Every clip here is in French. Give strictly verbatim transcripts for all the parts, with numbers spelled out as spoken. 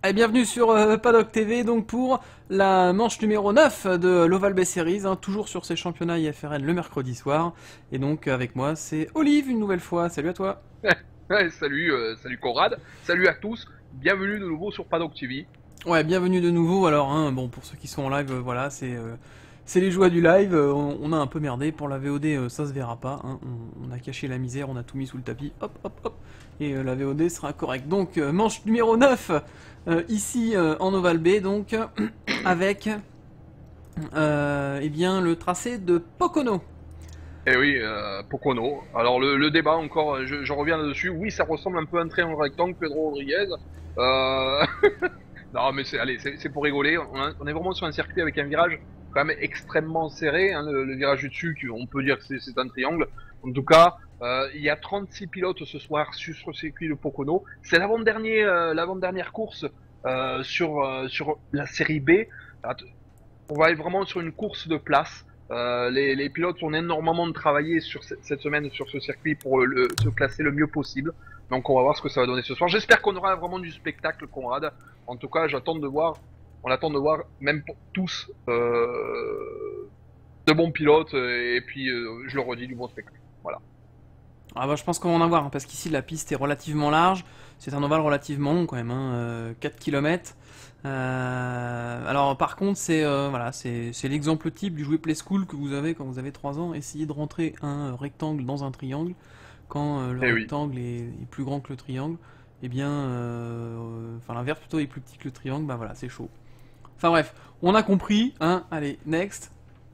Et bienvenue sur euh, Paddock T V donc pour la manche numéro neuf de l'Oval Bay Series, hein, toujours sur ces championnats I F R N le mercredi soir. Et donc avec moi c'est Olive une nouvelle fois, salut à toi. Ouais, salut, euh, salut Conrad, salut à tous, bienvenue de nouveau sur Paddock T V. Ouais, bienvenue de nouveau. Alors hein, bon, pour ceux qui sont en live, euh, voilà, c'est euh, c'est les joies du live. Euh, on, on a un peu merdé pour la V O D, euh, ça se verra pas, hein. on, on a caché la misère, on a tout mis sous le tapis, hop hop hop, et euh, la V O D sera correcte. Donc euh, manche numéro neuf, euh, ici euh, en Oval Bay, donc avec euh, eh bien le tracé de Pocono. Eh oui, euh, Pocono. Alors le, le débat encore, je, je reviens là-dessus. Oui, ça ressemble un peu à un triangle rectangle, Pedro Rodriguez. Euh... non, mais c'est, allez, c'est, c'est pour rigoler. On, a- on est vraiment sur un circuit avec un virage quand même extrêmement serré. Hein, le, le virage du dessus, qui- on peut dire que c'est, c'est un triangle. En tout cas, euh, il y a trente-six pilotes ce soir sur, sur le circuit de Pocono. C'est l'avant-dernier, euh, l'avant-dernière course euh, sur euh, sur la série B. On va être vraiment sur une course de place. Euh, les, les pilotes ont énormément de travaillé sur cette, cette semaine sur ce circuit pour le, se classer le mieux possible. Donc on va voir ce que ça va donner ce soir. J'espère qu'on aura vraiment du spectacle, Conrad. En tout cas, j'attends de voir, on attend de voir, même pour tous, euh, de bons pilotes et puis, euh, je le redis, du bon spectacle. Voilà. Ah bah je pense qu'on va en avoir, hein, parce qu'ici la piste est relativement large, c'est un ovale relativement long quand même, hein, euh, quatre kilomètres. Euh, alors par contre c'est euh, voilà, c'est c'est l'exemple type du jouet Play School que vous avez quand vous avez trois ans, essayez de rentrer un rectangle dans un triangle, quand euh, le Eh oui. rectangle est, est plus grand que le triangle, et bien, euh, enfin l'inverse plutôt est plus petit que le triangle, bah voilà c'est chaud. Enfin bref, on a compris, hein, allez, next.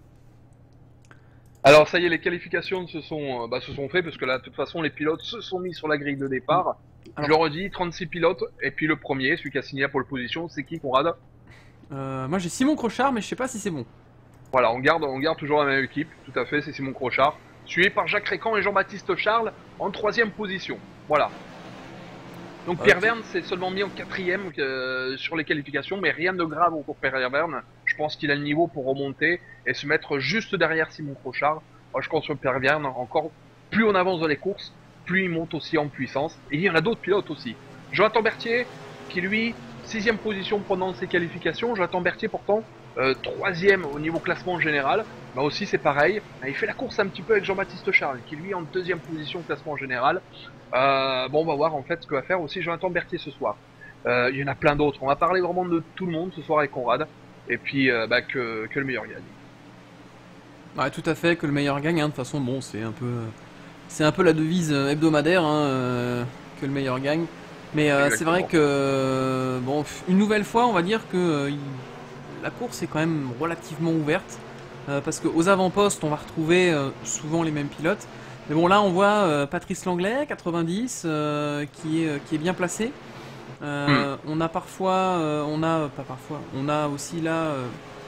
Alors ça y est, les qualifications se sont, euh, bah, se sont faites parce que là, de toute façon, les pilotes se sont mis sur la grille de départ. Je le Alors, redis, trente-six pilotes, et puis le premier, celui qui a signé la pole position, c'est qui, Conrad? euh, moi j'ai Simon Crochard mais je sais pas si c'est bon. Voilà, on garde, on garde toujours la même équipe, tout à fait, c'est Simon Crochard, suivi par Jacques Récan et Jean-Baptiste Charles en troisième position. Voilà. Donc Pierre Ok. Verne s'est seulement mis en quatrième euh, sur les qualifications, mais rien de grave pour Pierre Verne. Je pense qu'il a le niveau pour remonter et se mettre juste derrière Simon Crochard. Moi, je pense que Pierre Verne, encore plus on avance dans les courses, plus il monte aussi en puissance. Et il y en a d'autres pilotes aussi. Jonathan Berthier, qui lui, sixième position pendant ses qualifications. Jonathan Berthier pourtant, euh, troisième au niveau classement général. Bah aussi c'est pareil, il fait la course un petit peu avec Jean-Baptiste Charles, qui lui est en deuxième position classement général. Euh, bon, on va voir en fait ce que va faire aussi Jonathan Berthier ce soir. Euh, il y en a plein d'autres. On va parler vraiment de tout le monde ce soir avec Conrad. Et puis euh, bah, que, que le meilleur gagne. Ouais, tout à fait, que le meilleur gagne, hein. De toute façon, bon, c'est un peu, c'est un peu la devise euh, hebdomadaire, hein, euh, que le meilleur gagne. Mais euh, c'est vrai Exactement. que, euh, bon, une nouvelle fois, on va dire que euh, il- la course est quand même relativement ouverte, euh, parce qu'aux avant-postes, on va retrouver euh, souvent les mêmes pilotes. Mais bon, là, on voit euh, Patrice Langlais, quatre-vingt-dix, euh, qui est, euh, qui est bien placé. Hmm. Euh, on a parfois, euh, on a, pas parfois, on a aussi là. euh,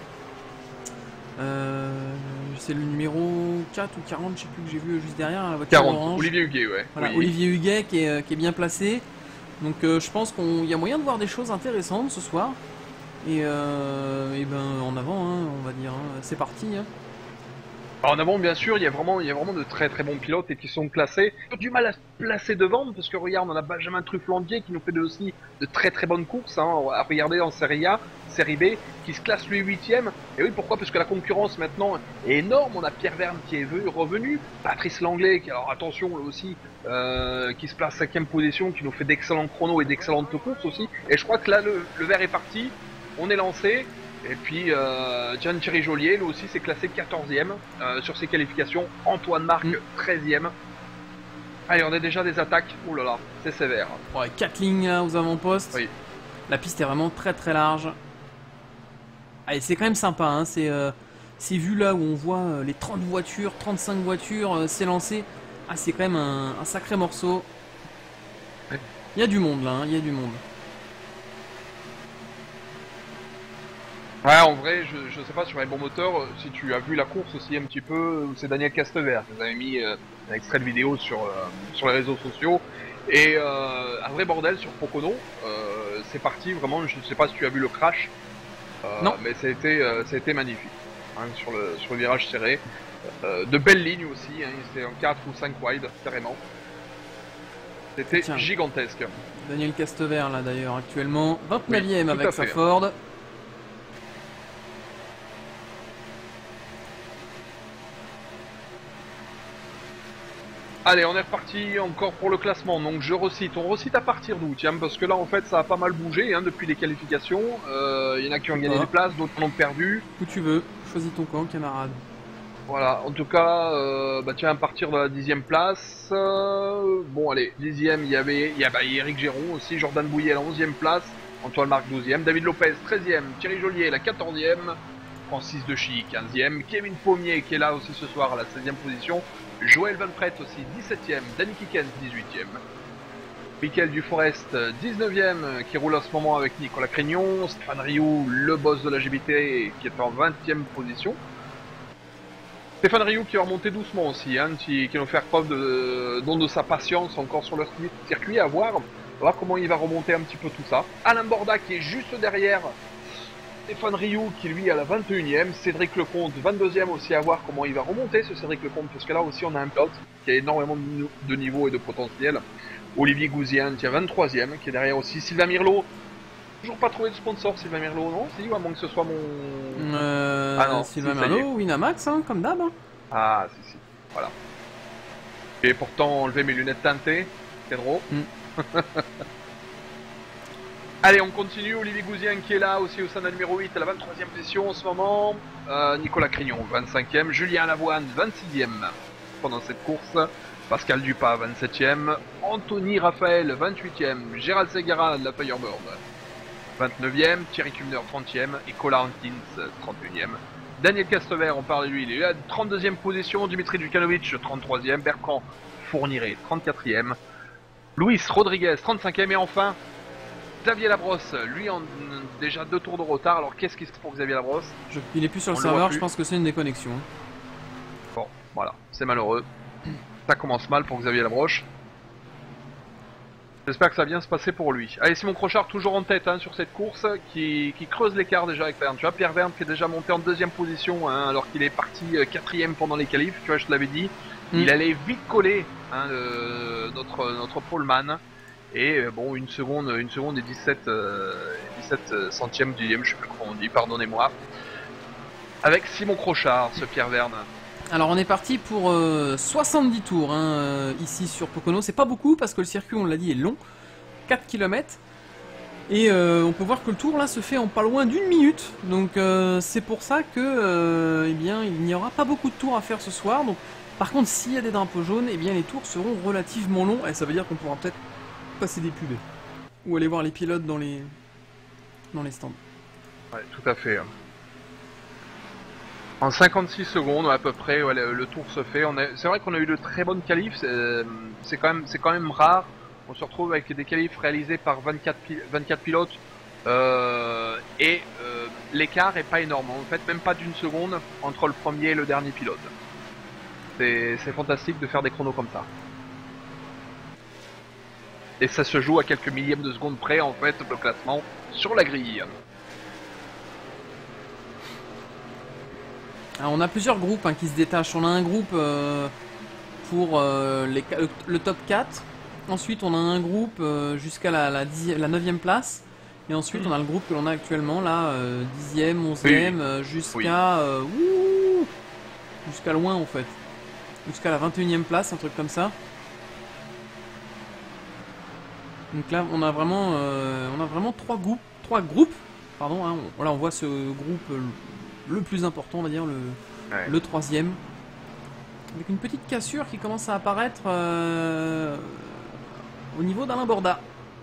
euh, c'est le numéro quatre ou quarante, je sais plus, que j'ai vu juste derrière, la voiture quarante. orange. Olivier Huguet, ouais. Voilà, Oui. Olivier Huguet qui est, euh, qui est bien placé. Donc euh, je pense qu'il y a moyen de voir des choses intéressantes ce soir. Et, euh, et ben en avant, hein, on va dire, hein. C'est parti, hein. Alors, en avant, bien sûr, il y a vraiment, il y a vraiment de très très bons pilotes et qui sont classés. Ils ont du mal à se placer devant parce que regarde, on a Benjamin Trufflandier qui nous fait de, aussi de très très bonnes courses. Hein, à regarder en Série A, Série B, qui se classe lui huitième. Et oui, pourquoi? Parce que la concurrence maintenant est énorme. On a Pierre Verne qui est revenu, Patrice Langlais qui, alors attention là aussi, euh, qui se place cinquième position, qui nous fait d'excellents chronos et d'excellentes courses aussi. Et je crois que là le, le vert est parti, on est lancé. Et puis euh, Thierry Joliet, lui aussi, s'est classé quatorzième euh, sur ses qualifications. Antoine Marc, Mm. treizième. Allez, on a déjà des attaques. Ouh là là, c'est sévère. Ouais, quatre lignes là, aux avant-postes. Oui. La piste est vraiment très très large. Allez, c'est quand même sympa, hein. C'est euh, ces vues là où on voit euh, les trente voitures, trente-cinq voitures euh, s'élancer. Ah, c'est quand même un, un sacré morceau. Il y a du monde là, hein, il y a du monde. Ouais, en vrai, je, je sais pas sur les bons moteurs, euh, si tu as vu la course aussi un petit peu, c'est Daniel Castevert qui nous avait mis euh, un extrait de vidéo sur, euh, sur les réseaux sociaux. Et euh, un vrai bordel sur Pocono. Euh, c'est parti vraiment, je sais pas si tu as vu le crash, euh, Non. mais ça a été, euh, ça a été magnifique. Hein, sur, le, sur le virage serré. Euh, de belles lignes aussi, hein, c'était en quatre ou cinq wide, carrément. C'était gigantesque. Daniel Castevert là d'ailleurs actuellement vingt-neuvième oui, avec sa Ford. Allez, on est reparti encore pour le classement. Donc je recite. On recite à partir d'où? Tiens, parce que là en fait ça a pas mal bougé hein, depuis les qualifications. Il euh, y en a qui ont gagné des places, d'autres en ont perdu. Où tu veux. Choisis ton camp, camarade. Voilà. En tout cas, euh, bah tiens, à partir de la dixième place. Euh, bon allez, dixième, il y avait, il y avait Eric Géron aussi, Jordan Bouillet à la onzième place, Antoine Marc douzième, David Lopez treizième, Thierry Joliet la quatorzième, Francis Dechy quinzième, Kevin Pommier qui est là aussi ce soir à la seizième position. Joël Van Pret aussi dix-septième, Danny Kikens dix-huitième, Michael Duforest dix-neuvième qui roule en ce moment avec Nicolas Crignon, Stéphane Rioux, le boss de la G B T qui est en vingtième position. Stéphane Rioux qui va remonter doucement aussi, hein, qui, qui va nous faire preuve de, don de sa patience encore sur le circuit, à voir, à voir comment il va remonter un petit peu tout ça. Alain Borda qui est juste derrière Stéphane Rioux qui lui à la vingt et unième, Cédric Lecomte vingt-deuxième aussi, à voir comment il va remonter ce Cédric Lecomte, parce que là aussi on a un pilote qui a énormément de niveau et de potentiel. Olivier Gouzian qui est vingt-troisième, qui est derrière aussi Sylvain Mirlot. Toujours pas trouvé de sponsor Sylvain Mirlot, non? Si, ou à moins que ce soit mon... Euh, ah non, Sylvain si, Mirlot, Winamax, hein, comme d'hab. Hein. Ah, si, si, voilà. J'ai pourtant enlevé mes lunettes teintées, c'est drôle. Mm. Allez, on continue. Olivier Gouzian qui est là aussi au sein de la numéro huit à la vingt-troisième position en ce moment. Euh, Nicolas Crignon, vingt-cinquième. Julien Lavoine, vingt-sixième pendant cette course. Pascal Dupas, vingt-septième. Anthony Raphaël, vingt-huitième. Gérald Segara de la Firebird, vingt-neuvième. Thierry Kumner, trentième. Et Colin Hankins, trente et unième. Daniel Castevert, on parle de lui, il est à trente-deuxième position. Dimitri Djukanovic, trente-troisième. Bertrand Fourniret, trente-quatrième. Luis Rodriguez, trente-cinquième. Et enfin, Xavier Labrosse, lui en déjà deux tours de retard. Alors qu'est-ce qui se passe pour Xavier Labrosse? je... Il est plus sur le on serveur, le je pense que c'est une déconnexion. Bon, voilà, c'est malheureux. Ça commence mal pour Xavier Labroche. J'espère que ça va bien se passer pour lui. Allez, Simon Crochard toujours en tête hein, sur cette course, qui, qui creuse l'écart déjà avec Verne. Tu vois, Pierre Verne qui est déjà monté en deuxième position, hein, alors qu'il est parti euh, quatrième pendant les qualifs. Tu vois, je te l'avais dit. Mm. Il allait vite coller hein, le, notre notre poleman. Et euh, bon, une seconde, une seconde et dix-sept, euh, dix-sept centièmes du dixième, je sais plus comment on dit, pardonnez-moi. Avec Simon Crochard, ce Pierre Verne. Alors on est parti pour euh, soixante-dix tours hein, euh, ici sur Pocono. C'est pas beaucoup parce que le circuit, on l'a dit, est long, quatre kilomètres. Et euh, on peut voir que le tour là se fait en pas loin d'une minute. Donc euh, c'est pour ça que euh, eh bien, il n'y aura pas beaucoup de tours à faire ce soir. Donc, par contre, s'il y a des drapeaux jaunes, eh bien, les tours seront relativement longs. Et ça veut dire qu'on pourra peut-être passer des pubs. Ou aller voir les pilotes dans les, dans les stands. Ouais, tout à fait. En cinquante-six secondes à peu près, ouais, le, le tour se fait. C'est vrai qu'on a eu de très bonnes qualifs, c'est quand même, c'est quand même rare. On se retrouve avec des qualifs réalisés par vingt-quatre, vingt-quatre pilotes euh, et euh, l'écart est pas énorme. En fait, même pas d'une seconde entre le premier et le dernier pilote. C'est fantastique de faire des chronos comme ça. Et ça se joue à quelques millièmes de seconde près en fait le classement sur la grille. Alors on a plusieurs groupes hein, qui se détachent. On a un groupe euh, pour euh, les, le, le top quatre. Ensuite on a un groupe euh, jusqu'à la, la, la neuvième place. Et ensuite mmh. on a le groupe que l'on a actuellement là, euh, dixième, onzième, oui. euh, jusqu'à oui. euh, jusqu'à loin en fait. Jusqu'à la vingt et unième place, un truc comme ça. Donc là on a vraiment, euh, on a vraiment trois groupes. Trois groupes pardon, hein. on, là on voit ce groupe... Euh, le plus important, on va dire, le, ouais. le troisième. Avec une petite cassure qui commence à apparaître euh, au niveau d'Alain Borda.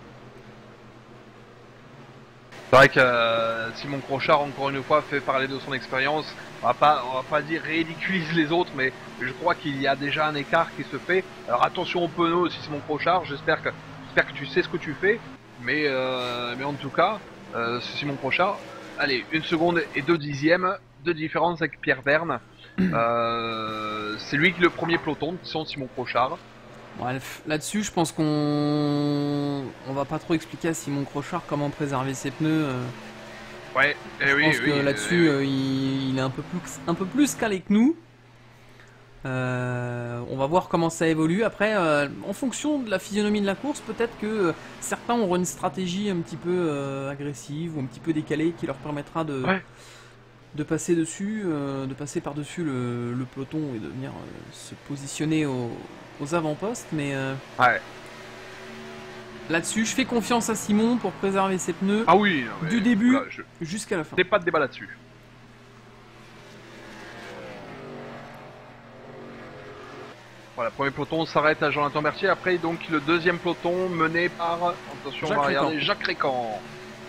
C'est vrai que euh, Simon Crochard, encore une fois, fait parler de son expérience. On va pas, on va pas dire ridiculise les autres, mais je crois qu'il y a déjà un écart qui se fait. Alors attention au pneu aussi, Simon Crochard. J'espère que, j'espère que tu sais ce que tu fais. Mais, euh, mais en tout cas, euh, Simon Crochard. Allez, une seconde et deux dixièmes de différence avec Pierre Verne. Euh, c'est lui qui est le premier peloton, qui sont Simon Crochard. Bref, là-dessus, je pense qu'on on va pas trop expliquer à Simon Crochard comment préserver ses pneus. Ouais, eh je oui, pense oui, que là-dessus, euh, oui. il, il est un peu plus, un peu plus calé que nous. Euh, on va voir comment ça évolue. Après, euh, en fonction de la physionomie de la course, peut-être que euh, certains auront une stratégie un petit peu euh, agressive ou un petit peu décalée qui leur permettra de, Ouais. de passer dessus, euh, de passer par-dessus le, le peloton et de venir euh, se positionner au- aux avant-postes. Mais euh, Ouais. là-dessus, je fais confiance à Simon pour préserver ses pneus Ah oui, non, mais, du début là, je jusqu'à la fin. n'ai pas de débat là-dessus. Voilà, premier peloton s'arrête à Jonathan Berthier. Après, donc, le deuxième peloton mené par, attention, Jacques on va regarder, Récan. Jacques Récan.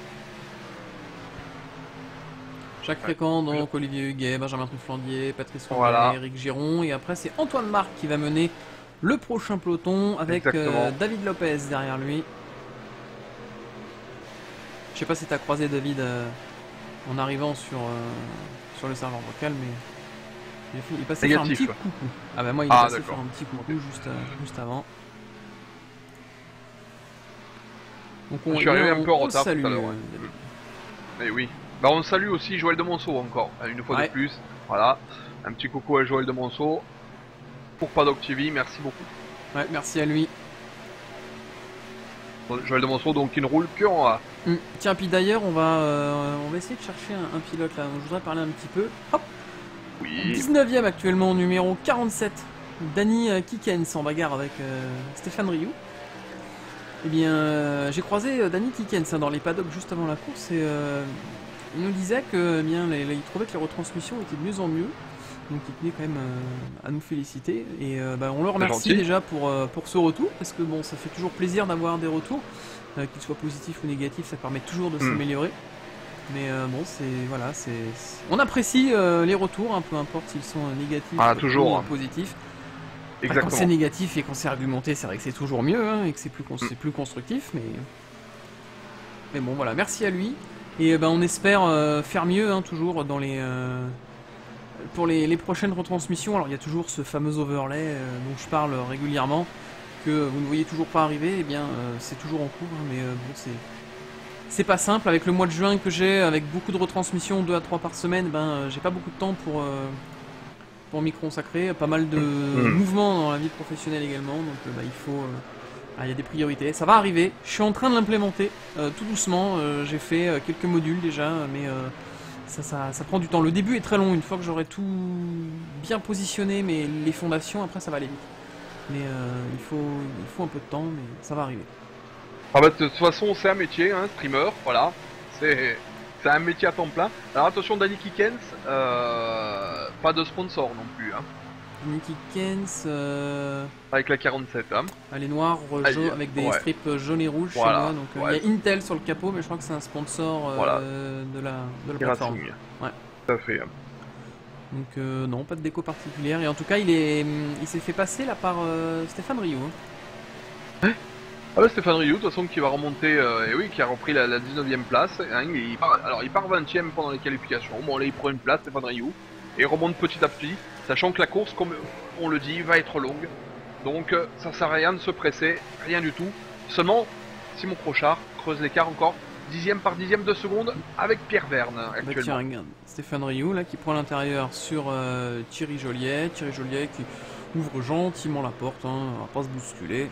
Jacques Ouais. Fréquent, donc Olivier Huguet, Benjamin Truflandier, Patrice Rouget, Voilà. Éric Giron. Et après, c'est Antoine Marc qui va mener le prochain peloton avec Exactement. euh, David Lopez derrière lui. Je sais pas si tu as croisé David euh, en arrivant sur, euh, sur le serveur vocal, mais il est, fait- il est passé faire un Négatif. petit coucou. Ah bah moi, il est Ah, passé d'accord. faire un petit coucou juste, euh, juste avant. Donc Je suis arrivé un peu en on retard salue, tout à l'heure, euh, ouais. David. Eh oui. Bah, on salue aussi Joël de Monceau encore, une fois Ouais. de plus. Voilà. Un petit coucou à Joël de Monceau. Pour Paddock T V, merci beaucoup. Ouais, merci à lui. Joël de Monceau, donc, qui ne roule que en A. Hum. Tiens, puis d'ailleurs, on va, euh, on va essayer de chercher un, un pilote là. Je voudrais parler un petit peu. Hop, Oui. dix-neuvième actuellement, numéro quarante-sept. Danny euh, Kikens en bagarre avec euh, Stéphane Rioux. Eh bien, euh, j'ai croisé euh, Danny Kikens hein, dans les paddocks juste avant la course et euh, il nous disait que eh bien, les, les- il trouvait que les retransmissions étaient de mieux en mieux. Donc il tenait quand même euh, à nous féliciter et euh, bah, on le remercie gentil. déjà pour, euh, pour ce retour parce que bon, ça fait toujours plaisir d'avoir des retours, euh, qu'ils soient positifs ou négatifs, ça permet toujours de Mm. s'améliorer. Mais euh, bon, c'est voilà, c'est c'est- on apprécie euh, les retours, hein, peu importe s'ils sont euh, négatifs Ah, ou toujours, hein. positifs. Enfin, quand c'est Exactement. négatif et quand c'est argumenté, c'est vrai que c'est toujours mieux hein, et que c'est plus, cons- Mm. c'est plus constructif. Mais mais bon, voilà, merci à lui. Et euh, ben, on espère euh, faire mieux hein, toujours dans les euh, pour les, les prochaines retransmissions. Alors il y a toujours ce fameux overlay euh, dont je parle régulièrement que vous ne voyez toujours pas arriver. Eh bien, euh, c'est toujours en cours, hein, mais euh, bon, c'est c'est pas simple avec le mois de juin que j'ai, avec beaucoup de retransmissions, deux à trois par semaine. Ben, euh, j'ai pas beaucoup de temps pour euh, pour m'y consacrer. Pas mal de Mm. mouvements dans la vie professionnelle également, donc euh, bah, il faut. euh, ah, il y a des priorités. Ça va arriver. Je suis en train de l'implémenter euh, tout doucement. Euh, j'ai fait euh, quelques modules déjà, mais euh, ça, ça, ça prend du temps. Le début est très long. Une fois que j'aurai tout bien positionné, mais les fondations, après ça va aller vite. Mais euh, il faut, il faut un peu de temps, mais ça va arriver. Ah bah, de toute façon, c'est un métier, hein, streamer, voilà. C'est c'est un métier à temps plein. Alors attention, Danny Kikens, euh, pas de sponsor non plus, hein, Nicky Kens, euh, avec la quarante-sept. Hein. elle est noire, euh, Ah, jaune, il- avec des ouais. strips euh, jaunes et rouges Voilà, chez moi. Donc euh, il ouais. y a Intel sur le capot, mais je crois que c'est un sponsor euh, Voilà. de la, de la Et plateforme. Racing. Ouais. Tout à fait. Hein. Donc euh, non, pas de déco particulière. Et en tout cas, il est, il s'est fait passer là par euh, Stéphane Rioux. hein. Ah bah Stéphane Rioux, de toute façon, qui va remonter, euh, et oui, qui a repris la, la dix-neuvième place. Hein, il part, alors il part vingtième pendant les qualifications. Bon là, il prend une place, Stéphane Rioux, et il remonte petit à petit, sachant que la course, comme on le dit, va être longue. Donc euh, ça sert à rien de se presser, rien du tout. Seulement, Simon Crochard creuse l'écart encore, dixième par dixième de seconde, avec Pierre Verne Bah, tiens, actuellement. regarde, Stéphane Rioux là qui prend l'intérieur sur euh, Thierry Joliet. Thierry Joliet qui ouvre gentiment la porte, hein, on va pas se bousculer.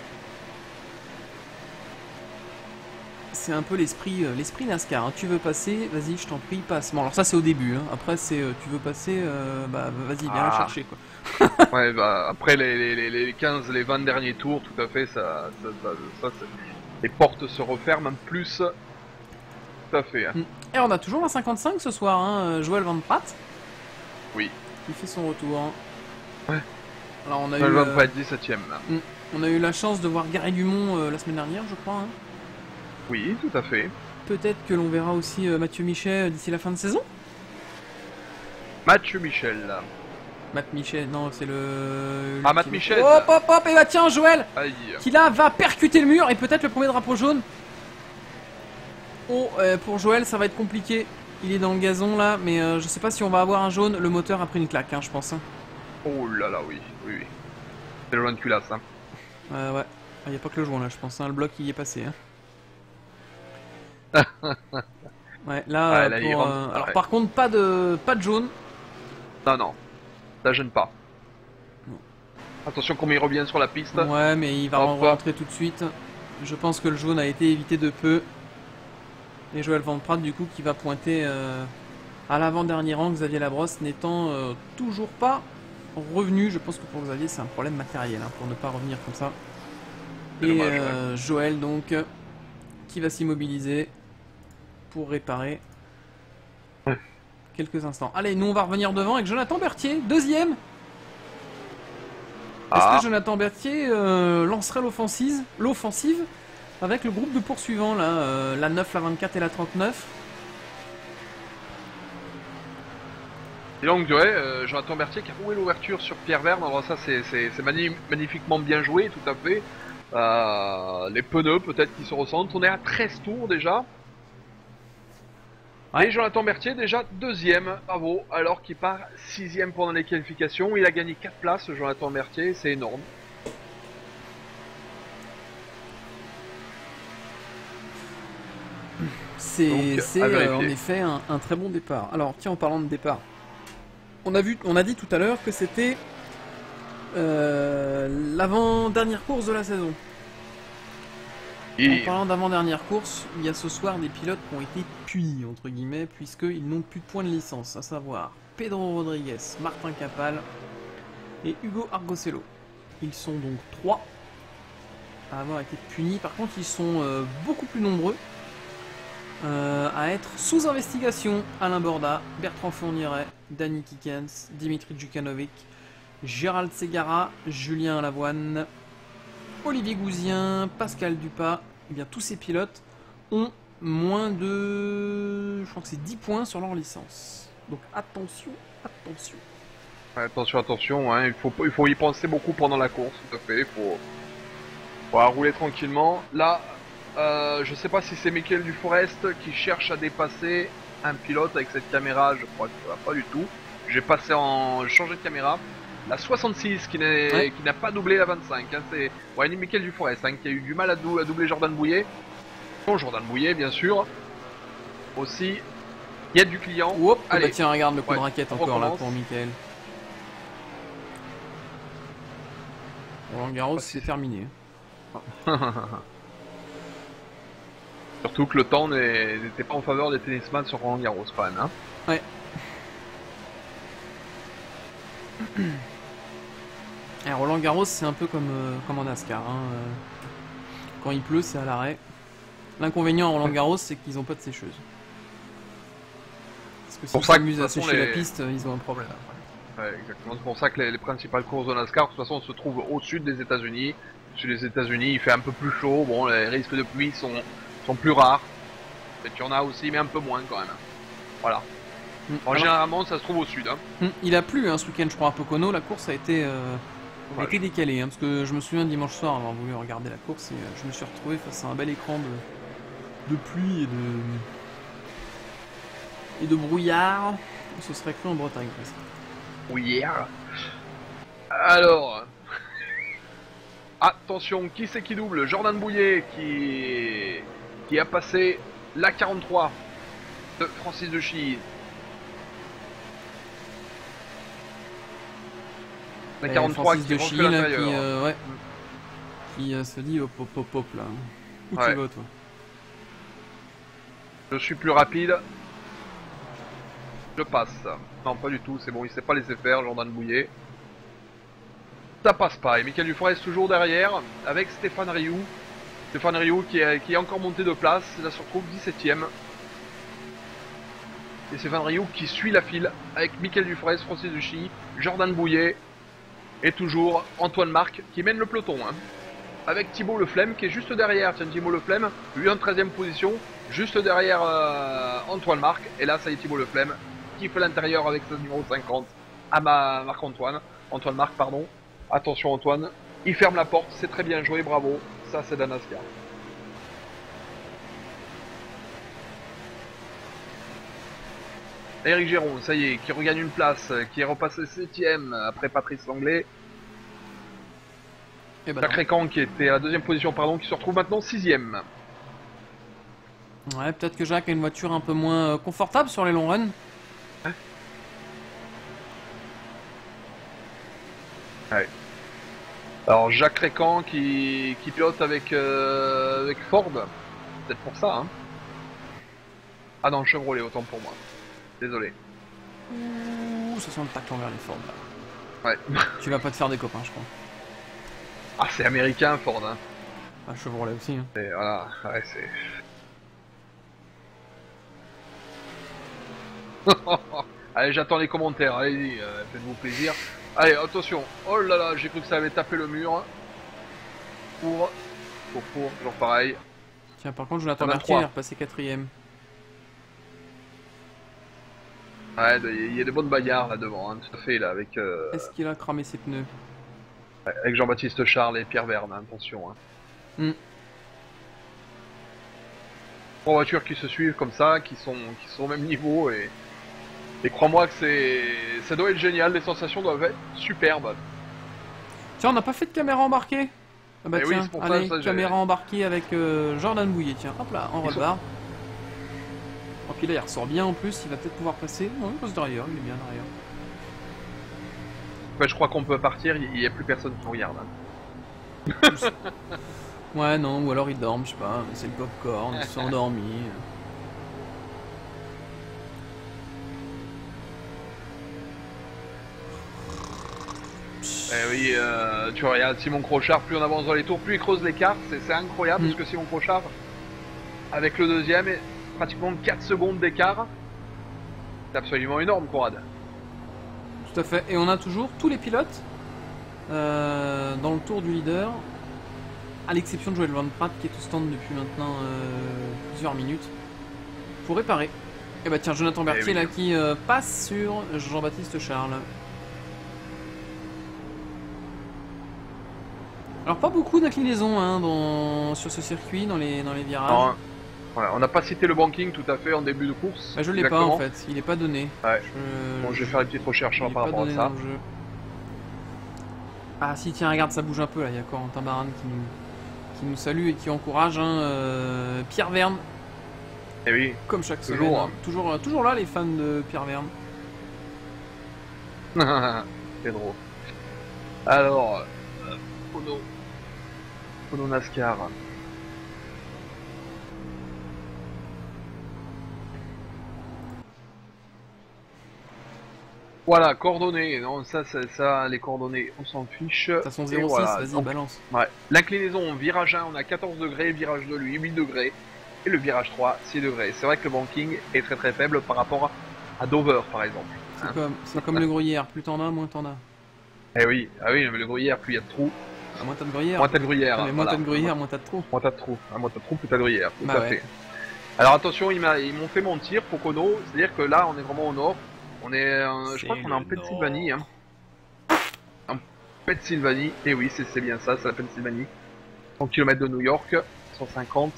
C'est un peu l'esprit euh, l'esprit NASCAR. hein. Tu veux passer, vas-y, je t'en prie, passe. Bon, alors ça c'est au début. hein. Après c'est euh, tu veux passer, euh, bah vas-y, viens la Ah. chercher quoi. Ouais, bah, après les, les, les, les quinze, les vingt derniers tours, tout à fait, ça, ça, ça, ça, c'est- les portes se referment en plus. Tout à fait. Hein. Et on a toujours la cinquante-cinq ce soir, hein, euh, Joël Van Pratt. Oui. Qui fait son retour. hein. Ouais. Alors on a Elle eu, va euh, pas être dix-septième là. on a eu la chance de voir Gary Dumont euh, la semaine dernière, je crois. hein. Oui, tout à fait. Peut-être que l'on verra aussi euh, Mathieu Michet euh, d'ici la fin de saison. Mathieu Michel. Là. Matt Michet, non, c'est le. Ah, le Matt qui- Michet. Hop, hop, hop, et bah tiens, Joël, Aïe. qui là va percuter le mur et peut-être le premier drapeau jaune. Oh, euh, pour Joël, ça va être compliqué. Il est dans le gazon là, mais euh, je sais pas si on va avoir un jaune. Le moteur a pris une claque, hein, je pense. hein. Oh là là, oui, oui, oui. C'est le run de culasse, hein. Euh, ouais, il n'y a pas que le joint là, je pense. hein, Le bloc il y est passé. hein. Ouais, là, Ouais, euh, là, il pour, rentre, euh, alors ouais. par contre, pas de, pas de jaune. Non, non. Ça gêne pas. Non, Attention comme il revient sur la piste. Ouais, mais il va Hop. rentrer tout de suite. Je pense que le jaune a été évité de peu. Et Joël Van Praat, du coup, qui va pointer euh, à l'avant-dernier rang, Xavier Labrosse n'étant euh, toujours pas revenu. Je pense que pour Xavier, c'est un problème matériel, hein, pour ne pas revenir comme ça. Et Dommage, euh, Joël, donc, qui va s'immobiliser pour réparer ouais. quelques instants. Allez, nous, on va revenir devant avec Jonathan Berthier, deuxième. Est-ce Ah. que Jonathan Berthier euh, lancerait l'offensive l'offensive avec le groupe de poursuivants, là, euh, la neuf, la vingt-quatre et la trente-neuf? Et donc, ouais, euh, Jonathan Berthier qui a roulé l'ouverture sur Pierre Verne. Alors ça, c'est mani magnifiquement bien joué, tout à fait. Euh, les pneus, peut-être, qui se ressentent. On est à treize tours, déjà. Ouais. Et Jonathan Berthier, déjà deuxième, bravo, alors qu'il part sixième pendant les qualifications. Il a gagné quatre places, Jonathan Berthier, c'est énorme. C'est euh, en effet un, un très bon départ. Alors, tiens, en parlant de départ, on a, vu, on a dit tout à l'heure que c'était euh, l'avant-dernière course de la saison. Et... En parlant d'avant-dernière course, il y a ce soir des pilotes qui ont été punis, entre guillemets, puisqu'ils n'ont plus de points de licence, à savoir Pedro Rodriguez, Martin Capal et Hugo Argocello. Ils sont donc trois à avoir été punis. Par contre, ils sont euh, beaucoup plus nombreux euh, à être sous investigation. Alain Borda, Bertrand Fourniret, Danny Kikens, Dimitri Djukanovic, Gérald Segara, Julien Lavoine, Olivier Gouzien, Pascal Dupas. Eh bien, tous ces pilotes ont moins de... je crois que c'est dix points sur leur licence. Donc attention, attention. Attention, attention, hein. il, faut, il faut y penser beaucoup pendant la course, tout à fait. Il faut, faut rouler tranquillement. Là, euh, je sais pas si c'est Michael Duforest qui cherche à dépasser un pilote avec cette caméra, je crois que pas du tout. J'ai passé en... changé de caméra. La soixante-six qui n'a ouais. pas doublé la vingt-cinq. Hein, c'est ouais, Michael Duforest hein, qui a eu du mal à, dou à doubler Jordan Bouillet. Bon, Jordan Bouillet, bien sûr. Aussi, il y a du client. Hop, allez. Bah tiens, regarde le coup ouais, de raquette encore recommence. Là pour Michael. Roland Garros, c'est terminé. Surtout que le temps n'était pas en faveur des tennisman sur Roland Garros quand même. Hein. Ouais. Et Roland Garros, c'est un peu comme, euh, comme en NASCAR. Hein. Quand il pleut, c'est à l'arrêt. L'inconvénient à Roland Garros, c'est qu'ils n'ont pas de sécheuse. Parce que s'ils s'amusent à sécher les... la piste, ils ont un problème. Ouais, exactement. C'est pour ça que les, les principales courses de NASCAR, de toute façon, se trouvent au sud des États-Unis. Sur les États-Unis, il fait un peu plus chaud. Bon, les risques de pluie sont, sont plus rares. Et tu en as aussi, mais un peu moins quand même. Voilà. Mmh. Alors, généralement, ça se trouve au sud. Hein. Mmh. Il a plu hein, ce week-end, je crois, à Pocono. La course a été, euh, a été décalée. Hein, parce que je me souviens dimanche soir avoir voulu regarder la course et euh, je me suis retrouvé face à un bel écran de, de pluie et de, et de brouillard. Ce serait cru en Bretagne presque. Brouillard. Alors. Attention, qui c'est qui double? Jordan Bouillet qui, qui a passé la quarante-trois de Francis de Chilly. La quarante-trois qui de Chilly là, qui, euh, ouais, qui euh, se dit hop hop hop hop là. Où ouais. tu vas toi? Je suis plus rapide. Je passe. Non pas du tout, c'est bon, il s'est pas laissé faire, Jordan Bouillet. Ça passe pas, et Michael Duforest toujours derrière, avec Stéphane Rioux. Stéphane Rioux qui est, qui est encore monté de place, là se retrouve dix-septième. Et Stéphane Rioux qui suit la file, avec Michael Duforest, Francis de Chilly, Jordan Bouillet, et toujours Antoine Marc qui mène le peloton. Hein. Avec Thibaut Leflemme qui est juste derrière, tiens Thibaut Leflemme, lui en treizième position, juste derrière euh, Antoine Marc, et là ça y est Thibaut Leflemme, qui fait l'intérieur avec ce numéro cinquante, à ma Marc-Antoine, Antoine Marc pardon. Attention Antoine, il ferme la porte, c'est très bien joué, bravo, ça c'est d'Anascar. Eric Géron, ça y est, qui regagne une place, qui est repassé septième après Patrice Langlais. Et ben Jacques Récan qui était à la deuxième position, pardon, qui se retrouve maintenant sixième. Ouais, peut-être que Jacques a une voiture un peu moins confortable sur les longs runs. Ouais. Ouais. Alors Jacques Récan qui, qui pilote avec, euh, avec Ford, peut-être pour ça. Hein. Ah non, Chevrolet, autant pour moi. Désolé. Ouh, ça sent le tacle envers les Ford là. Ouais. Tu vas pas te faire des copains, je crois. Ah, c'est américain Ford. Hein. Ah, Chevrolet aussi. Hein. Et voilà, ouais, c'est. Allez, j'attends les commentaires. Allez-y, euh, faites-vous plaisir. Allez, attention. Oh là là, j'ai cru que ça avait tapé le mur. Pour. Pour, pour, toujours pareil. Tiens, par contre, Jonathan vingt-trois. Berthier, il est repassé quatrième. Ouais, il y a des bonnes bagarres là devant, hein, tout à fait, là, avec. Euh... Est-ce qu'il a cramé ses pneus? Avec Jean-Baptiste Charles et Pierre Verne, hein, attention. Hein. Mm. Trois voitures qui se suivent comme ça, qui sont, qui sont au même niveau et. Et crois-moi que c'est. Ça doit être génial, les sensations doivent être superbes. Tiens, on n'a pas fait de caméra embarquée? Ah bah Eh oui, tiens, c'est pour ça, allez, ça, j'ai- caméra embarquée avec euh, Jordan Bouillet, tiens, hop là, en Ils roll sont- bar. Oh, puis là, il ressort bien en plus, il va peut-être pouvoir passer. Non, il passe derrière, il est bien derrière. En fait, je crois qu'on peut partir, il n'y a plus personne qui regarde. Hein. Ouais, non, ou alors ils dorment, je sais pas, c'est le popcorn, ils se sont endormis. Eh oui, euh, tu regardes Simon Crochard, plus on avance dans les tours, plus il creuse l'écart, c'est c'est incroyable, Mm. parce que Simon Crochard, avec le deuxième, pratiquement quatre secondes d'écart, c'est absolument énorme, Conrad. Tout à fait, et on a toujours tous les pilotes euh, dans le tour du leader, à l'exception de Joël Van Pratt qui est au stand depuis maintenant euh, plusieurs minutes, pour réparer. Et bah tiens, Jonathan Berthier Eh oui. là qui euh, passe sur Jean-Baptiste Charles. Alors pas beaucoup d'inclinaisons hein, dans... sur ce circuit, dans les, dans les virages. Non, voilà, on n'a pas cité le banking tout à fait en début de course. Bah, je l'ai pas exactement. en fait, il est pas donné. Ouais. Je, Bon, je vais faire une petite recherche il hein, est par pas rapport à donné ça. dans le jeu. Ah si tiens regarde ça bouge un peu là, il y a Corentin Baran qui nous, qui nous salue et qui encourage hein, euh, Pierre Verne, Eh oui, comme chaque Toujours, semaine. hein. hein. Toujours, euh, toujours là les fans de Pierre Verne. c'est drôle. Alors, euh, Pono. Pono NASCAR. Voilà, coordonnées. Non, ça, ça, ça, les coordonnées, on s'en fiche. De toute façon Et zéro six, voilà. vas-y Donc, balance. ouais. L'inclinaison, virage un, on a quatorze degrés, virage deux, lui, huit degrés. Et le virage trois, six degrés. C'est vrai que le banking est très très faible par rapport à Dover, par exemple. C'est Hein. comme, c'est comme le gruyère, plus t'en as, moins t'en as. Eh oui, ah oui, mais le gruyère, plus il y a de trous, Ah, moins t'as de gruyère. moins t'as de gruyère. Ah, mais moins voilà. t'as de gruyère, moins t'as de trous. Moins t'as de trous, hein, moins t'as de trous, plus t'as de gruyère, tout Bah à ouais. fait. Alors attention, ils m'a- ils m'ont fait mentir, Pocono, c'est-à-dire que là, on est vraiment au nord. On est, euh, je crois C'est qu'on est en le Pennsylvanie, hein. En Pennsylvanie, et oui, c'est c'est bien ça, c'est la Pennsylvanie. cent kilomètres de New York, cent cinquante.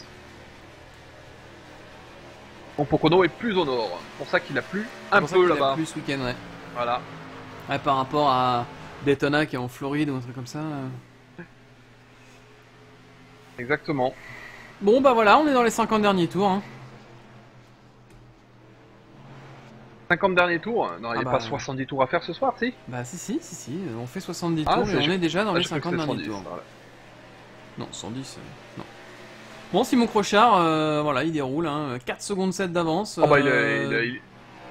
Donc Pocono est plus au nord, c'est pour ça qu'il a plu C'est un pour ça peu qu'il a là-bas. plu ce week-end, ouais. Voilà. Ouais, par rapport à Daytona qui est en Floride ou un truc comme ça. euh. Exactement. Bon bah voilà, on est dans les cinquante derniers tours. Hein. cinquante derniers tours, non, il n'y Ah a bah, pas soixante-dix tours à faire ce soir, si? Bah si si si si, on fait soixante-dix Ah, tours c'est- et on est déjà dans Ah, les je crois que cinquante c'est derniers cent dix, tours. voilà. Non, cent dix, euh, non. Bon, Simon Crochard, euh, voilà, il déroule, hein, quatre secondes sept d'avance. Oh bah il a, euh, il, a, il-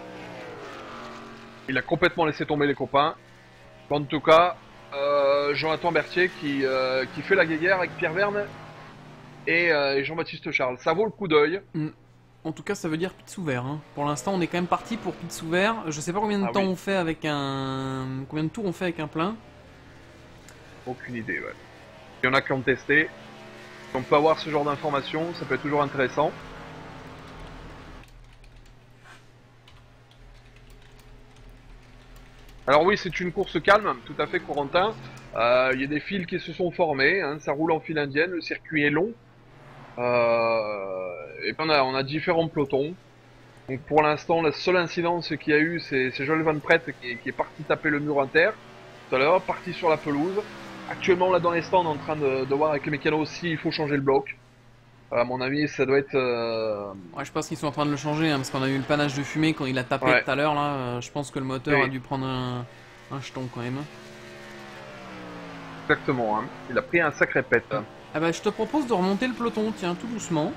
il a complètement laissé tomber les copains. En tout cas, euh, Jonathan Berthier qui, euh, qui fait la guéguerre avec Pierre Verne et, euh, et Jean-Baptiste Charles. Ça vaut le coup d'œil. En tout cas, ça veut dire pit sous vert. Hein. Pour l'instant, on est quand même parti pour pit sous vert. Je sais pas combien de Ah temps oui. on fait avec un... Combien de tours on fait avec un plein. Aucune idée, ouais. Il y en a qui ont testé. Si on peut avoir ce genre d'informations, ça peut être toujours intéressant. Alors oui, c'est une course calme, tout à fait, Corentin. Euh, Il y a des fils qui se sont formés, hein, ça roule en file indienne, le circuit est long. Euh, et puis on a, on a différents pelotons. Donc pour l'instant, la seule incidence qu'il y a eu, c'est c'est Joël Van Pratt qui, est- qui est parti taper le mur inter tout à l'heure, parti sur la pelouse. Actuellement, là dans les stands, on est en train de, de voir avec les mécanos s'il faut changer le bloc. À mon avis, ça doit être... euh, Ouais, je pense qu'ils sont en train de le changer, hein, parce qu'on a eu le panache de fumée quand il a tapé Ouais. tout à l'heure. Là, euh, je pense que le moteur Oui. a dû prendre un, un jeton quand même. Exactement, hein. Il a pris un sacré pet. Hein. Ah bah je te propose de remonter le peloton, tiens, tout doucement.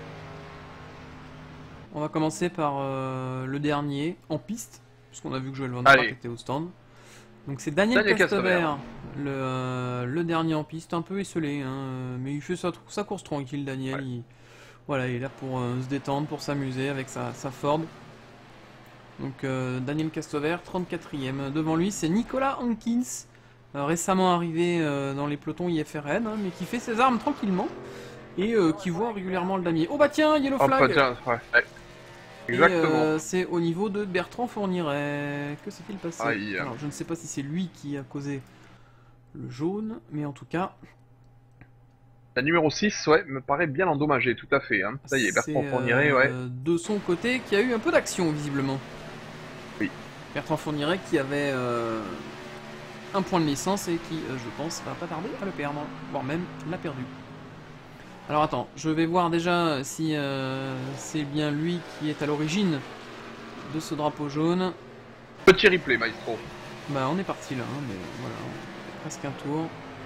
On va commencer par euh, le dernier, en piste, puisqu'on a vu que Joël Van Trapp était au stand. Donc c'est Daniel, Daniel Castever, le, euh, le dernier en piste, un peu esselé, hein, mais il fait sa, sa course tranquille, Daniel. Ouais. Il, voilà, il est là pour euh, se détendre, pour s'amuser avec sa, sa Ford. Donc euh, Daniel Castever, trente-quatrième. Devant lui, c'est Nicolas Hankins, euh, récemment arrivé euh, dans les pelotons I F R N, hein, mais qui fait ses armes tranquillement et euh, qui voit régulièrement le damier. Oh bah tiens, Yellow Flag. Oh, bah tiens, ouais. Exactement. Euh, c'est au niveau de Bertrand Fourniret. Que s'est-il passé? Aïe. Alors, je ne sais pas si c'est lui qui a causé le jaune, mais en tout cas... La numéro six, ouais, me paraît bien endommagée, tout à fait. Hein. Ça y est, Bertrand Fourniret, euh, ouais. De son côté, qui a eu un peu d'action, visiblement. Oui. Bertrand Fourniret qui avait euh, un point de licence et qui, euh, je pense, va pas tarder à le perdre, voire même l'a perdu. Alors attends, je vais voir déjà si euh, c'est bien lui qui est à l'origine de ce drapeau jaune. Petit replay, maestro. Bah on est parti là, hein, mais voilà, presque un tour.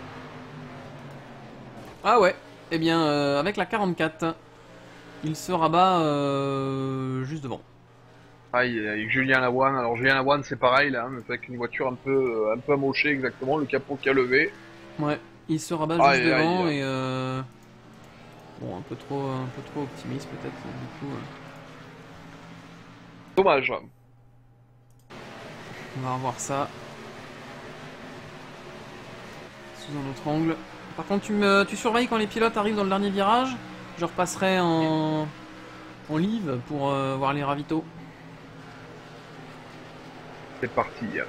Ah ouais, eh bien euh, avec la quarante-quatre, il se rabat euh, juste devant. Aïe, avec Julien Lavoine. Alors Julien Lavoine c'est pareil là, hein, avec une voiture un peu, un peu amochée exactement, le capot qui a levé. Ouais, il se rabat juste aïe, devant aïe, et... Euh... Bon, un peu trop, un peu trop optimiste peut-être, du coup. Euh... Dommage. On va revoir ça. Sous un autre angle. Par contre, tu, me, tu surveilles quand les pilotes arrivent dans le dernier virage. Je repasserai en, en live pour euh, voir les ravitaux. C'est parti. Là,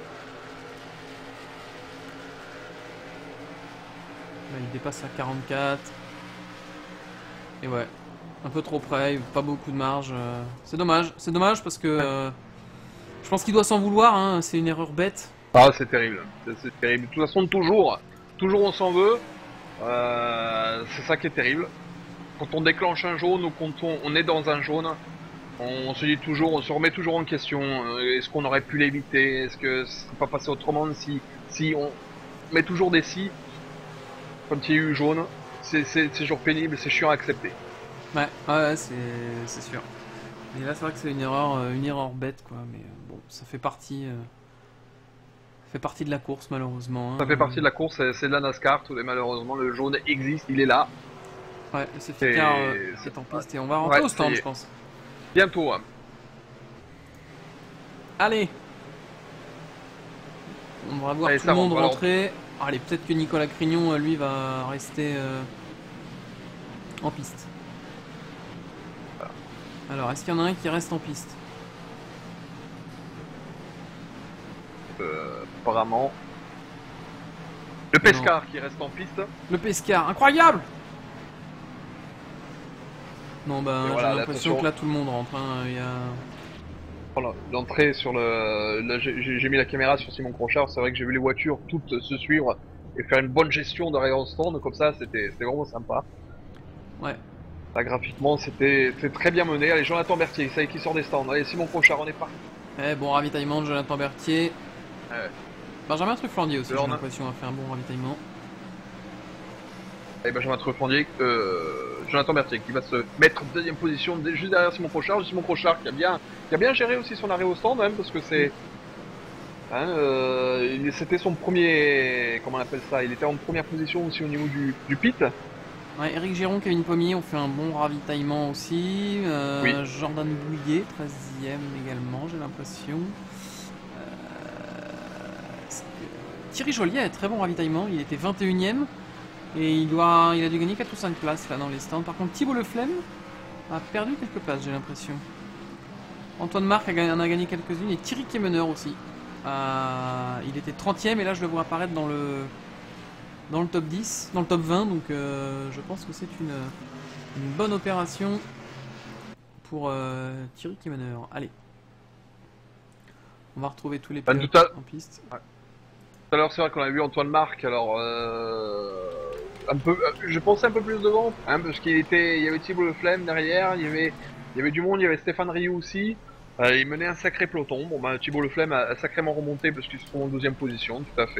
il dépasse la quarante-quatre. Et ouais, un peu trop près, pas beaucoup de marge. Euh, c'est dommage, c'est dommage parce que euh, je pense qu'il doit s'en vouloir, hein, c'est une erreur bête. Ah, c'est terrible, c'est terrible. De toute façon, toujours, toujours on s'en veut. Euh, c'est ça qui est terrible. Quand on déclenche un jaune ou quand on, on est dans un jaune, on se dit toujours, on se remet toujours en question. Euh, Est-ce qu'on aurait pu l'éviter? Est-ce que ça serait pas passé autrement si, si on met toujours des si quand il y a eu jaune? C'est toujours pénible, c'est chiant à accepter. Ouais, ouais, c'est sûr. Et là, c'est vrai que c'est une erreur, une erreur bête, quoi. Mais bon, ça fait partie, euh, ça fait partie de la course, malheureusement. Hein. Ça fait partie de la course, c'est de la NASCAR. Tout est malheureusement, le jaune existe, il est là. Ouais, le safety car euh, est en piste et on va rentrer ouais, au stand, je pense. Bientôt. Hein. Allez. On va voir Allez, tout le monde rentrer. Alors... Allez, peut-être que Nicolas Crignon, lui, va rester euh, en piste. Voilà. Alors, est-ce qu'il y en a un qui reste en piste? euh, Apparemment. Le Pescar non. Qui reste en piste. Le Pescar, incroyable! Non, bah, voilà, j'ai l'impression que là, tout le monde rentre. Hein. Il y a... Voilà, l'entrée sur le... Là, j'ai mis la caméra sur Simon Crochard, c'est vrai que j'ai vu les voitures toutes se suivre et faire une bonne gestion d'arrière au stand, comme ça, c'était vraiment sympa. Ouais. Là, graphiquement, c'était très bien mené. Allez, Jonathan Berthier, ça y est, qui sort des stands. Allez, Simon Crochard, on est parti. Eh, bon ravitaillement de Jonathan Berthier. Ouais. Benjamin Trufflandier aussi, j'ai l'impression, a fait un bon ravitaillement. Et Benjamin Trufflandier, euh, Jonathan Berthier qui va se mettre en deuxième position juste derrière Simon Crochard. Simon Crochard qui a bien, qui a bien géré aussi son arrêt au stand, même, parce que c'est, hein, euh, c'était son premier, comment on appelle ça, il était en première position aussi au niveau du, du pit. Ouais, Eric Giron, Kevin Pommier ont fait un bon ravitaillement aussi. Euh, oui. Jordan Bouillet, treizième également, j'ai l'impression. Euh, Thierry Joliet a très bon ravitaillement, il était vingt et unième. Et il, doit, il a dû gagner quatre ou cinq places là dans les stands. Par contre, Thibaut Leflemme a perdu quelques places, j'ai l'impression. Antoine Marc en a gagné quelques-unes. Et Thierry Kemeneur aussi. Euh, il était trentième et là je le vois apparaître dans le, dans le top dix, dans le top vingt. Donc euh, je pense que c'est une, une bonne opération pour euh, Thierry Kemeneur. Allez. On va retrouver tous les pilotes à... en piste. Ouais. Tout à l'heure, c'est vrai qu'on a vu Antoine Marc. Alors, euh... un peu, je pensais un peu plus devant, hein, parce qu'il était, il y avait Thibaut Leflemme derrière, il y avait, il y avait du monde, il y avait Stéphane Rioux aussi. Euh, il menait un sacré peloton. Bon, bah, Thibaut Leflemme a, a sacrément remonté parce qu'il se trouve en deuxième position, tout à fait.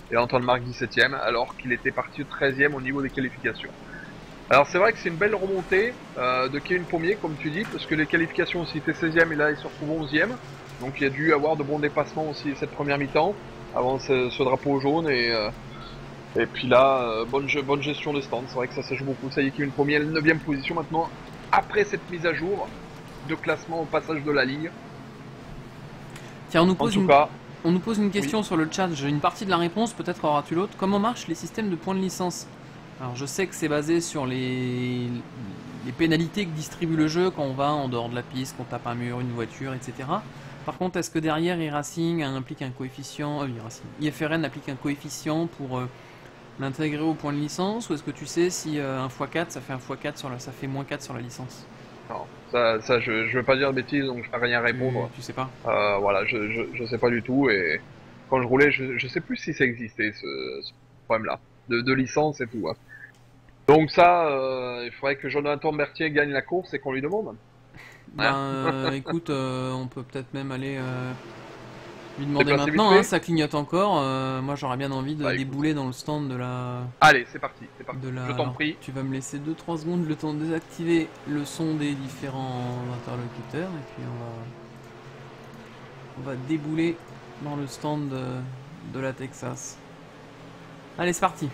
et Antoine Marc dix-septième, alors qu'il était parti treizième au niveau des qualifications. Alors c'est vrai que c'est une belle remontée euh, de Kevin Pommier, comme tu dis, parce que les qualifications aussi étaient seizième et là il se retrouve onzième. Donc il y a dû avoir de bons dépassements aussi cette première mi-temps, avant ce, ce drapeau jaune. Et, euh, et puis là, euh, bonne, bonne gestion de stand, c'est vrai que ça, ça joue beaucoup. Ça y est, Kevin Pommier, neuvième position maintenant, après cette mise à jour de classement au passage de la ligne. Tiens, on nous pose, en tout une... cas, on nous pose une question oui. sur le chat, j'ai une partie de la réponse, peut-être auras-tu l'autre. Comment marchent les systèmes de points de licence? Alors je sais que c'est basé sur les... les pénalités que distribue le jeu quand on va en dehors de la piste, qu'on tape un mur, une voiture, et cetera. Par contre, est-ce que derrière iRacing implique un coefficient, euh, I F R N applique un coefficient pour euh, l'intégrer au point de licence, ou est-ce que tu sais si euh, un fois quatre ça fait un fois quatre sur la, ça fait moins quatre sur la licence? Non, ça, ça je, je veux pas dire de bêtises, donc je peux rien répondre. Tu, tu sais pas? euh, Voilà, je, je, je sais pas du tout, et quand je roulais, je, je sais plus si ça existait ce, ce problème-là, de, de licence et tout. Hein. Donc ça, euh, il faudrait que Jonathan Berthier gagne la course et qu'on lui demande. Ben, euh, écoute, euh, on peut peut-être même aller euh, lui demander maintenant, hein, ça clignote encore. Euh, moi j'aurais bien envie de bah, débouler dans le stand de la... Allez, c'est parti, c'est parti. De la... Je t'en prie. Tu vas me laisser deux trois secondes le temps de désactiver le son des différents interlocuteurs et puis on va... On va débouler dans le stand de, de la Texas. Allez, c'est parti.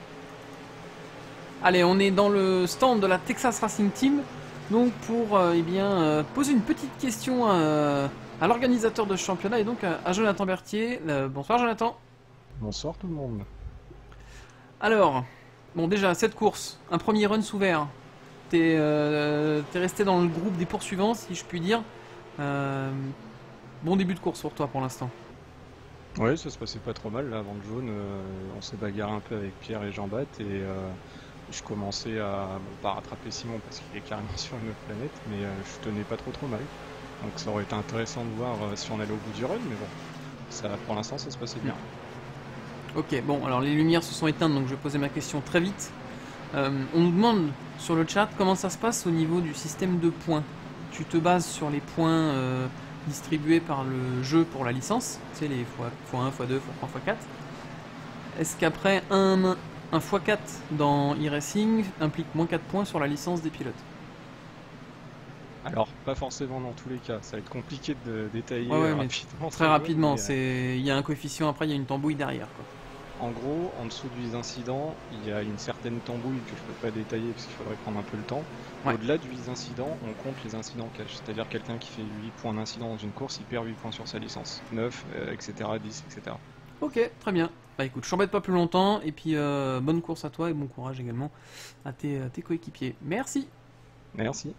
Allez, on est dans le stand de la Texas Racing Team. Donc pour euh, eh bien, euh, poser une petite question à, à l'organisateur de ce championnat et donc à, à Jonathan Berthier. Euh, bonsoir Jonathan. Bonsoir tout le monde. Alors, bon déjà cette course, un premier run sous vert. T'es euh, t'es resté dans le groupe des poursuivants si je puis dire. Euh, bon début de course pour toi pour l'instant. Oui, ça se passait pas trop mal là avant le jaune. Euh, on s'est bagarré un peu avec Pierre et Jean-Baptiste et euh, je commençais à, bon, pas rattraper Simon parce qu'il est carrément sur une autre planète, mais euh, je tenais pas trop trop mal. Donc ça aurait été intéressant de voir euh, si on allait au bout du run, mais bon, ça, pour l'instant ça se passait bien. Ok, bon, alors les lumières se sont éteintes, donc je vais poser ma question très vite. Euh, on nous demande sur le chat comment ça se passe au niveau du système de points. Tu te bases sur les points euh, distribués par le jeu pour la licence, tu sais, les fois un, fois deux, fois trois, fois quatre. Est-ce qu'après un... Un fois quatre dans iRacing implique moins quatre points sur la licence des pilotes? Alors, pas forcément dans tous les cas. Ça va être compliqué de détailler ouais, ouais, rapidement. Très rapidement. Il y a un coefficient, après il y a une tambouille derrière. Quoi. En gros, en dessous du vise incident, il y a une certaine tambouille que je peux pas détailler parce qu'il faudrait prendre un peu le temps. Ouais. Au-delà du vise incident, on compte les incidents cash. C'est-à-dire quelqu'un qui fait huit points d'incident dans une course, il perd huit points sur sa licence. neuf, euh, et cetera, dix, et cetera. Ok, très bien. Bah écoute, je t'embête pas plus longtemps, et puis euh, bonne course à toi et bon courage également à tes, à tes coéquipiers. Merci. Merci.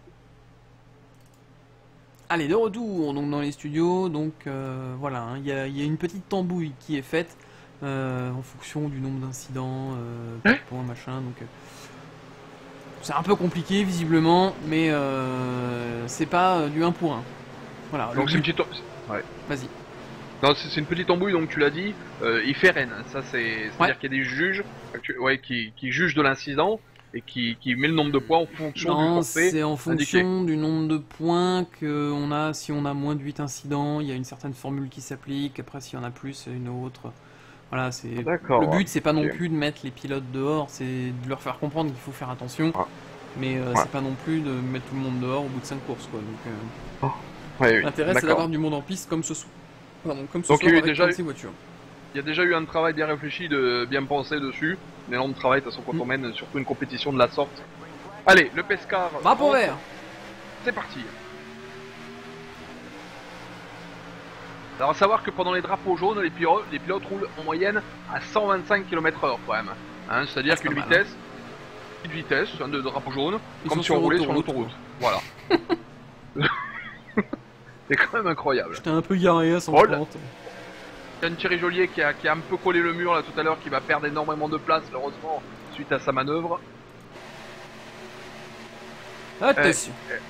Allez, de retour donc dans les studios, donc euh, voilà, il hein, y, y a une petite tambouille qui est faite euh, en fonction du nombre d'incidents, euh, hein points, machin, donc euh, c'est un peu compliqué visiblement, mais euh, c'est pas euh, du un pour un. Voilà. Donc c'est une petite... Ouais. Vas-y. Non, c'est une petite embrouille, donc tu l'as dit, euh, I F R N, ça c'est... C'est-à-dire ouais. qu'il y a des juges ouais, qui, qui jugent de l'incident et qui, qui met le nombre de points en fonction non, du forfait c'est en fonction indiqué. Du nombre de points qu'on a, si on a moins de huit incidents, il y a une certaine formule qui s'applique, après s'il y en a plus, une autre... Voilà, c'est... Le but, c'est pas okay. non plus de mettre les pilotes dehors, c'est de leur faire comprendre qu'il faut faire attention, ah. mais euh, ouais. c'est pas non plus de mettre tout le monde dehors au bout de cinq courses, quoi. Donc, euh... oh. ouais, oui. L'intérêt, c'est d'avoir du monde en piste comme ce soir. Pardon, comme ce Donc soir il y, a avec déjà, ces voitures. Il y a déjà eu un travail bien réfléchi, de bien penser dessus. Mais on travaille de toute façon quand mmh. on mène surtout une compétition de la sorte. Allez, le Pescar. Drapeau vert. C'est parti. Alors à savoir que pendant les drapeaux jaunes, les pilotes, les pilotes roulent en moyenne à cent vingt-cinq kilomètres heure quand même. Hein, c'est-à-dire ah, qu'une vitesse, hein. petite vitesse, un de drapeau jaune, Ils comme si on roulait sur l'autoroute. Voilà. C'est quand même incroyable. J'étais un peu garé à cent trente. Il y a une Thierry Joliet qui a, qui a un peu collé le mur là tout à l'heure, qui va perdre énormément de place heureusement suite à sa manœuvre. Attention. Eh, eh.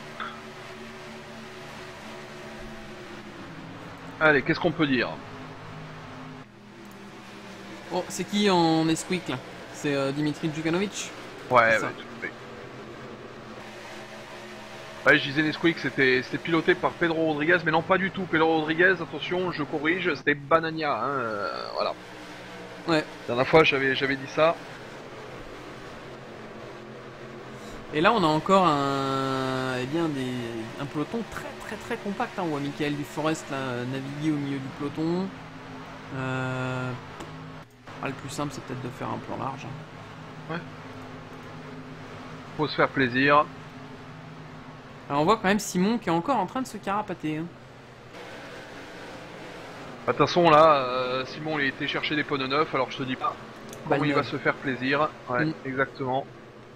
Allez, qu'est-ce qu'on peut dire? Oh, c'est qui en esquick là? C'est euh, Dimitri Djukanovic? Ouais, ouais, tout à fait. Ouais, je disais Nesquik, c'était piloté par Pedro Rodriguez, mais non pas du tout. Pedro Rodriguez, attention, je corrige, c'était Banania, hein, euh, voilà. Ouais. La dernière fois, j'avais j'avais dit ça. Et là, on a encore un, eh bien, des, un peloton très très très compact. Hein. On voit Michael Duforest là, naviguer au milieu du peloton. Euh... Ah, le plus simple, c'est peut-être de faire un plan large. Hein. Ouais. Faut se faire plaisir. Alors, on voit quand même Simon qui est encore en train de se carapater. Hein. De toute façon, là, euh, Simon, il a été chercher des pneus neufs, alors je te dis pas comment Bagnole. il va se faire plaisir. Ouais, Mm. exactement.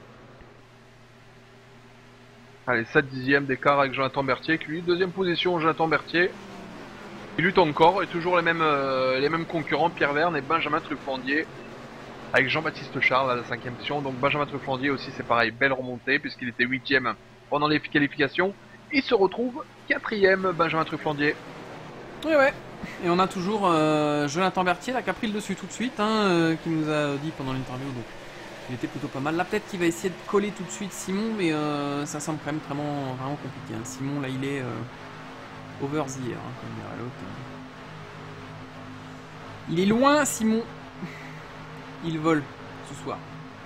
Allez, sept dixièmes d'écart avec Jonathan Berthier, qui lui, deuxième position, Jonathan Berthier. Il lutte encore, et toujours les mêmes, euh, les mêmes concurrents, Pierre Verne et Benjamin Truffandier, avec Jean-Baptiste Charles à la cinquième position. Donc Benjamin Truffandier aussi, c'est pareil, belle remontée, puisqu'il était huitième pendant les qualifications. Il se retrouve quatrième, Benjamin Truffandier. Ouais, ouais. Et on a toujours euh, Jonathan Berthier là, qui a pris le dessus tout de suite, hein, euh, qui nous a dit pendant l'interview. Donc il était plutôt pas mal. Là, peut-être qu'il va essayer de coller tout de suite Simon, mais euh, ça semble quand même vraiment, vraiment compliqué. Hein. Simon, là, il est euh, over the air, hein, comme dirait l'autre. Il est loin, Simon. Il vole ce soir.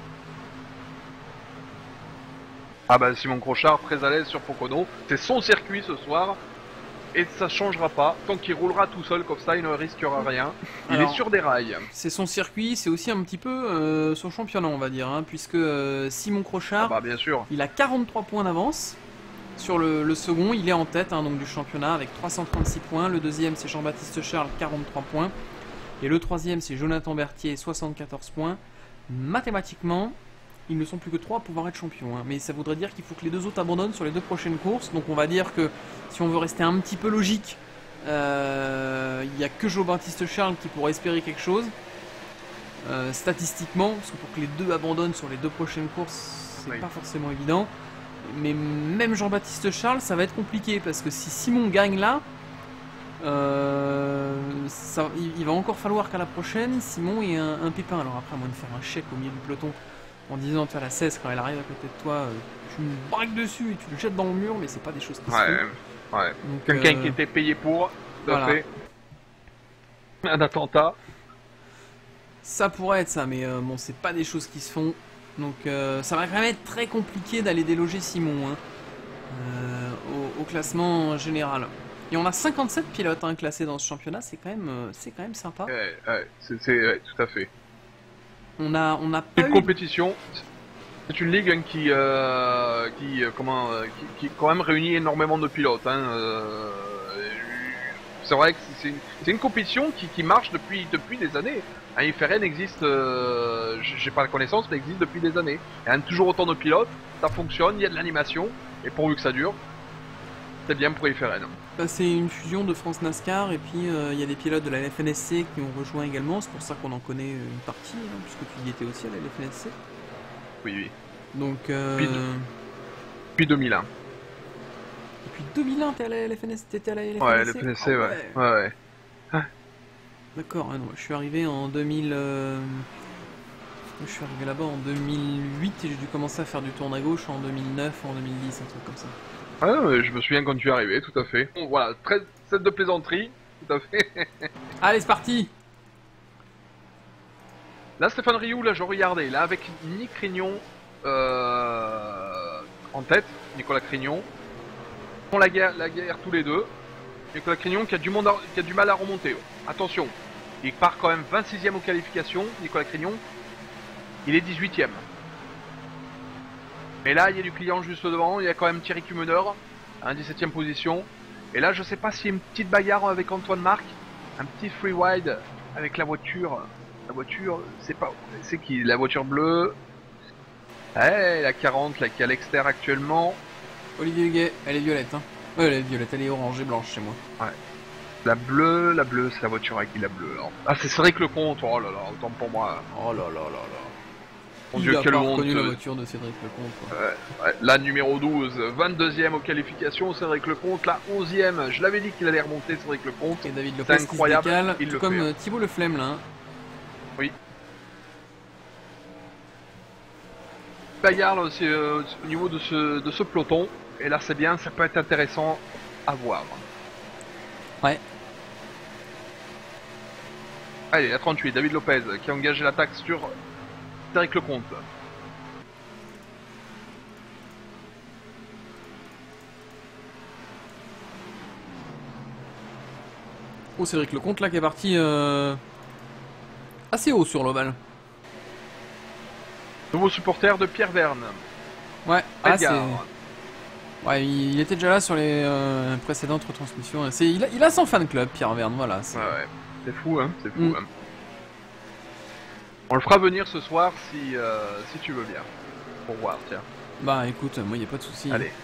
Ah bah Simon Crochard, très à l'aise sur Pocono. C'est son circuit ce soir. Et ça changera pas. Tant qu'il roulera tout seul comme ça, il ne risquera rien. Il Alors, est sur des rails. C'est son circuit, c'est aussi un petit peu euh, son championnat, on va dire, hein, puisque euh, Simon Crochard, Ah bah bien sûr. il a quarante-trois points d'avance sur le, le second. Il est en tête hein, donc du championnat avec trois cent trente-six points. Le deuxième, c'est Jean-Baptiste Charles, quarante-trois points. Et le troisième, c'est Jonathan Berthier, soixante-quatorze points. Mathématiquement, ils ne sont plus que trois à pouvoir être champions. Hein. Mais ça voudrait dire qu'il faut que les deux autres abandonnent sur les deux prochaines courses. Donc on va dire que si on veut rester un petit peu logique, euh, il n'y a que Jean-Baptiste Charles qui pourrait espérer quelque chose. Euh, statistiquement, parce que pour que les deux abandonnent sur les deux prochaines courses, c'est Oui. pas forcément évident. Mais même Jean-Baptiste Charles, ça va être compliqué parce que si Simon gagne là, euh, ça, il, il va encore falloir qu'à la prochaine, Simon ait un, un pépin. Alors après, à moins de faire un chèque au milieu du peloton en disant tu as la seize quand elle arrive à côté de toi, euh, tu me braques dessus et tu le jettes dans le mur, mais c'est pas des choses qui se Ouais, font. ouais. Donc, Quelqu'un euh, qui était payé pour, tout à voilà. fait. Un attentat. Ça pourrait être ça, mais euh, bon, c'est pas des choses qui se font. Donc euh, ça va quand même être très compliqué d'aller déloger Simon hein, euh, au, au classement général. Et on a cinquante-sept pilotes hein, classés dans ce championnat, c'est quand même, euh, c'est quand même sympa. Ouais, ouais, c'est, c'est ouais, tout à fait. On a, on a pas Une eu... compétition. C'est une ligue hein, qui, euh, qui, euh, comment, euh, qui, qui quand même réunit énormément de pilotes. Hein, euh, c'est vrai que c'est une, c'est une compétition qui, qui marche depuis, depuis des années. Hein, F R N existe, euh, j'ai pas la connaissance, mais existe depuis des années. Il y a toujours autant de pilotes, ça fonctionne, il y a de l'animation, et pourvu que ça dure, c'est bien pour F R N. Bah, c'est une fusion de France NASCAR et puis euh, il y a des pilotes de la F N S C qui ont rejoint également, c'est pour ça qu'on en connaît une partie, hein, puisque tu y étais aussi à la F N S C. Oui, oui. Donc, euh... Puis Depuis deux mille un. depuis deux mille un, t'es à la F N S C, t'étais à la F N S C. Ouais, le F N S C, Ah ouais. Ouais, ouais. D'accord, hein, non, je suis arrivé en deux mille... euh, Je suis arrivé là-bas en deux mille huit et j'ai dû commencer à faire du tourne à gauche en deux mille neuf, en deux mille dix, un truc comme ça. Ouais, ouais, je me souviens quand tu es arrivé, tout à fait. Bon, voilà, treize sets de plaisanterie, tout à fait. Allez, c'est parti. Là, Stéphane Rioux, là, je regardais, là, avec Nick Crignon euh, en tête, Nicolas Crignon. Ils font la guerre, la guerre tous les deux. Nicolas Crignon qui a du, monde à- qui a du mal à remonter. Attention, il part quand même vingt-sixième aux qualifications, Nicolas Crignon. Il est dix-huitième. Mais là, il y a du client juste devant, il y a quand même Thierry Cumeneur, à dix-septième position. Et là, je sais pas s'il y a une petite bagarre avec Antoine Marc, un petit free ride avec la voiture. La voiture, c'est pas... C'est qui? La voiture bleue. Ouais, la quarante, là, qui est à l'extérieur actuellement. Olivier Huguet, elle est violette, hein. Ouais, elle est violette, elle est orange et blanche chez moi. La bleue, la bleue, c'est la voiture avec qui la bleue. Alors. Ah, c'est Cédric Lecomte, oh là là, autant pour moi. Oh là là là là. Mon Il Dieu, a quelle pas honte. reconnu la voiture de Cédric Lecomte, quoi. Ouais, la numéro douze, vingt-deuxième aux qualifications, Cédric Lecomte. La onzième, je l'avais dit qu'il allait remonter, Cédric Lecomte. Et David C'est Lopez qui se incroyable, décale, il tout le comme fait. euh, Thibaut Leflemme là. Hein. Bagarre là, c'est, euh, au niveau de ce, de ce peloton. Et là, c'est bien, ça peut être intéressant à voir. Ouais. Allez, la trente-huit, David Lopez qui a engagé l'attaque sur Derek Lecomte. Oh, Cédric Lecomte là qui est parti euh... assez haut sur l'ovale. Nouveau supporter de Pierre Verne. Ouais, ah, c'est... Edgar. Ouais, il était déjà là sur les euh, précédentes retransmissions. C'est... Il, a... il a son fan club, Pierre Verne, voilà. C'est Ouais, ouais. C'est fou, hein, c'est fou. Mm. Hein. On le fera venir ce soir si, euh, si tu veux bien. Pour voir, tiens. Bah écoute, moi y a pas de souci. Allez.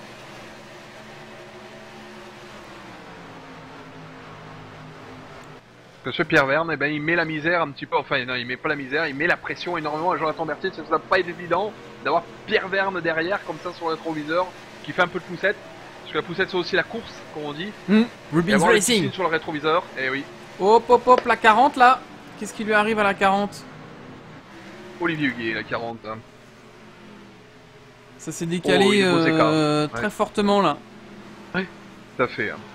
Parce que ce Pierre Verne, eh ben, il met la misère un petit peu, enfin non, il met pas la misère, il met la pression énormément à Jonathan Berthier. Ça va pas être évident d'avoir Pierre Verne derrière, comme ça, sur le rétroviseur, qui fait un peu de poussette. Parce que la poussette, c'est aussi la course, comme on dit. Mm. Et Rubens avoir le Racing. piscine sur le rétroviseur, eh oui. Hop hop hop, la quarante là. Qu'est-ce qui lui arrive à la quarante? Olivier Huguet, la quarante. Hein. Ça s'est décalé Oh, il y a des beaux écarts. euh, Ouais. très fortement là. Tout à fait. Hein.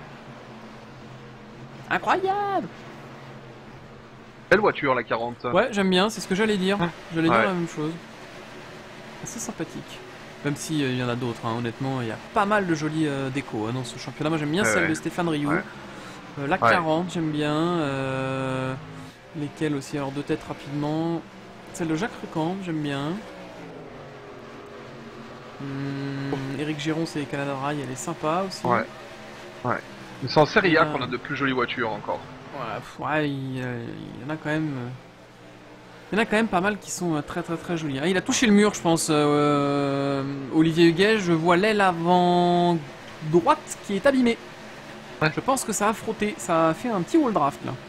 Incroyable. Belle voiture, la quarante. Ouais, j'aime bien, c'est ce que j'allais dire. J'allais Ouais. dire la même chose. Assez sympathique. Même si il y en a d'autres, hein, honnêtement, il y a pas mal de jolies euh, décos hein, dans ce championnat. Moi j'aime bien Ouais, celle ouais. de Stéphane Rioux. Ouais. Euh, la Ouais. quarante, j'aime bien. Euh, lesquelles aussi, alors de tête rapidement. Celle de Jacques Recan, j'aime bien. Hum, Eric Giron, c'est Canada Rail, elle est sympa aussi. Ouais. Ouais. Mais c'est en Serie A Euh. qu'on a de plus jolies voitures encore. Ouais, pff, ouais, il, euh, il y en a quand même. euh, Il y en a quand même pas mal qui sont euh, très très très jolis. Ah, il a touché le mur, je pense. euh, Olivier Huguet, je vois l'aile avant droite qui est abîmée. Ouais. Je pense que ça a frotté, ça a fait un petit wall draft là.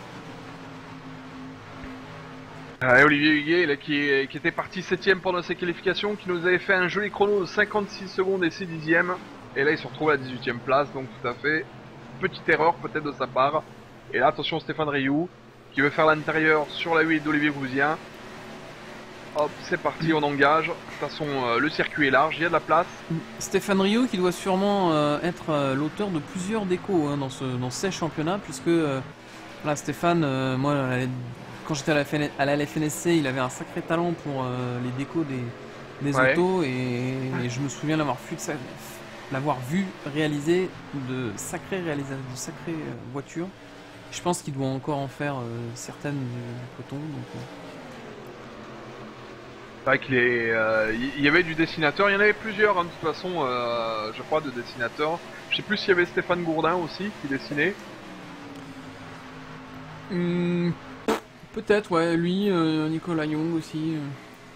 Ah, et Olivier Huguet, là, qui, est- qui était parti septième pendant ses qualifications, qui nous avait fait un joli chrono de cinquante-six secondes et six dixièmes. Et là, il se retrouve à la dix-huitième place, donc tout à fait. Petite erreur peut-être de sa part. Et là, attention, Stéphane Rioux, qui veut faire l'intérieur sur la huit d'Olivier Gouzien. Hop, c'est parti, on engage. De toute façon, euh, le circuit est large, il y a de la place. Stéphane Rioux qui doit sûrement euh, être euh, l'auteur de plusieurs décos hein, dans, ce, dans ces championnats, puisque euh, là, Stéphane, euh, moi, à la- quand j'étais à la, F N à la L F N S C, il avait un sacré talent pour euh, les décos des, des Ouais. autos, et, et je me souviens l'avoir vu, de sa- l'avoir vu réaliser de sacrées réalisations, de sacrées euh, voitures. Je pense qu'il doit encore en faire euh, certaines du coton. Donc, euh, C'est vrai qu'il est, euh, il y avait du dessinateur, il y en avait plusieurs hein, de toute façon, euh, je crois, de dessinateurs. Je sais plus s'il y avait Stéphane Gourdin aussi qui dessinait. Hum, peut-être, ouais, lui, euh, Nicolas Young aussi. euh.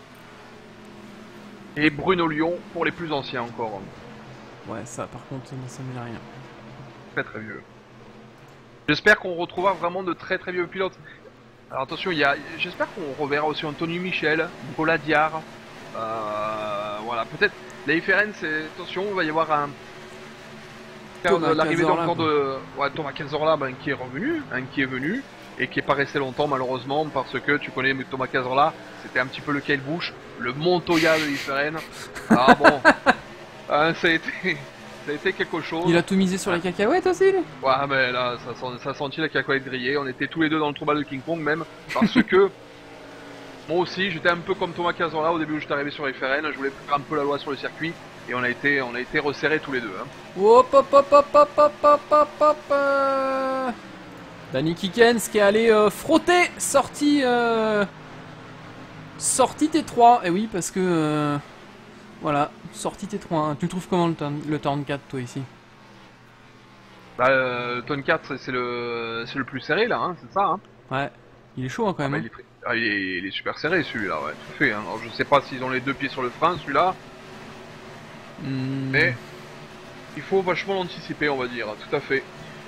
Et Bruno Lyon pour les plus anciens encore. Ouais, ça par contre, ça ne me dit rien. Très très vieux. J'espère qu'on retrouvera vraiment de très très vieux pilotes. Alors attention, il y a, j'espère qu'on reverra aussi Anthony Michel, Nicolas Diard. Euh, voilà, peut-être la F R N, c'est attention, il va y avoir un Thomas l'arrivée Cazorla, encore de ouais, Thomas Cazorla ben, qui est revenu, hein, qui est venu et qui est pas resté longtemps malheureusement parce que tu connais Thomas Cazorla, c'était un petit peu le Kyle Busch, le Montoya de l'F R N. Ah bon, hein, ça a été ça a été quelque chose. Il a tout misé sur les cacahuètes aussi, lui. Ouais, mais là, ça, sent- ça sentit la cacahuète grillée. On était tous les deux dans le trou de King Kong, même. Parce que, moi aussi, j'étais un peu comme Thomas Cazorla au début où j'étais arrivé sur F R N. Je voulais faire un peu la loi sur le circuit. Et on a été, on a été resserrés tous les deux. Hein. Hop hop hop hop hop hop hop hop hop euh... Danny Kikens qui est allé euh, frotter, sorti euh... sorti T trois. Et oui, parce que euh... voilà, sorti T trois. Hein. Tu trouves comment le turn, le turn quatre, toi, ici? Bah, euh, le Tonne quatre, c'est le, c'est le plus serré là, hein, c'est ça. Hein. Ouais, il est chaud hein, quand Ah, même. bah, hein. il, est, très- ah, il, est, il est super serré celui-là, ouais, tout à fait. Hein. Alors, je sais pas s'ils ont les deux pieds sur le frein, celui-là, Hmm. mais il faut vachement l'anticiper, on va dire, tout à fait.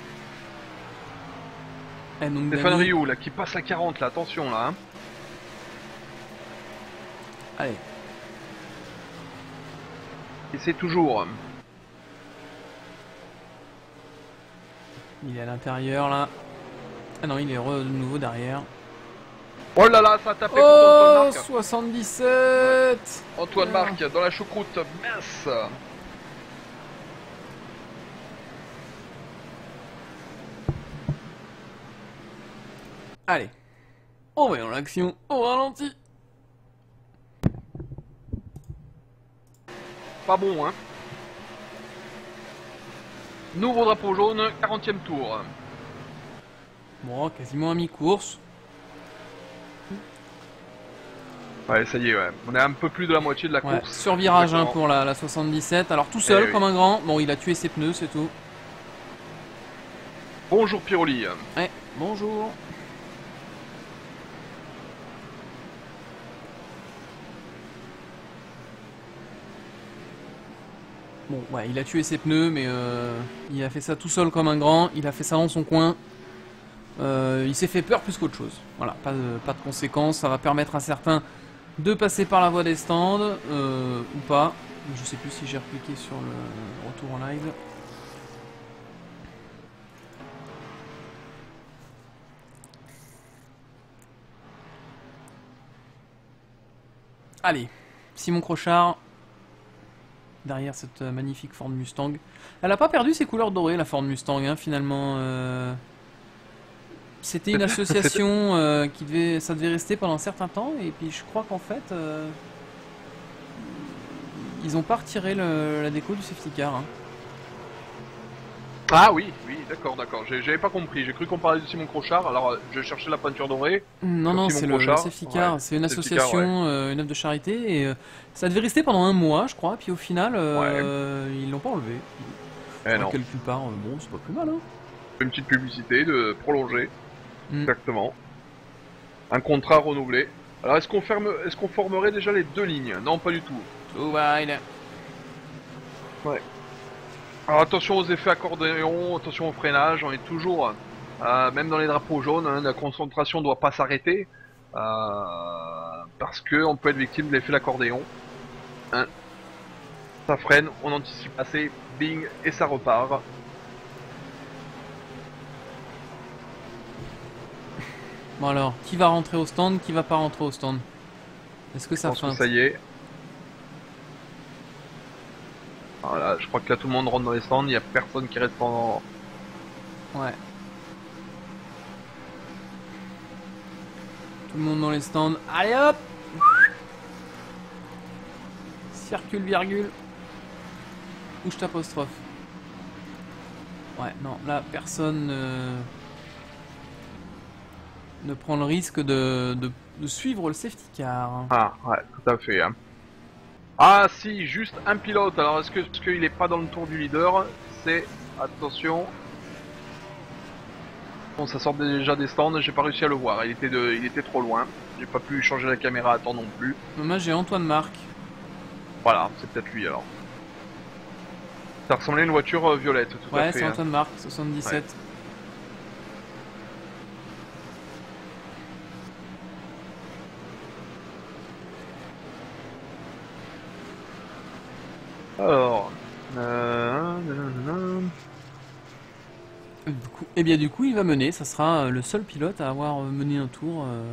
Et donc, Stéphane Danny- Rioux là, qui passe à quarante là, attention là. Hein. Allez. Et c'est toujours. Il est à l'intérieur là. Ah non, il est re- de nouveau derrière. Oh là là, ça a tapé contre Oh, Antoine Marc. soixante-dix-sept. Antoine Marc dans la choucroute, mince. Allez, on va dans l'action, au ralenti. Pas bon, hein. Nouveau drapeau jaune, quarantième tour. Bon, quasiment à mi-course. Ouais, ça y est, ouais. On est un peu plus de la moitié de la Ouais, course. sur virage hein, Exactement. pour la, la soixante-dix-sept. Alors tout seul, Eh comme oui. un grand. Bon, il a tué ses pneus, c'est tout. Bonjour Piroli. Ouais, bonjour. Bon, ouais, il a tué ses pneus, mais euh, il a fait ça tout seul comme un grand. Il a fait ça dans son coin. Euh, il s'est fait peur plus qu'autre chose. Voilà, pas de, pas de conséquences. Ça va permettre à certains de passer par la voie des stands euh, ou pas. Je sais plus si j'ai recliqué sur le retour en live. Allez, Simon Crochard. Derrière cette magnifique Ford Mustang. Elle a pas perdu ses couleurs dorées, la Ford Mustang, hein, finalement. Euh... C'était une association euh, qui devait, ça devait rester pendant un certain temps, et puis je crois qu'en fait, euh... ils ont pas retiré le, la déco du safety car. Hein. Ah oui, oui, d'accord, d'accord. J'ai- J'avais pas compris. J'ai cru qu'on parlait de Simon Crochard. Alors, euh, je cherchais la peinture dorée. Non, Sur non, Simon c'est le, le Crochard, safety car. ouais, C'est une safety association, car, ouais. euh, une œuvre de charité, et euh, ça devait rester pendant un mois, je crois, puis au final, euh, ils l'ont pas enlevé. Eh À non. quelque part, euh, bon, c'est pas plus mal, hein. Une petite publicité de prolonger. Mm. Exactement. Un contrat renouvelé. Alors, est-ce qu'on ferme, est-ce qu'on formerait déjà les deux lignes? Non, pas du tout. Tout va, il est- Alors, attention aux effets accordéon, attention au freinage. On est toujours, euh, même dans les drapeaux jaunes, hein, la concentration doit pas s'arrêter. Euh, parce que on peut être victime de l'effet d'accordéon. Hein. Ça freine, on anticipe assez, bing, et ça repart. Bon alors, qui va rentrer au stand, qui va pas rentrer au stand? Est-ce que Je ça pense que feinte? ça y est. Voilà, je crois que là tout le monde rentre dans les stands, il n'y a personne qui reste pendant... Ouais. Tout le monde dans les stands. Allez hop! Circule, virgule. Ou je t'apostrophe. Ouais, non, là, personne ne... ne prend le risque de, de, de suivre le safety car. Ah, ouais, tout à fait. Hein. Ah si, juste un pilote. Alors est-ce que parce qu'il est pas dans le tour du leader, c'est... Attention. Bon, ça sort déjà des stands, j'ai pas réussi à le voir. Il était, de... il était trop loin. J'ai pas pu changer la caméra à temps non plus. Moi, j'ai Antoine Marc. Voilà, c'est peut-être lui alors. Ça ressemblait à une voiture euh, violette, tout Ouais, à fait. c'est Hein. Antoine Marc, soixante-dix-sept. Alors... Euh... nanana. Du coup, et bien du coup, il va mener. Ça sera euh, le seul pilote à avoir euh, mené un tour euh,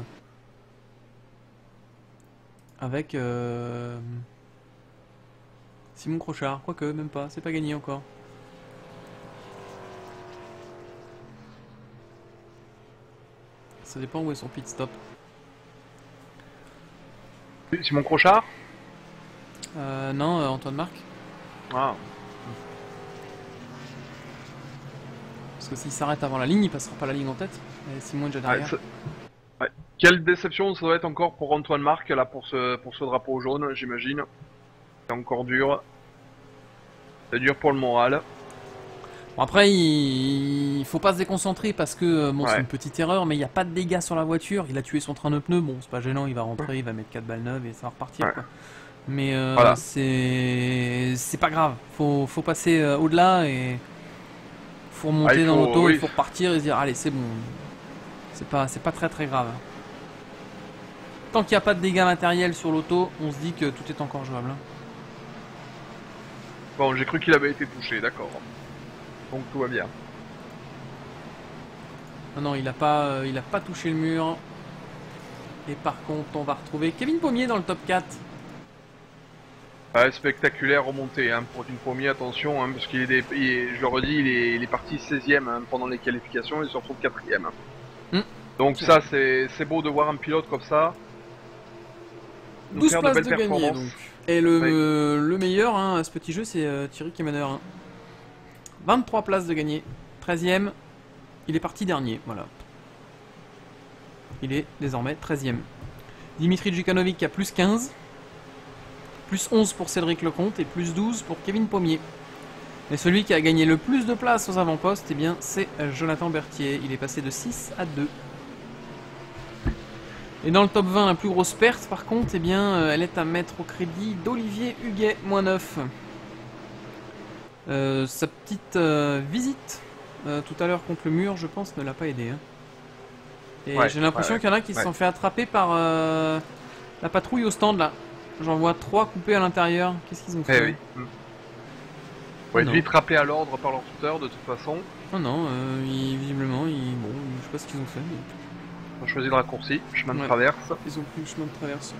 avec euh, Simon Crochard. Quoique, même pas. C'est pas gagné encore. Ça dépend où est son pit stop. Simon Crochard. Euh, non, euh, Antoine Marc. Ah. Parce que s'il s'arrête avant la ligne, il passera pas la ligne en tête. Et Simon est déjà Ouais, derrière. ça- ouais. Quelle déception ça doit être encore pour Antoine Marc là pour ce pour ce drapeau jaune, j'imagine. C'est encore dur. C'est dur pour le moral. Bon, après, il... il faut pas se déconcentrer parce que euh, bon, c'est Ouais. une petite erreur, mais il n'y a pas de dégâts sur la voiture. Il a tué son train de pneus. Bon, c'est pas gênant, il va rentrer, il va mettre quatre balles neuves et ça va repartir. Ouais. Quoi. Mais euh, Voilà. c'est c'est pas grave. Faut, faut passer euh, au-delà et faut remonter Ah, il dans faut- l'auto, oui. il faut repartir et se dire allez, c'est bon. C'est pas, c'est pas très très grave. Tant qu'il n'y a pas de dégâts matériels sur l'auto, on se dit que tout est encore jouable. hein. Bon, j'ai cru qu'il avait été touché, d'accord. Donc tout va bien. Non, non, il a pas, euh, il a pas touché le mur. Et par contre, on va retrouver Kevin Pommier dans le top quatre. Ouais, spectaculaire remontée hein, pour une première, attention, hein, parce qu'il est, des- il est- je le redis, il est, il est parti seizième hein, pendant les qualifications et il se retrouve quatrième. Donc ça, c'est c'est beau de voir un pilote comme ça. nous douze faire places belles de gagné performances. donc. Et le, Oui. euh, le meilleur hein, à ce petit jeu, c'est euh, Thierry Kemener. Hein. vingt-trois places de gagné. treizième. Il est parti dernier. Voilà. Il est désormais treizième. Dimitri Djukanovic a plus quinze. Plus onze pour Cédric Lecomte et plus douze pour Kevin Pommier. Et celui qui a gagné le plus de places aux avant-postes, eh bien, c'est Jonathan Berthier. Il est passé de six à deux. Et dans le top vingt, la plus grosse perte, par contre, eh bien, euh, elle est à mettre au crédit d'Olivier Huguet, moins neuf. Euh, sa petite euh, visite euh, tout à l'heure contre le mur, je pense, ne l'a pas aidé. Hein. Et Ouais, j'ai l'impression ouais, qu'il y en a qui se ouais. sont fait attraper par euh, la patrouille au stand, là. J'en vois trois coupés à l'intérieur. Qu'est-ce qu'ils ont Eh fait? oui. Mm. Faut être Non. vite rappelé à l'ordre par leur tuteur de toute façon. Oh non, euh, ils- visiblement, ils, bon, je sais pas ce qu'ils ont fait. Mais... On a choisi le raccourci, chemin de Ouais. traverse. Ils ont pris le chemin de traverse.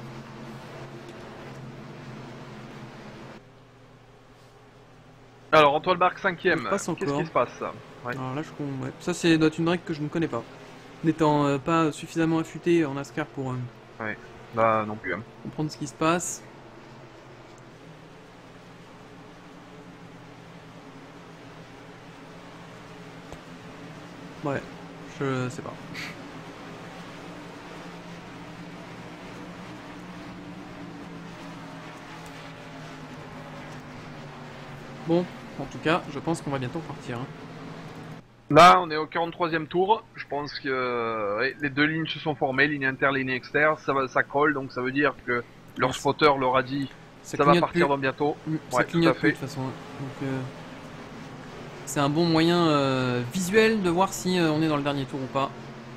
Alors Antoine Barque cinquième. Il passe Qu'est-ce encore. qui se passe? Ouais. Alors là, je com- ouais. Ça, c'est doit être une règle que je ne connais pas. N'étant euh, pas suffisamment affûté en NASCAR pour euh, Bah non plus. Hein. comprendre ce qui se passe. Ouais, je sais pas. Bon, en tout cas, je pense qu'on va bientôt partir. Hein. Là, on est au quarante-troisième tour. Je pense que euh, ouais, les deux lignes se sont formées, ligne inter, ligne externe. Ça, va, ça colle, donc ça veut dire que leur Ouais, spotter leur a dit Ça, ça va clignote partir plus. dans bientôt. Mm, Ça Ouais, clignote tout à plus fait. de toute façon. hein. Donc, euh, c'est un bon moyen euh, visuel de voir si euh, on est dans le dernier tour ou pas.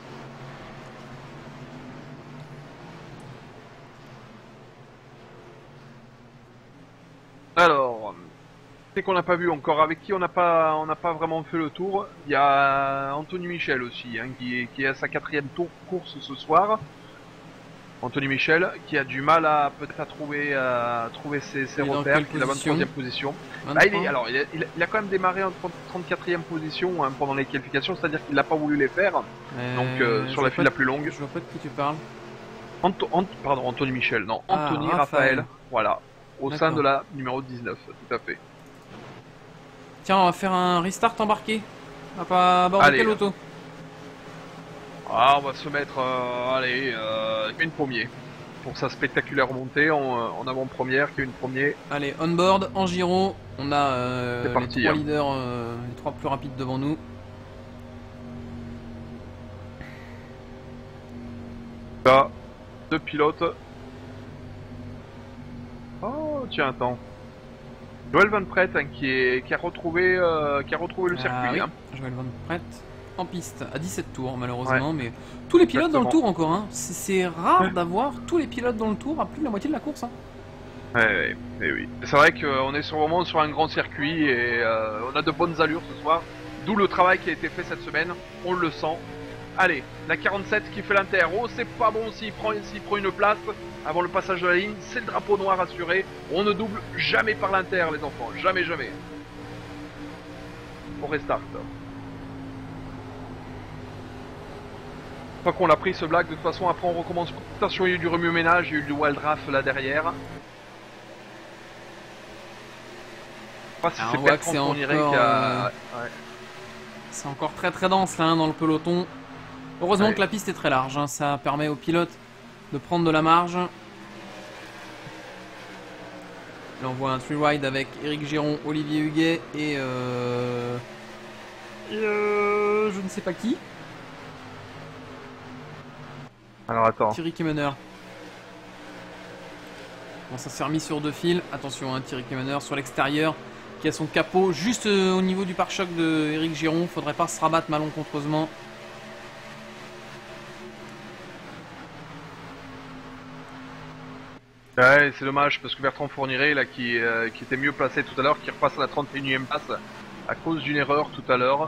Alors, c'est qu'on n'a pas vu encore. Avec qui on n'a pas, on n'a pas vraiment fait le tour. Il y a Anthony Michel aussi, hein, qui est, qui est à sa quatrième tour course ce soir. Anthony Michel, qui a du mal à peut-être à trouver, à trouver ses, ses Il est dans repères, quelle qui est à la position vingt-troisième position. Bah, il, vingt-trois. est, alors, il, a, il a- il a quand même démarré en trente-quatrième position hein, pendant les qualifications, c'est-à-dire qu'il n'a pas voulu les faire. Euh, Donc euh, je sur vois la pas file de- la plus longue. Je vois pas de qui tu parles. Anto- Ant- pardon, Anthony Michel, non, Ah, Anthony Raphaël. Raphaël. Voilà, au sein D'accord. de la numéro dix-neuf, tout à fait. Tiens, on va faire un restart embarqué. On va pas aborder Allez. quelle auto? Ah, on va se mettre, euh, allez, euh, une première. Pour sa spectaculaire montée en, en avant-première, qui est une première. Allez, on board, en Giro, on a euh, C'est parti, les trois hein. leaders, euh, les trois plus rapides devant nous. Là, deux pilotes. Oh, tiens, attends. Joël Van Pret, hein, qui, est, qui, a retrouvé, euh, qui a retrouvé le Ah circuit. oui, Hein. Joël Van Pret en piste à dix-sept tours malheureusement, mais tous les pilotes dans le Exactement. tour encore. Hein. C'est c'est rare Ouais. d'avoir tous les pilotes dans le tour à plus de la moitié de la course. Hein. Ouais, ouais, ouais, oui. C'est vrai qu'on est sur, vraiment sur un grand circuit et euh, on a de bonnes allures ce soir. D'où le travail qui a été fait cette semaine. On le sent. Allez, la quarante-sept qui fait l'inter. Oh, c'est pas bon s'il prend, s'il prend une place avant le passage de la ligne. C'est le drapeau noir assuré. On ne double jamais par l'inter, les enfants. Jamais, jamais. On restart. Une fois qu'on l'a pris ce blague, de toute façon, après on recommence. Attention, il y a eu du remue-ménage, il y a eu du wild draft là derrière. Je sais pas si Ah, c'est on voit que Bertrand c'est Fourniret encore, qui a. euh, Ouais. C'est encore très très dense là hein, dans le peloton. Heureusement Ouais. que la piste est très large, hein. Ça permet aux pilotes de prendre de la marge. Là on voit un three ride avec Éric Giron, Olivier Huguet et, euh... et euh... je ne sais pas qui. Alors attends. Thierry Kemener. Bon, ça s'est remis sur deux fils. Attention, hein, Thierry Kemener sur l'extérieur qui a son capot juste euh, au niveau du pare-choc de Éric Giron. Faudrait pas se rabattre malencontreusement. Ouais, c'est dommage parce que Bertrand Fourniret, là, qui, euh, qui était mieux placé tout à l'heure, qui repasse à la trente et unième place à cause d'une erreur tout à l'heure.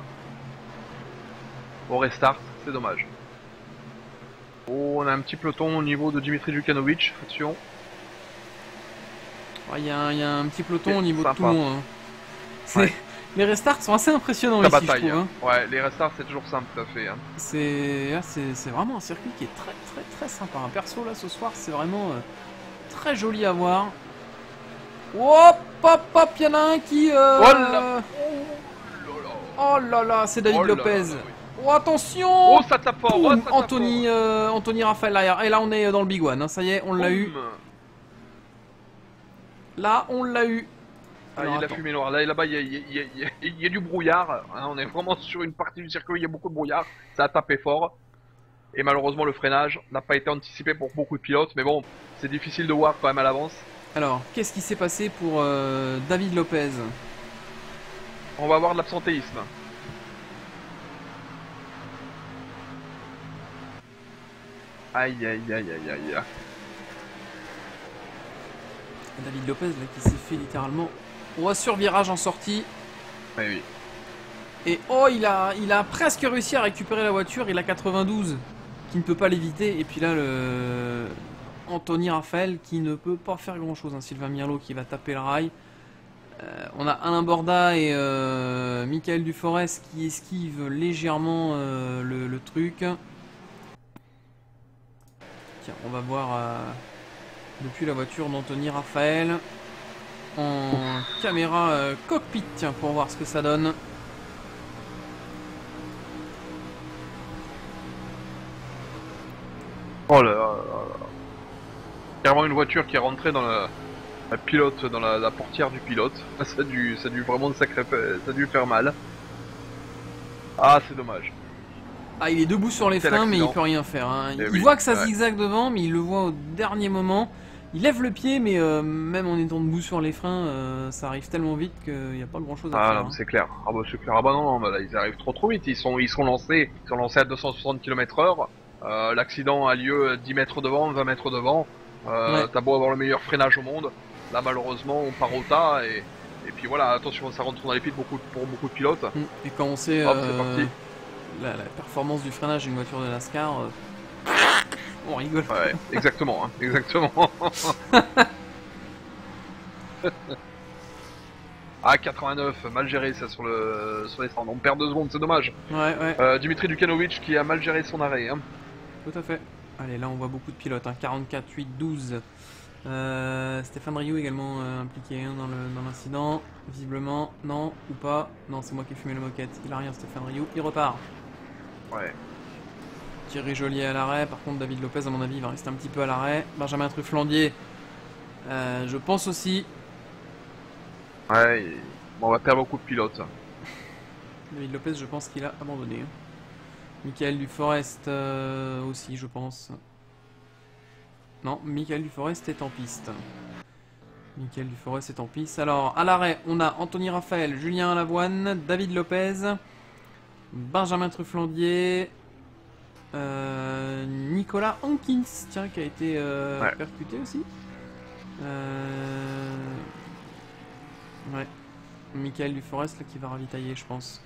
Au restart, c'est dommage. Oh, on a un petit peloton au niveau de Dimitri Djukanovic, attention. Il y, a un- y a un petit peloton C'est au niveau sympa. de tout le monde. hein. C'est- Ouais. Les restarts sont assez impressionnants La ici, bataille. je trouve. Hein. Ouais, les restarts c'est toujours simple, tout à fait. Hein. C'est ah, c'est vraiment un circuit qui est très très très sympa. Hein. Perso là ce soir c'est vraiment euh, très joli à voir. Hop hop hop, il y en a un qui... Euh... Oh là Oh là là, c'est David Oh là Lopez. là là, oui. Oh attention. Oh, ça tape fort. Boum, Oh, ça tape Anthony, fort. euh, Anthony Raphaël derrière. Et là on est dans le big one, hein. Ça y est, on l'a eu. Boum. Là on l'a eu. Ah, Alors, il y a de la attends. fumée noire. Là, là-bas, il y a, il y a- il y a- il y a- il y a du brouillard. Hein, on est vraiment sur une partie du circuit où il y a beaucoup de brouillard. Ça a tapé fort. Et malheureusement, le freinage n'a pas été anticipé pour beaucoup de pilotes. Mais bon, c'est difficile de voir quand même à l'avance. Alors, qu'est-ce qui s'est passé pour euh, David Lopez? On va avoir de l'absentéisme. Aïe, aïe, aïe, aïe, aïe. David Lopez là qui s'est fait littéralement oh, sur virage en sortie. Oui, oui. Et oh, il a, il a presque réussi à récupérer la voiture. Il a quatre-vingt-douze qui ne peut pas l'éviter. Et puis là, le Anthony Raphaël qui ne peut pas faire grand chose. Hein. Sylvain Mirlo qui va taper le rail. Euh, on a Alain Borda et euh, Michael Duforest qui esquivent légèrement euh, le, le truc. Tiens, on va voir euh, depuis la voiture d'Anthony Raphaël en caméra euh, cockpit, tiens, pour voir ce que ça donne. Oh là là là là. Carrément une voiture qui est rentrée dans la, la pilote, dans la, la portière du pilote. Ça a dû, ça a dû vraiment sacré, ça a dû faire mal. Ah, c'est dommage. Ah, il est debout sur les Quel freins, mais il accident. peut rien faire. Hein. Eh Il oui, voit que ça ouais. zigzague devant, mais il le voit au dernier moment. Il lève le pied, mais euh, même en étant debout sur les freins, euh, ça arrive tellement vite qu'il n'y a pas grand chose à Ah faire. non, hein. c'est clair. Ah bah c'est clair. Ah bah non, non, bah là, ils arrivent trop trop vite. Ils sont, ils sont lancés, ils sont lancés à deux cent soixante kilomètres heure. Euh, L'accident a lieu dix mètres devant, vingt mètres devant. Euh, Ouais. T'as beau avoir le meilleur freinage au monde, là malheureusement on part au tas et, et puis voilà, attention, ça rentre dans les pieds beaucoup, pour beaucoup de pilotes. Mm. Et quand on sait Hop, euh, c'est parti. la, la performance du freinage d'une voiture de NASCAR, euh, on rigole. Ouais, exactement, hein, exactement. Ah, quatre-vingt-neuf, mal géré ça sur le sur les stands. On perd deux secondes, c'est dommage. Ouais, ouais, Euh, Dimitri Dukanovic qui a mal géré son arrêt. Hein. tout à fait. Allez, là on voit beaucoup de pilotes, hein. quarante-quatre, huit, douze. Euh, Stéphane Rioux également euh, impliqué hein, dans le- dans l'incident. Visiblement, non, ou pas. Non, c'est moi qui ai fumé la moquette. Il a rien, Stéphane Rioux. Il repart. Ouais. Thierry Joliet à l'arrêt. Par contre, David Lopez, à mon avis, il va rester un petit peu à l'arrêt. Benjamin Trufflandier, euh, je pense aussi. Ouais, et- bon, on va perdre beaucoup de pilotes. David Lopez, je pense qu'il a abandonné. hein. Michael Duforest euh, aussi, je pense. Non, Michael Duforest est en piste. Michael Duforest est en piste. Alors, à l'arrêt, on a Anthony Raphaël, Julien Lavoine, David Lopez, Benjamin Trufflandier, euh, Nicolas Hankins, tiens, qui a été euh, Ouais. percuté aussi. Euh, ouais. Michael Duforest, là, qui va ravitailler, je pense.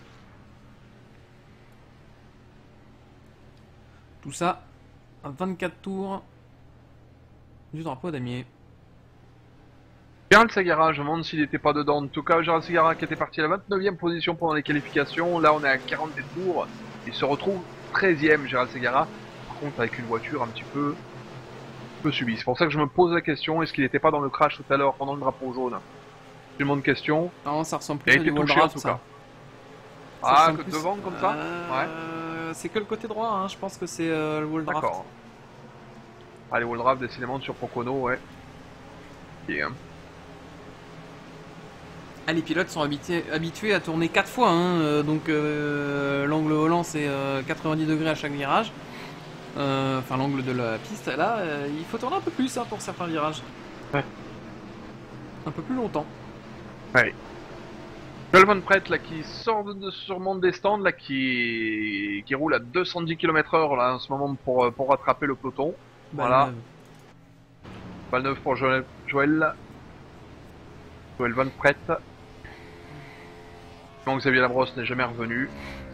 Tout ça à vingt-quatre tours du drapeau damier. Gérald Sagara, je me demande s'il n'était pas dedans. En tout cas, Gérald Sagara qui était parti à la vingt-neuvième position pendant les qualifications. Là, on est à quarante-sept tours. Il se retrouve treizième, Gérald Sagara. Par contre, avec une voiture un petit peu, un peu subie. C'est pour ça que je me pose la question, est-ce qu'il n'était pas dans le crash tout à l'heure pendant le drapeau jaune? C'est une bonne question. Non, ça ressemble Il plus a à été du wall touché en draft, tout ça. cas. Ça Ah, ressemble que plus- devant comme ça? Euh, C'est que le côté droit, hein. Je pense que c'est euh, le wall draft. D'accord. Allez, wall draft décidément sur Pocono, ouais. Et, hein. Ah, les pilotes sont habitués, habitués à tourner quatre fois, hein, euh, donc euh, l'angle volant c'est euh, quatre-vingt-dix degrés à chaque virage. Euh, Enfin, l'angle de la piste, là, euh, il faut tourner un peu plus hein, pour certains virages. Ouais. Un peu plus longtemps. Ouais. Joel Van Pret là qui sort de, de sûrement des stands là qui qui roule à deux cent dix kilomètres heure là en ce moment pour pour rattraper le peloton. Voilà. Balneuve. Balle neuve pour Joël Joël Joël Van Pret. Donc Xavier Labrosse n'est jamais revenu.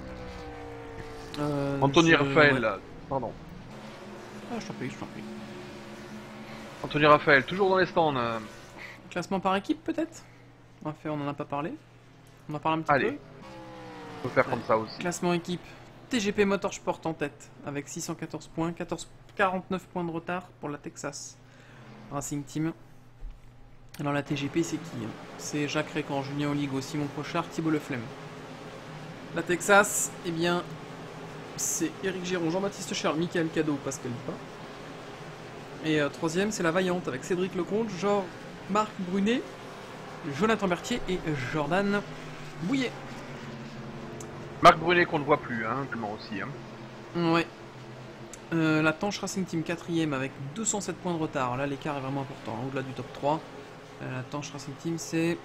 Euh, Anthony je- Raphaël, ouais. pardon. Ah, je t'en prie, je t'en prie. Anthony Raphaël toujours dans les stands. euh. Classement par équipe peut-être? En fait, on en a pas parlé. On en parle un petit Allez. peu. On peut faire comme ça aussi. Classement équipe. T G P Motorsport en tête avec six cent quatorze points, quatorze, quarante-neuf points de retard pour la Texas Racing Team. Alors la T G P c'est qui? C'est Jacques Récan, Julien Oligo, Simon Pochard, Thibault Leflemme. La Texas, eh bien, c'est Éric Géron, Jean-Baptiste Charles, Michael Cadeau, Pascal Lipin. Et euh, troisième, c'est la Vaillante avec Cédric Lecomte, Jean Marc Brunet, Jonathan Berthier et Jordan Bouillet. Marc Brunet qu'on ne voit plus, hein, comment aussi. Hein. Ouais. Euh, la Tanche Racing Team quatrième avec deux cent sept points de retard. Là, l'écart est vraiment important, hein, au-delà du top trois. Euh, la Tanche Racing Team, c'est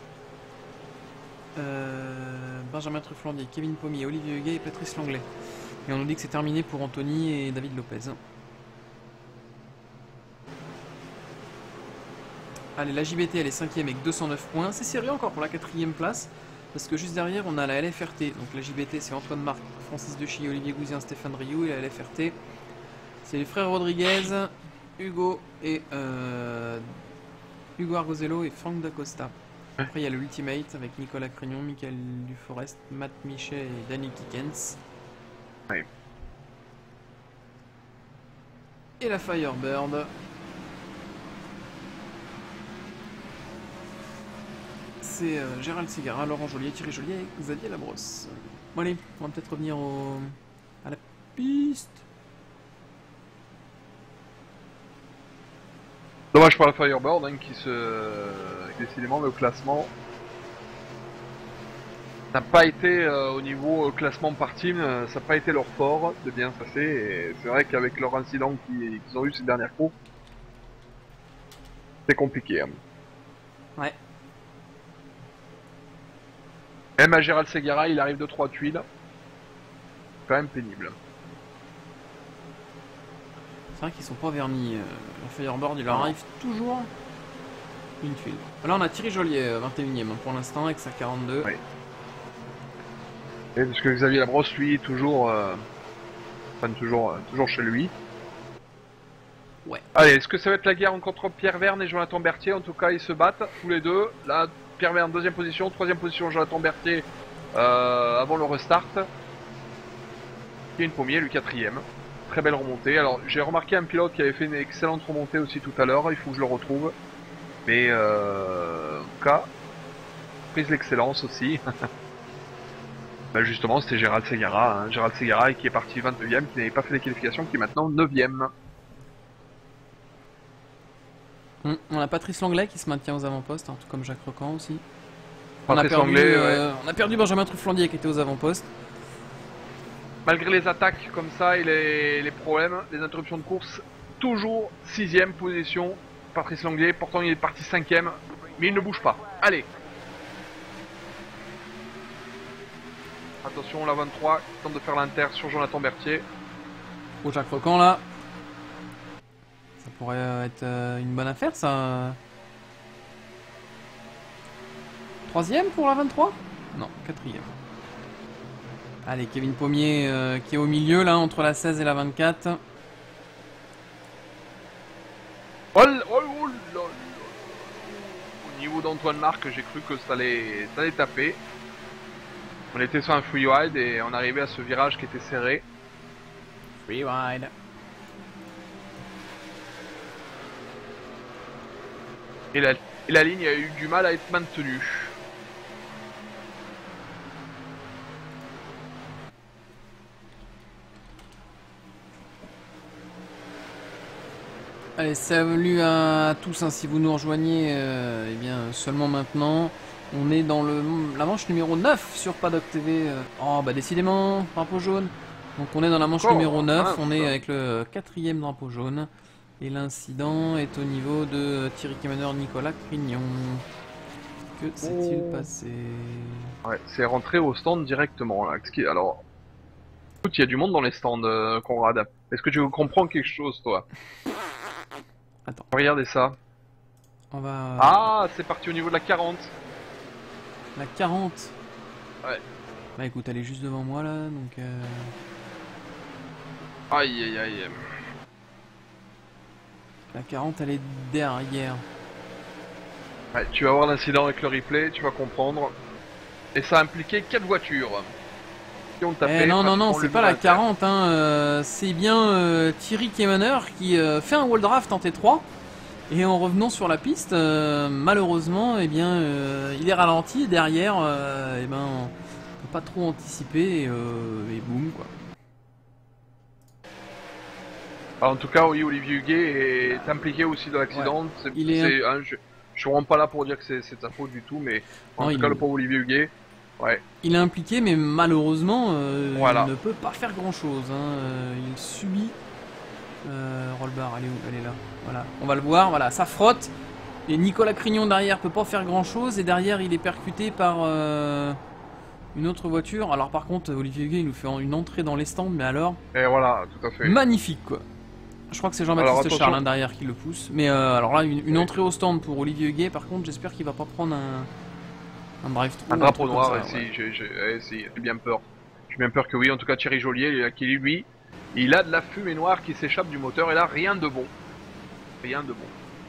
euh, Benjamin Trufflandier, Kevin Pommier, Olivier Huguet et Patrice Langlais. Et on nous dit que c'est terminé pour Anthony et David Lopez. Allez, la J B T, elle est cinquième avec deux cent neuf points. C'est serré encore pour la quatrième place. Parce que juste derrière, on a la L F R T. Donc la J B T, c'est Antoine Marc, Francis Dechy, Olivier Gouzien, Stéphane Rioux. Et la L F R T, c'est les frères Rodriguez, Hugo et euh, Hugo Argozello et Franck Dacosta. Après, il y a le Ultimate avec Nicolas Crignon, Michael Duforest, Matt Michet et Danny Kickens. Oui. Et la Firebird. C'est euh, Gérald Ségara, Laurent Joliet, Thierry Joliet et Xavier Labrosse. Bon allez, on va peut-être revenir au... à la piste. Dommage pour la Firebird hein, qui se... Décidément le classement n'a pas été euh, au niveau euh, classement par team, euh, ça n'a pas été leur fort de bien se passer. Et c'est vrai qu'avec leur incident qu'ils qu'ils ont eu ces dernières courses, c'est compliqué. Hein. Ouais. Même à Gérald Ségara, il arrive de trois tuiles. Quand même pénible. C'est vrai qu'ils sont pas vernis. Euh, le Fireboard, il leur arrive toujours une tuile. Là, on a Thierry Joliet, euh, vingt et unième hein, pour l'instant, avec sa quarante-deux. Oui. Et parce que Xavier Labrosse, lui, toujours... Euh... Enfin, toujours, euh, toujours chez lui. Ouais. Allez, est-ce que ça va être la guerre contre Pierre Verne et Jonathan Berthier? En tout cas, ils se battent, tous les deux. Là, Pierre Verne, deuxième position. Troisième position, Jonathan Berthier, euh, avant le restart. Kevin Pommier, lui, quatrième. Très belle remontée. Alors, j'ai remarqué un pilote qui avait fait une excellente remontée aussi tout à l'heure. Il faut que je le retrouve. Mais, euh, en tout cas, prise l'excellence aussi. Ben justement, c'était Gérald Ségara. Hein. Gérald Ségara qui est parti vingt-neuvième, qui n'avait pas fait les qualifications, qui est maintenant neuvième. Hum, on a Patrice Langlais qui se maintient aux avant-postes, hein, tout comme Jacques Recan aussi. On a, Patrice perdu, Langlais, euh, ouais. on a perdu Benjamin Trufflandier qui était aux avant-postes. Malgré les attaques comme ça et les, les problèmes, les interruptions de course, toujours sixième position, Patrice Langlais. Pourtant, il est parti cinquième, mais il ne bouge pas. Allez. Attention, la vingt-trois qui tente de faire l'inter sur Jonathan Berthier. Au Jacques Recan là. Ça pourrait être euh, une bonne affaire ça. Troisième pour la vingt-trois? Non, quatrième. Allez, Kevin Pommier euh, qui est au milieu là, entre la seize et la vingt-quatre. Oh, oh, oh, là, là. Au niveau d'Antoine Marc, j'ai cru que ça allait, ça allait taper. On était sur un freeride et on arrivait à ce virage qui était serré. Freeride. Et la, et la ligne a eu du mal à être maintenue. Allez, salut à tous, hein, si vous nous rejoignez, euh, eh bien seulement maintenant. On est dans le, la manche numéro neuf sur Paddock T V. Euh, oh bah décidément, drapeau jaune. Donc on est dans la manche Oh, numéro neuf, mince. on est avec le quatrième drapeau jaune. Et l'incident est au niveau de Thierry Kemener, Nicolas Crignon. Que s'est-il Oh. passé? Ouais, c'est rentré au stand directement là. Qu'est-ce qui- Alors, écoute, il y a du monde dans les stands, euh, Conrad. Est-ce que tu comprends quelque chose, toi? Attends. Regardez ça. On va... Ah, c'est parti au niveau de la quarante. La quarante. Ouais. Bah écoute, elle est juste devant moi là, donc... Euh... Aïe, aïe, aïe. La quarante, elle est derrière. Ouais, tu vas voir l'incident avec le replay, tu vas comprendre. Et ça a impliqué quatre voitures. Qui ont tapé Eh non, non, non, pratiquement c'est le pas la vingt-cinq. quarante, hein, euh, c'est bien euh, Thierry Kemener qui euh, fait un wall draft en T trois. Et en revenant sur la piste, euh, malheureusement, eh bien, euh, il est ralenti. Et derrière, euh, eh ben, on peut pas trop anticiper et, euh, et boum, quoi. Alors, en tout cas, oui, Olivier Huguet est impliqué aussi dans l'accident. C'est- Il est c'est- hein, je, je suis vraiment pas là pour dire que c'est c'est sa faute du tout, mais en Non, tout il- cas, le pauvre Olivier Huguet, ouais. Il est impliqué, mais malheureusement, euh, Voilà. il ne peut pas faire grand chose. Hein. Euh, Il subit. Euh, Rollbar, elle est où? Elle est là. Voilà, on va le voir. Voilà, ça frotte. Et Nicolas Crignon derrière peut pas faire grand chose. Et derrière, il est percuté par euh, une autre voiture. Alors, par contre, Olivier Huguet, il nous fait une entrée dans les stands, mais alors, Et voilà, tout à fait. magnifique quoi. Je crois que c'est Alors, Jean-Baptiste attention. Charles hein, derrière qui le pousse. Mais euh, alors là, une, une Oui. entrée au stand pour Olivier Huguet. Par contre, j'espère qu'il va pas prendre un, un drive-through. Un drapeau truc comme noir, ça, ici, ouais. j'ai j'ai- eh, si, j'ai bien peur. J'ai bien peur que oui, en tout cas Thierry Joliet, qui lui, il a de la fumée noire qui s'échappe du moteur, et là, rien de bon. Rien de bon.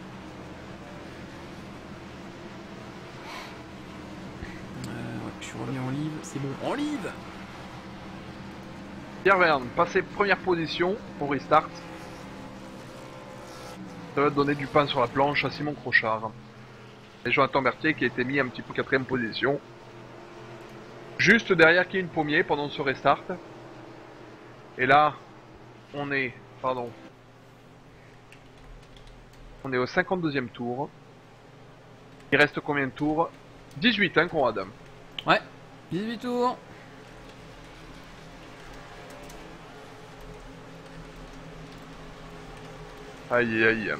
Euh, ouais, je suis revenu en live, c'est bon, en live. Pierre Verne, passé première position au restart. Ça va donner du pain sur la planche à Simon Crochard. Et Jonathan Berthier qui a été mis un petit peu quatrième position. Juste derrière Kevin Pommier pendant ce restart. Et là, on est... Pardon. On est au cinquante-deuxième tour. Il reste combien de tours? dix-huit, hein, Conrad? Ouais, dix-huit tours. Aïe, aïe.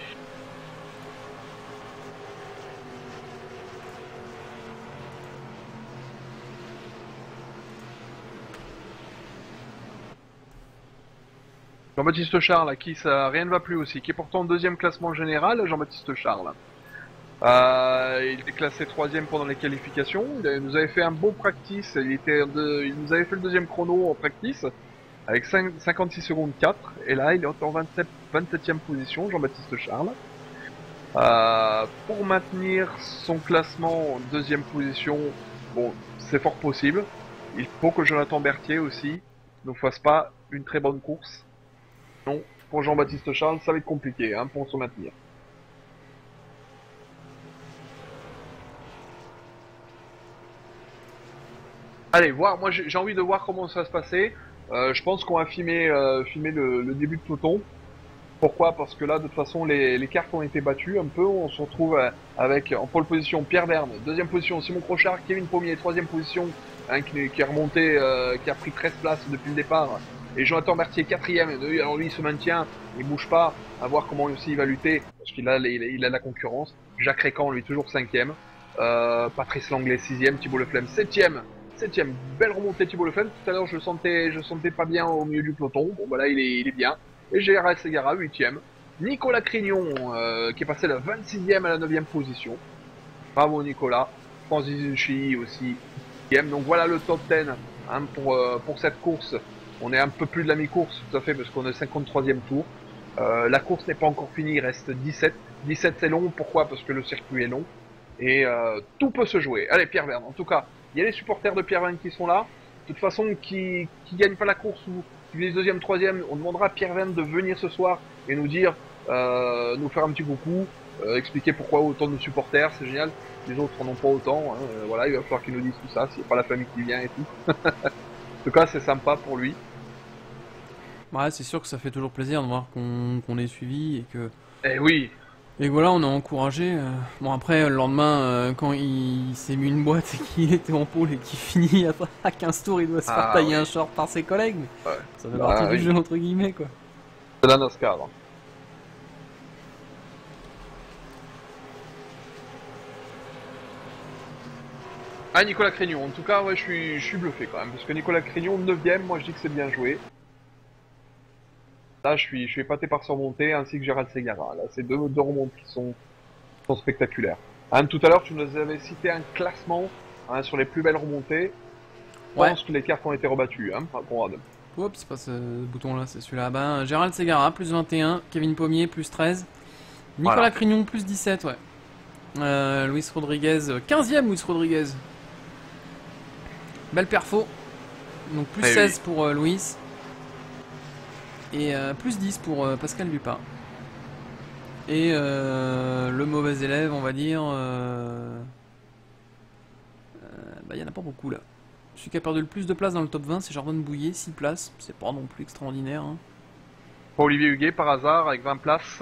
Jean-Baptiste Charles, à qui ça rien ne va plus aussi, qui est pourtant deuxième classement général, Jean-Baptiste Charles. Euh, il est classé troisième pendant les qualifications. Il nous avait fait un bon practice. Il était de, il nous avait fait le deuxième chrono en practice avec cinq, cinquante-six secondes quatre. Et là, il est en vingt-sept, vingt-septième position, Jean-Baptiste Charles. Euh, pour maintenir son classement en deuxième position, bon, c'est fort possible. Il faut que Jonathan Berthier aussi ne fasse pas une très bonne course. Non, pour Jean-Baptiste Charles, ça va être compliqué hein, pour se maintenir. Allez, voir. Moi, j'ai envie de voir comment ça va se passer. Euh, je pense qu'on va filmer, euh, filmer le, le début de peloton. Pourquoi? Parce que là, de toute façon, les, les cartes ont été battues un peu. On se retrouve euh, avec en pole position Pierre Verne, deuxième position Simon Crochard, Kevin Pommier, troisième position, hein, qui, qui est remonté, euh, qui a pris treize places depuis le départ. Et Jonathan Berthier, quatrième. Alors lui, il se maintient, il bouge pas. À voir comment aussi il va lutter, parce qu'il a, il a, il a la concurrence. Jacques Récan, lui, toujours cinquième. Euh, Patrice Langlais, sixième. Thibaut Leflemme, septième. Septième, belle remontée Thibaut Leflemme. Tout à l'heure, je le sentais, je le sentais pas bien au milieu du peloton. Bon, bah là, il est, il est bien. Et Gérald Segara, huitième. Nicolas Crignon, euh, qui est passé de la vingt-sixième à la neuvième position. Bravo Nicolas. Francis Zucchi aussi, dixième. Donc voilà le top dix hein, pour, euh, pour cette course. On est un peu plus de la mi-course, tout à fait, parce qu'on est cinquante-troisième tour. Euh, la course n'est pas encore finie, il reste dix-sept. dix-sept c'est long, pourquoi? Parce que le circuit est long. Et euh, tout peut se jouer. Allez, Pierre Verne, en tout cas, il y a les supporters de Pierre Verne qui sont là. De toute façon, qui qui gagnent pas la course ou qui finissent deuxième, troisième, on demandera à Pierre Verne de venir ce soir et nous dire, euh, nous faire un petit coucou, euh, expliquer pourquoi autant de supporters, c'est génial. Les autres n'en ont pas autant, hein. euh, voilà, il va falloir qu'ils nous disent tout ça, s'il n'y a pas la famille qui vient et tout. En tout cas, c'est sympa pour lui. Ouais, c'est sûr que ça fait toujours plaisir de voir qu'on qu'on est suivi et que Eh oui, et que voilà, on a encouragé. euh. Bon après, le lendemain, euh, quand il, il s'est mis une boîte et qu'il était en pôle et qu'il finit à, à quinze tours, il doit se faire Ah, tailler oui. un short par ses collègues. Mais Ouais. ça fait Bah, partie oui. du jeu entre guillemets quoi. c'est la NASCAR. hein. Ah, Nicolas Crignon, en tout cas, ouais, je suis, je suis bluffé quand même, parce que Nicolas Crignon, neuvième, moi je dis que c'est bien joué. Là, je suis, je suis épaté par sa remontée, ainsi que Gérald Segara. Là, c'est deux, deux remontes qui sont, sont spectaculaires. Hein, tout à l'heure, tu nous avais cité un classement hein, sur les plus belles remontées. Je Ouais. pense que les cartes ont été rebattues, hein, par Conrad. Oups, c'est pas ce bouton là, c'est celui-là. Ben, Gérald Segara, plus vingt et un. Kevin Pommier, plus treize. Nicolas Voilà. Crignon, plus dix-sept, ouais. Euh, Luis Rodriguez, quinzième Luis Rodriguez. Belle perfo. Donc plus Eh seize oui. pour euh, Louis. Et euh, plus dix pour euh, Pascal Dupin. Et euh, le mauvais élève, on va dire... Euh... Euh, bah, y en a pas beaucoup là. Celui qui a perdu le plus de place dans le top vingt, c'est Jordan Bouillet, six places. C'est pas non plus extraordinaire. Hein. Pour Olivier Huguet par hasard avec vingt places.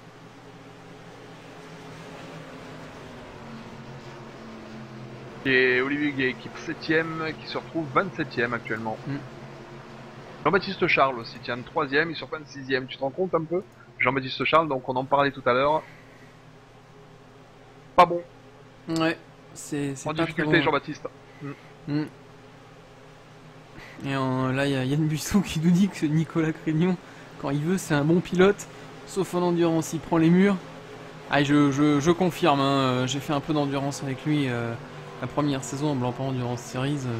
Et Olivier Huguet, équipe septième, qui se retrouve vingt-septième actuellement. Mm. Jean-Baptiste Charles aussi, tiens, troisième, il se retrouve vingt-sixième. Tu te rends compte un peu? Jean-Baptiste Charles, donc on en parlait tout à l'heure. Pas bon. Ouais, c'est En pas difficulté, très bon. Jean-Baptiste. Mm. Et en- là, il y a Yann Buisson qui nous dit que Nicolas Crignon, quand il veut, c'est un bon pilote. Sauf en endurance, il prend les murs. Ah, je, je, je confirme, hein, j'ai fait un peu d'endurance avec lui euh, la première saison en Blancpain Endurance Series. euh,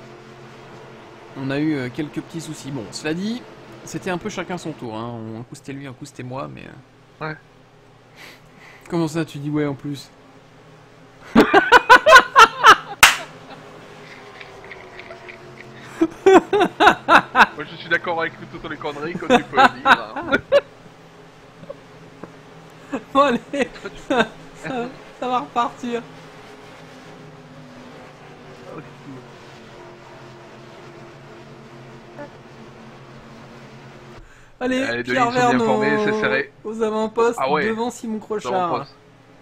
on a eu euh, quelques petits soucis. Bon, cela dit, c'était un peu chacun son tour. Hein. Un coup c'était lui, un coup c'était moi, mais... euh, Ouais. Comment ça, tu dis ouais en plus? Moi je suis d'accord avec toutes les conneries que tu peux dire. Hein. Bon allez, ça, ça, ça va repartir. Allez, Allez, deux Pierre lignes sont bien Verne formées, aux, c'est serré. aux avant-postes, Ah ouais. devant Simon Dans Crochard. mon poste.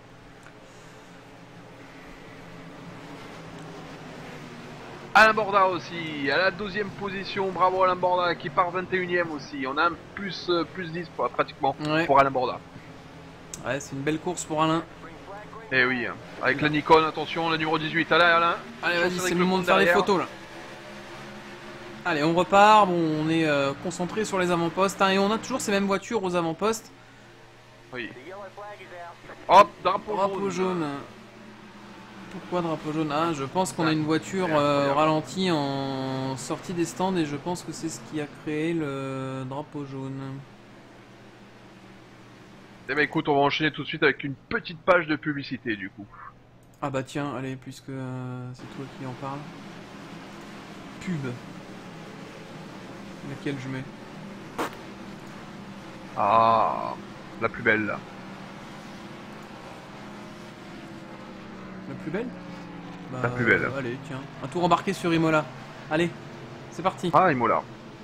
Alain Borda aussi, à la douzième position, bravo Alain Borda qui part vingt et unième aussi. On a un plus, euh, plus dix pour- pratiquement Ouais. pour Alain Borda. Ouais, c'est une belle course pour Alain. Et oui, avec la Nikon, attention, le numéro dix-huit. Allez Alain. Allez, Chance vas-y, avec c'est le le moment de compte faire les derrière. photos là. Allez, on repart. Bon, on est euh, concentré sur les avant-postes. Hein, et on a toujours ces mêmes voitures aux avant-postes. Oui. Hop, drapeau, Drapeau jaune. jaune. Pourquoi drapeau jaune? Ah, je pense qu'on a une voiture C'est euh, incroyable. ralentie en sortie des stands et je pense que c'est ce qui a créé le drapeau jaune. Eh ben écoute, on va enchaîner tout de suite avec une petite page de publicité du coup. Ah bah tiens, allez, puisque euh, c'est toi qui en parle. Pub. Laquelle je mets? Ah, la plus belle là. La plus belle? Bah, La plus belle. euh, allez, tiens. Un tour embarqué sur Imola. Allez, c'est parti. Ah, Imola.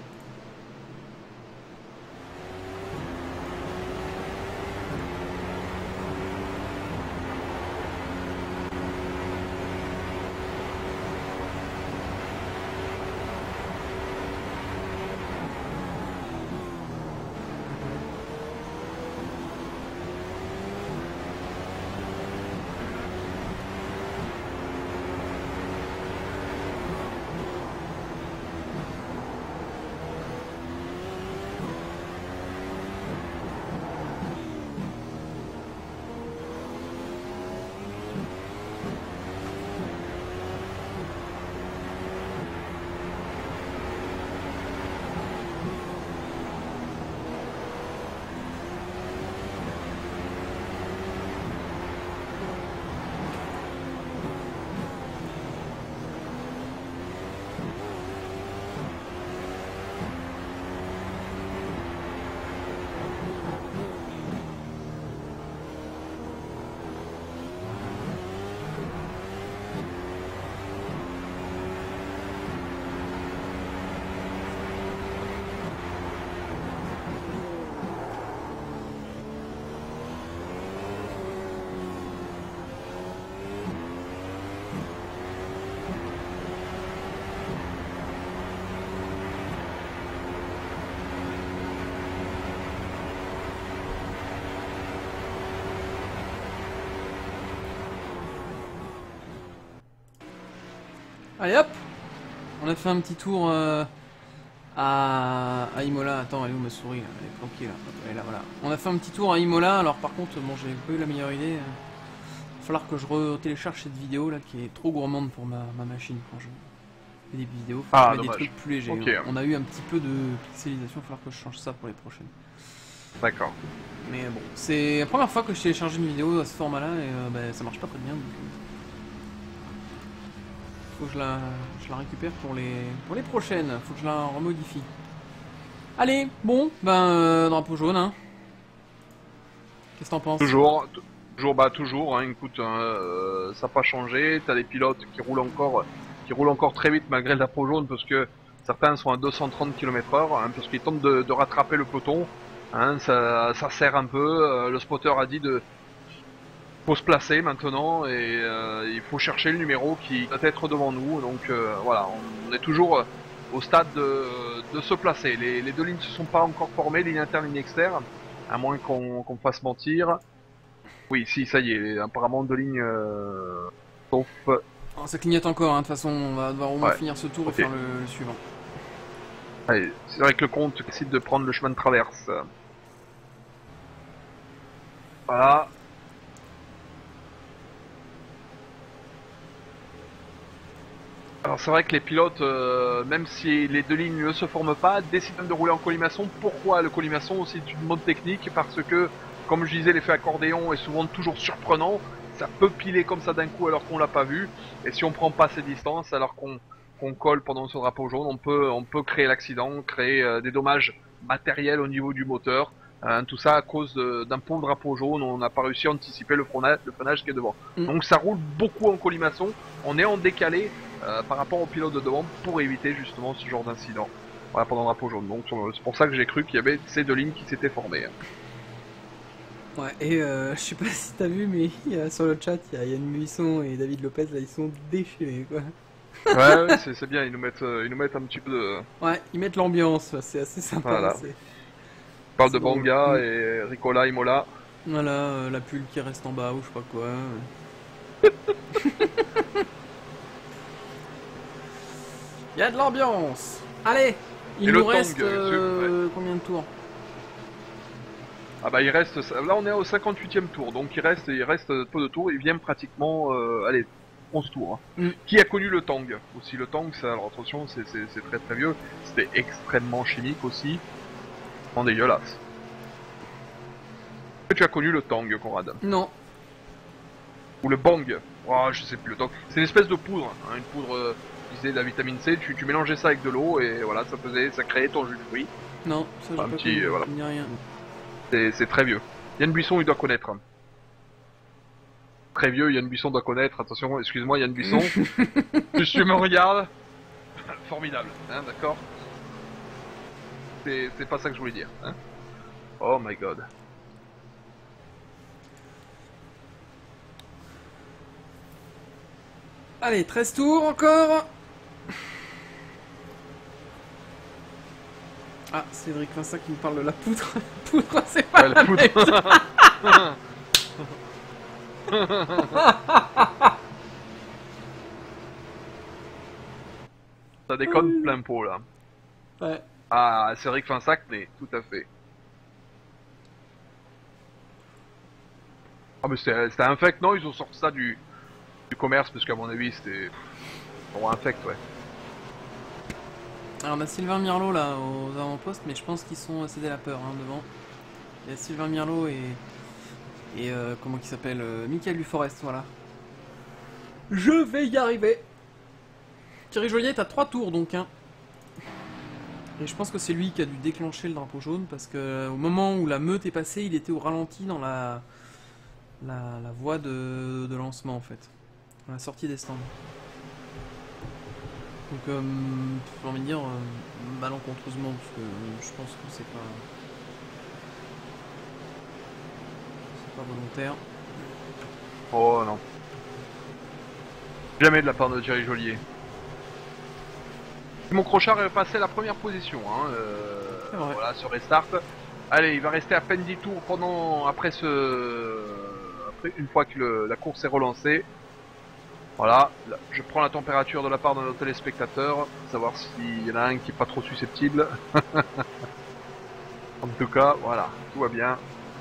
Allez hop. On a fait un petit tour euh, à, à Imola. Attends, elle est où ma souris là? Elle est planquée là. Hop, elle est là, voilà. On a fait un petit tour à Imola. Alors par contre, bon, j'ai pas eu la meilleure idée. Il va falloir que je re-télécharge cette vidéo là qui est trop gourmande pour ma, ma machine quand je fais des vidéos. Faut Ah, que je mette des dommage. trucs plus légers. Ok. On a eu un petit peu de pixelisation. Il va falloir que je change ça pour les prochaines. D'accord. Mais bon, c'est la première fois que je télécharge une vidéo à ce format là et euh, bah, ça marche pas très bien. Donc, euh, faut que je la, je la récupère pour les, pour les prochaines. Faut que je la remodifie. Allez, bon, ben, euh, drapeau jaune, hein. Qu'est-ce que t'en penses? Toujours, toujours, bah toujours, hein, écoute, hein, euh, ça n'a pas changé, t'as des pilotes qui roulent encore, qui roulent encore très vite malgré le drapeau jaune parce que certains sont à deux cent trente kilomètres heure, hein, parce qu'ils tentent de, de rattraper le peloton, hein, ça, ça sert un peu, euh, le spotter a dit de faut se placer maintenant et euh, il faut chercher le numéro qui doit être devant nous, donc euh, voilà, on, on est toujours au stade de, de se placer, les, les deux lignes ne se sont pas encore formées, ligne interne, ligne externe, à moins qu'on qu'on fasse mentir. Oui, si, ça y est, apparemment deux lignes, euh, sauf... Oh, ça clignote encore, hein. De toute façon, on va devoir au moins Ouais. finir ce tour Ok. et faire le, le suivant. Allez, c'est vrai que le compte décide de prendre le chemin de traverse. Voilà. Alors c'est vrai que les pilotes, euh, même si les deux lignes ne se forment pas, décident de rouler en colimaçon. Pourquoi le colimaçon? C'est une mode technique parce que, comme je disais, l'effet accordéon est souvent toujours surprenant. Ça peut piler comme ça d'un coup alors qu'on l'a pas vu. Et si on prend pas ces distances alors qu'on qu'on colle pendant ce drapeau jaune, on peut on peut créer l'accident, créer euh, des dommages matériels au niveau du moteur. Hein, tout ça à cause de- d'un pauvre drapeau jaune, on n'a pas réussi à anticiper le freinage, le freinage qui est devant. Mm. Donc ça roule beaucoup en colimaçon. On est en décalé euh, par rapport au pilote de devant pour éviter justement ce genre d'incident. Voilà, pendant le drapeau jaune. Donc euh, c'est pour ça que j'ai cru qu'il y avait ces deux lignes qui s'étaient formées. Ouais, et euh, je sais pas si t'as vu, mais il y a, sur le chat, il y a Yann Buisson et David Lopez, là, ils sont déchaînés, quoi. Ouais, ouais, c'est c'est bien, ils nous mettent euh, ils nous mettent un petit peu de... Ouais, ils mettent l'ambiance, c'est assez sympa. Voilà. c'est- On parle C'est de drôle. Banga Mm. et Ricola, Imola. Voilà, euh, la pull qui reste en bas ou je sais pas quoi. Il y a de l'ambiance. Allez, il Et nous le reste Tang, euh, combien de tours? Ah bah il reste, là on est au cinquante-huitième tour, donc il reste, il reste peu de tours, il vient pratiquement, euh, allez, onze tours. Hein. Mm. Qui a connu le Tang aussi? Le Tang, c'est, alors attention, c'est c'est- c'est très très vieux, c'était extrêmement chimique aussi, en dégueulasse. Est-ce que tu as connu le Tang, Conrad? Non. Ou le Bang? Oh, je sais plus, le Tang. C'est une espèce de poudre, hein, une poudre, euh, qui faisait de la vitamine C, tu, tu mélangeais ça avec de l'eau et voilà, ça faisait, ça créait ton jus de fruits. Non, ça j'ai Un pas petit, connu, euh, voilà. ça me dit rien. C'est c'est très vieux. Yann Buisson, il doit connaître. Très vieux, Yann Buisson doit connaître. Attention, excuse-moi, Yann Buisson. Si tu me regardes, formidable, hein, d'accord. C'est c'est pas ça que je voulais dire. Hein. Oh my god. Allez, treize tours encore. Ah, Cédric Vincent qui me parle de la poudre. Poudre, c'est pas Ouais, la poudre. Ça déconne plein pot là. Ouais. Ah, c'est vrai que fin sac, mais tout à fait. Ah mais c'était c'était infect, non? Ils ont sorti ça du, du commerce parce qu'à mon avis c'était... Bon, infect, ouais. Alors on a Sylvain Mirlot là aux avant-postes, mais je pense qu'ils sont cédés à la peur hein, devant. Il y a Sylvain Mirlot et... Et euh, comment il s'appelle euh, Michael Duforest, voilà. Je vais y arriver. Thierry Jolyet, t'as trois tours donc hein. Et je pense que c'est lui qui a dû déclencher le drapeau jaune parce que au moment où la meute est passée, il était au ralenti dans la la, la voie de, de lancement en fait, dans la sortie des stands. Donc euh, j'ai envie de dire euh, malencontreusement parce que euh, je pense que c'est pas c'est pas volontaire. Oh non. Jamais de la part de Thierry Jolyet. Mon Crochard est passé à la première position, hein, euh, C'est vrai. voilà, sur restart. Allez, il va rester à peine dix tours pendant, après ce, après, une fois que le, la course est relancée. Voilà, là, je prends la température de la part de nos téléspectateurs, savoir s'il y en a un qui est pas trop susceptible. En tout cas, voilà, tout va bien.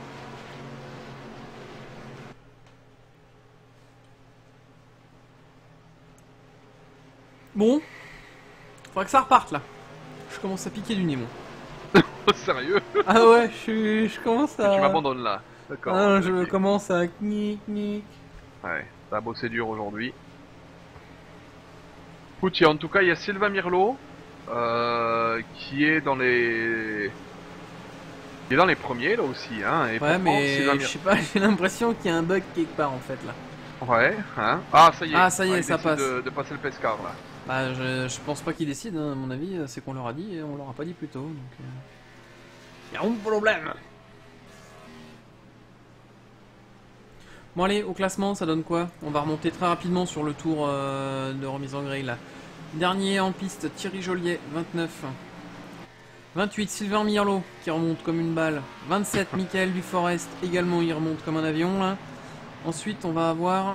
Bon, faudra que ça reparte là. Je commence à piquer du nez moi. Sérieux? Ah ouais, je, suis- je commence à... Tu m'abandonnes là. D'accord. Ah, ok, je ok. commence à knick knick. Ouais, ça a bossé dur aujourd'hui. Écoute, il y a- en tout cas, il y a Sylvain Mirlo euh, qui est dans les. Il est dans les premiers là aussi, hein. Et Ouais, pourtant, mais Sylvain je Mir- sais pas, j'ai l'impression qu'il y a un bug quelque part en fait là. Ouais, hein. Ah, ça y est. Ah, ça y est, il ça décide passe. De, de passer le pescar là. Bah, je, je pense pas qu'il décide, hein, à mon avis, c'est qu'on leur a dit et on leur a pas dit plus tôt. Donc, euh... y a un problème. Bon, allez, au classement, ça donne quoi? On va remonter très rapidement sur le tour euh, de remise en grille là. Dernier en piste, Thierry Joliet, vingt-neuf. vingt-huit, Sylvain Mirlo, qui remonte comme une balle. vingt-sept, Michael Duforest, également, il remonte comme un avion là. Ensuite, on va avoir.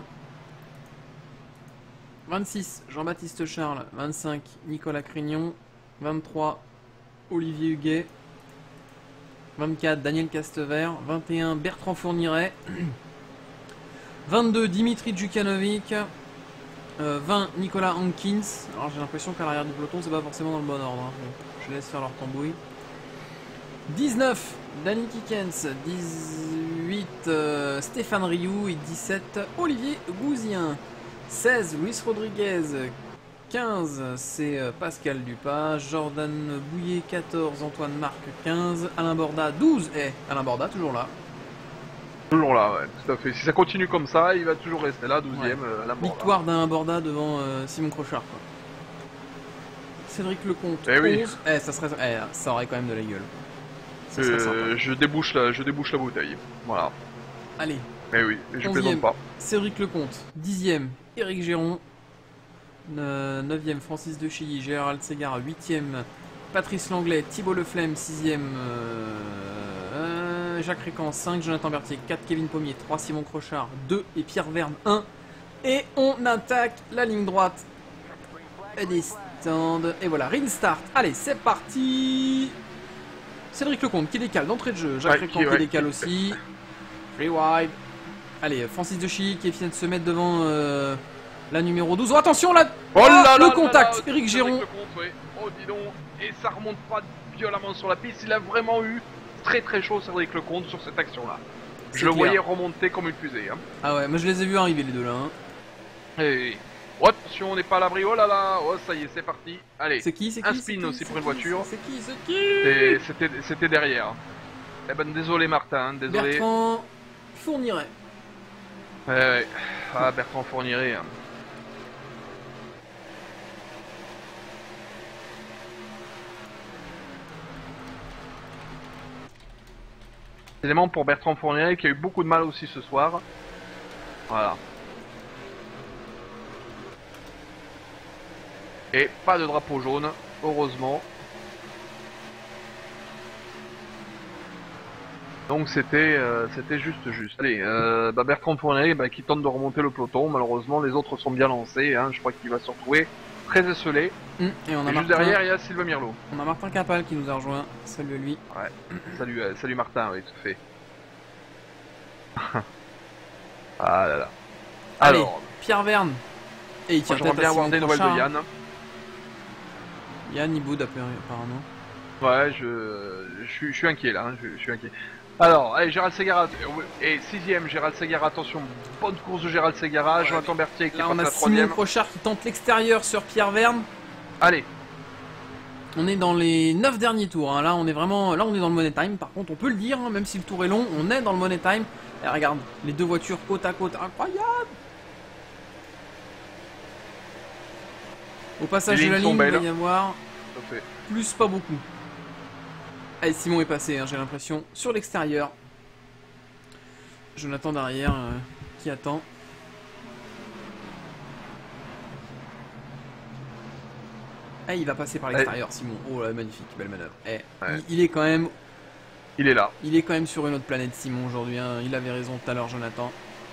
vingt-six, Jean-Baptiste Charles. vingt-cinq, Nicolas Crignon. vingt-trois, Olivier Huguet. vingt-quatre, Daniel Castevert. vingt et un, Bertrand Fourniret. vingt-deux, Dimitri Djukanovic. Euh, vingt, Nicolas Hankins. Alors j'ai l'impression qu'à l'arrière du peloton, c'est pas forcément dans le bon ordre. Hein. Bon, je laisse faire leur tambouille. dix-neuf, Danny Kikens. dix-huit, euh, Stéphane Rioux. Et dix-sept, Olivier Gouzien. seize, Luis Rodriguez. quinze, c'est Pascal Dupas. Jordan Bouillet, quatorze, Antoine Marc, quinze. Alain Borda, douze. Eh, Alain Borda, toujours là. Toujours là, ouais, tout à fait. Si ça continue comme ça, il va toujours rester là, douzième. Ouais. Euh, à la Borda. Victoire d'Alain Borda devant euh, Simon Crochard. Quoi. Cédric Lecomte, Eh oui. onze. Eh, ça, serait... eh, ça aurait quand même de la gueule. Ça serait Euh, sympa. je débouche la, je débouche la bouteille. Voilà. Allez, Eh oui, je onzième, plaisante pas. Cédric Lecomte. dixième, Éric Géron. neuvième, Francis de Chilly. Gérald Ségara. huitième, Patrice Langlais. Thibault Leflemme. sixième, euh, Jacques Récan. cinq, Jonathan Berthier. quatre, Kevin Pommier. trois, Simon Crochard. deux et Pierre Verne. un. Et on attaque la ligne droite des stands. Et voilà, ring start. Allez, c'est parti. Cédric Lecomte qui décale d'entrée de jeu. Jacques Ouais, Récan qui- qui ouais. décale aussi. Free wide. Allez, Francis de Chilly qui vient de se mettre devant euh, la numéro douze. Oh, attention là. Oh Ah, là le là contact. là là, Éric Cédric Géron. Lecomte, ouais. Oh dis donc, et ça remonte pas violemment sur la piste. Il a vraiment eu très très chaud Cédric Lecomte sur cette action-là. C'est Je le clair. voyais remonter comme une fusée. Hein. Ah ouais, moi je les ai vus arriver les deux là. Hein. Et... Oh, attention, on n'est pas à l'abri. Oh là là, oh ça y est, c'est parti. Allez, C'est qui, c'est qui un c'est spin qui, aussi c'est pour une qui, voiture. C'est qui, c'est qui Et c'était c'était derrière. Eh ben désolé Martin, hein, désolé. Bertrand Fourniret. Ouais, ouais. Ah Bertrand Fourniret. Hein. Élément pour Bertrand Fourniret qui a eu beaucoup de mal aussi ce soir. Voilà. Et pas de drapeau jaune, heureusement. Donc c'était euh, c'était juste juste. Allez, euh, bah Bertrand Fourniret bah, qui tente de remonter le peloton. Malheureusement, les autres sont bien lancés. Hein. Je crois qu'il va se retrouver très esselé. Hum, Et on a Et juste Martin, derrière, il y a Sylvain Mirlo. on a Martin Capal qui nous a rejoint. Salut à lui. Ouais. Salut, euh, salut Martin, oui, tout à fait. Ah là là. Allez, Alors, Pierre Verne. Et il tire moi, j'aimerais tête bien à avoir Simon des nouvelles de Crochard. Yann. Yann Iboud apparemment. Ouais, je, je, suis, je suis inquiet là, hein, je, je suis inquiet. Alors, allez, Gérald Ségara, et sixième, Gérald Ségara, attention, bonne course de Gérald Ségara, Ouais, Jonathan Berthier qui Là est on passé a à Simon troisième. Crochard qui tente l'extérieur sur Pierre Verne. Allez, On est dans les neuf derniers tours. Hein. Là on est vraiment, là on est dans le money time. Par contre on peut le dire, hein, même si le tour est long, on est dans le money time. Et regarde, les deux voitures côte à côte, incroyable. Au passage Les de la lignes sont ligne, il va belles. y avoir ça fait. plus pas beaucoup. Allez, Simon est passé, hein, j'ai l'impression, sur l'extérieur. Jonathan derrière euh, qui attend. Ah, il va passer par l'extérieur, Simon. Oh là, magnifique, belle manœuvre. Eh, Ouais. il, il est quand même, Il est là. il est quand même sur une autre planète, Simon aujourd'hui. Hein. Il avait raison tout à l'heure, Jonathan.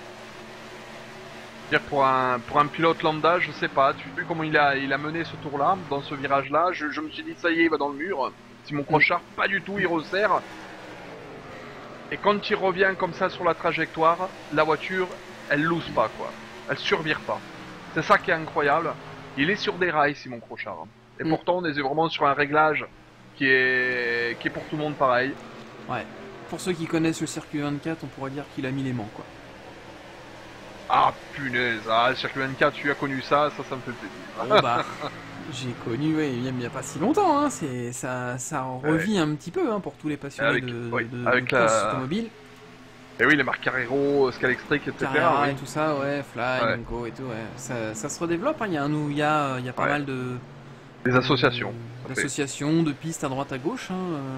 Dire pour un pour un pilote lambda, je sais pas. Tu as vu comment il a il a mené ce tour-là, dans ce virage-là. Je, je me suis dit ça y est, il va dans le mur. Simon Crochard, pas du tout, il resserre. Et quand il revient comme ça sur la trajectoire, la voiture, elle loose pas quoi. Elle survire pas. C'est ça qui est incroyable. Il est sur des rails, Simon Crochard. Et Mm. pourtant, on est vraiment sur un réglage qui est qui est pour tout le monde pareil. Ouais. Pour ceux qui connaissent le circuit vingt-quatre, on pourrait dire qu'il a mis les mains, quoi. Ah punaise, ah, le circuit vingt-quatre, tu as connu ça, ça, ça me fait plaisir. Bon bah, j'ai connu, ouais, il n'y a pas si longtemps, hein, c'est, ça, ça revit ouais. un petit peu hein, pour tous les passionnés avec, de, oui, de, avec de la... course automobile. Et oui, les marques Carrero, Scalextric, et cetera. Carrera oui. et tout ça, ouais, Fly, ouais. Go et tout, ouais. Ça, ça se redéveloppe, hein. Il y a, un, il y a, il y a pas ouais. mal de... Des associations. Euh, d'associations, de pistes à droite à gauche, hein. Euh...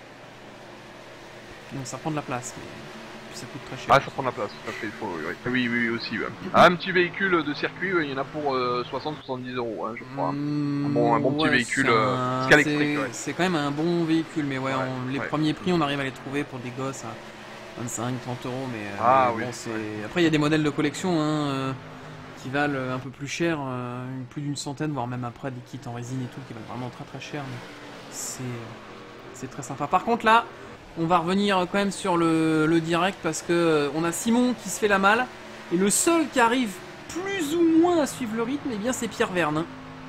Donc ça prend de la place, mais puis ça coûte très cher. Ah, ça prend de la place, tout à fait, il faut, oui, oui, oui, aussi, ouais. Ah, un petit véhicule de circuit, il y en a pour euh, soixante à soixante-dix euros, hein, je crois. Mmh, un, bon, un bon petit ouais, véhicule euh, Scalextric, ouais. C'est quand même un bon véhicule, mais ouais, ouais on, les ouais. premiers prix, on arrive à les trouver pour des gosses à vingt-cinq à trente euros, mais, ah, mais oui, bon, c'est... Ouais. Après, il y a des modèles de collection, hein, euh, qui valent un peu plus cher, euh, plus d'une centaine, voire même après des kits en résine et tout, qui valent vraiment très très cher, mais c'est... c'est très sympa. Par contre, là, on va revenir quand même sur le, le direct parce que euh, on a Simon qui se fait la malle et le seul qui arrive plus ou moins à suivre le rythme, eh bien c'est Pierre Verne.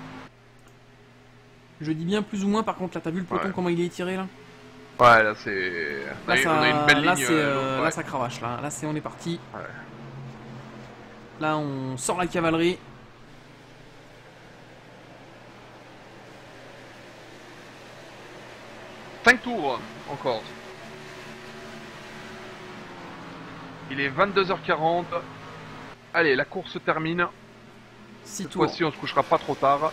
Je dis bien plus ou moins. Par contre, là, t'as vu le peloton ouais. comment il est étiré là? Ouais, là c'est. Là, là, ça... on a une belle là, ligne. Euh, ouais. Là, ça cravache. Là, là, c'est on est parti. Ouais. Là, on sort la cavalerie. cinq tours encore. Il est vingt-deux heures quarante. Allez, la course se termine. six Cette tours. fois-ci, on se couchera pas trop tard.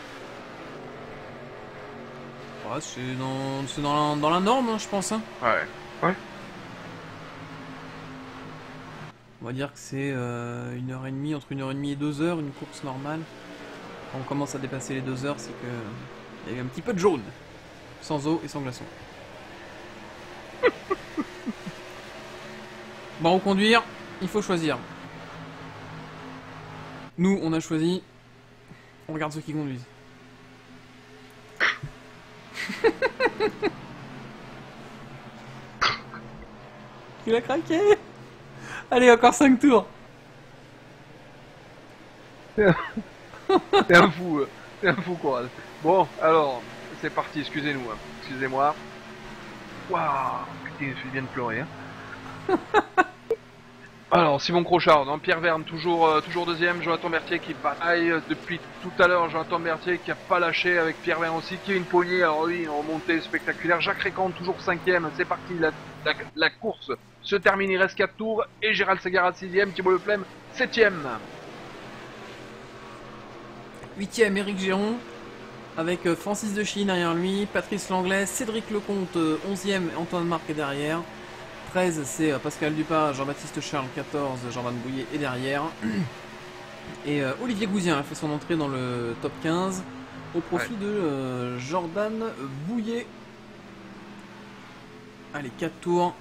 Ouais, c'est dans, c'est dans, la, dans la norme, hein, je pense. Hein. Ouais. Ouais. On va dire que c'est euh, une heure et demie, entre une heure et demie et deux heures, une course normale. Quand on commence à dépasser les deux heures, c'est que il y a eu un petit peu de jaune. Sans eau et sans glaçons. Bon, conduire, il faut choisir. Nous, on a choisi. On regarde ceux qui conduisent. Il a craqué. Allez, encore cinq tours. T'es un fou, t'es un fou quoi. Bon, alors, c'est parti, excusez-nous, hein. Excusez-moi. Waouh, putain, je viens de pleurer. Hein. Alors, Simon Crochard, non, Pierre Verne, toujours, euh, toujours deuxième, Jonathan Berthier qui bataille depuis tout à l'heure, Jonathan Berthier qui a pas lâché avec Pierre Verne aussi, Kevin Pognier, alors oui, en remontée spectaculaire, Jacques Récant toujours cinquième, c'est parti, la, la, la course se termine, il reste quatre tours, et Gérald Segara sixième, Thibaut Leplem septième. Huitième, Éric Géron, avec Francis de Chine derrière lui, Patrice Langlais, Cédric Lecomte, onzième, Antoine Marc est derrière. treize, c'est Pascal Dupart, Jean-Baptiste Charles, quatorze, Jean-Van Bouillet est derrière. Et euh, Olivier Gouzien a fait son entrée dans le top quinze au profit ouais. de euh, Jordan Bouillet. Allez, quatre tours.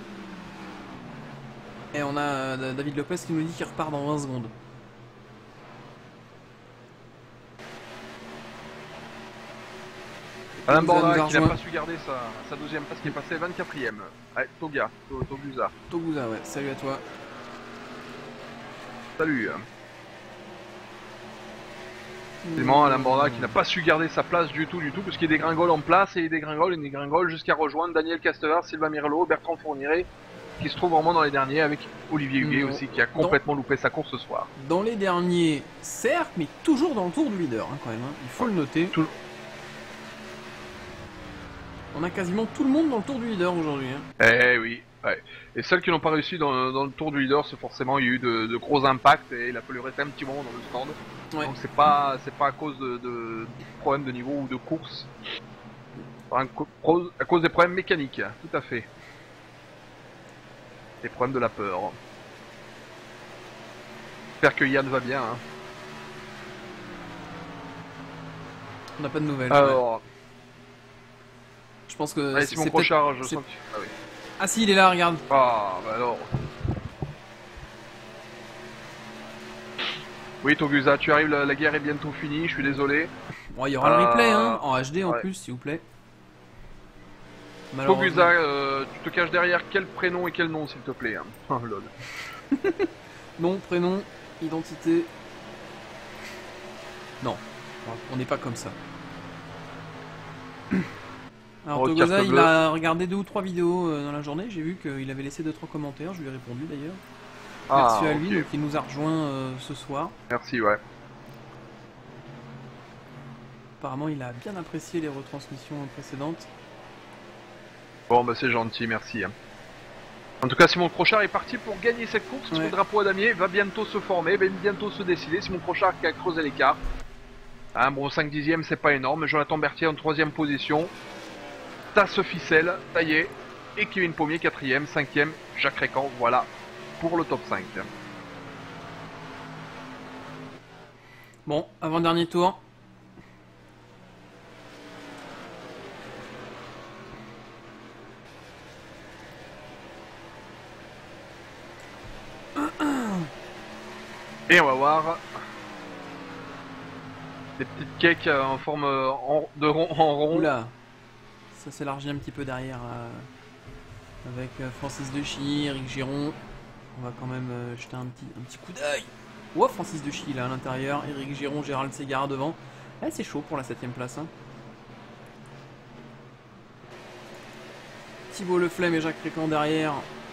Et on a euh, David Lopez qui nous dit qu'il repart dans vingt secondes. Alain Borda qui n'a pas su garder sa, sa deuxième place qui est passée vingt-quatrième. Allez, Toga, Togusa. Togusa, ouais, salut à toi. Salut. C'est vraiment Alain Borda qui n'a pas su garder sa place du tout, du tout, parce qu'il dégringole en place et il dégringole, il dégringole jusqu'à rejoindre Daniel Castevar, Sylvain Mirlo, Bertrand Fourniret, qui se trouve vraiment dans les derniers avec Olivier Huguet non. aussi, qui a complètement dans... loupé sa course ce soir. Dans les derniers, certes, mais toujours dans le tour du leader, hein, quand même, hein. Il faut ouais. le noter. Tout... On a quasiment tout le monde dans le tour du leader aujourd'hui. Hein. Eh oui, ouais. Et celles qui n'ont pas réussi dans, dans le tour du leader, c'est forcément il y a eu de, de gros impacts et il a fallu rester un petit moment dans le stand. Ouais. Donc c'est pas c'est pas à cause de, de problèmes de niveau ou de course, à cause des problèmes mécaniques, tout à fait. Des problèmes de la peur. J'espère que Yann va bien. Hein. On n'a pas de nouvelles. Alors. Ouais. Je pense que Allez, Simon Crochard, je sens que... Ah oui. Ah si, il est là, regarde. Ah, bah alors. Oui, Togusa, tu arrives, la, la guerre est bientôt finie, je suis désolé. Bon, il y aura euh... le replay, hein, en H D en ouais. plus, s'il vous plaît. Togusa, euh, tu te caches derrière quel prénom et quel nom, s'il te plaît. Hein. Oh, lol. Nom, prénom, identité. Non, on n'est pas comme ça. Alors Togusa, il a regardé deux ou trois vidéos euh, dans la journée, j'ai vu qu'il avait laissé deux trois commentaires, je lui ai répondu d'ailleurs. Ah, Merci à lui, ok. donc il nous a rejoint euh, ce soir. Merci, ouais. Apparemment, il a bien apprécié les retransmissions précédentes. Bon, bah c'est gentil, merci. hein. En tout cas, Simon Crochard est parti pour gagner cette course. Ouais. Son drapeau à damier va bientôt se former, va bientôt se décider. Simon Crochard qui a creusé l'écart. Un bon cinq dixièmes, c'est pas énorme. Jonathan Berthier en troisième position. Tasse Ficelle, taillé. Et Kevin Pommier, quatrième, cinquième, Jacques Récan. Voilà pour le top cinq. Bon, avant-dernier tour. Et on va voir des petites cakes euh, en forme euh, en, de rond, en rond. Oula, ça s'élargit un petit peu derrière euh, avec euh, Francis Dechy, Eric Giron. On va quand même euh, jeter un petit, un petit coup d'œil. Oh, Francis Dechy là à l'intérieur, Eric Giron, Gérald Ségara devant. Eh, c'est chaud pour la septième place. Hein. Thibaut Leflemme et Jacques Récan derrière.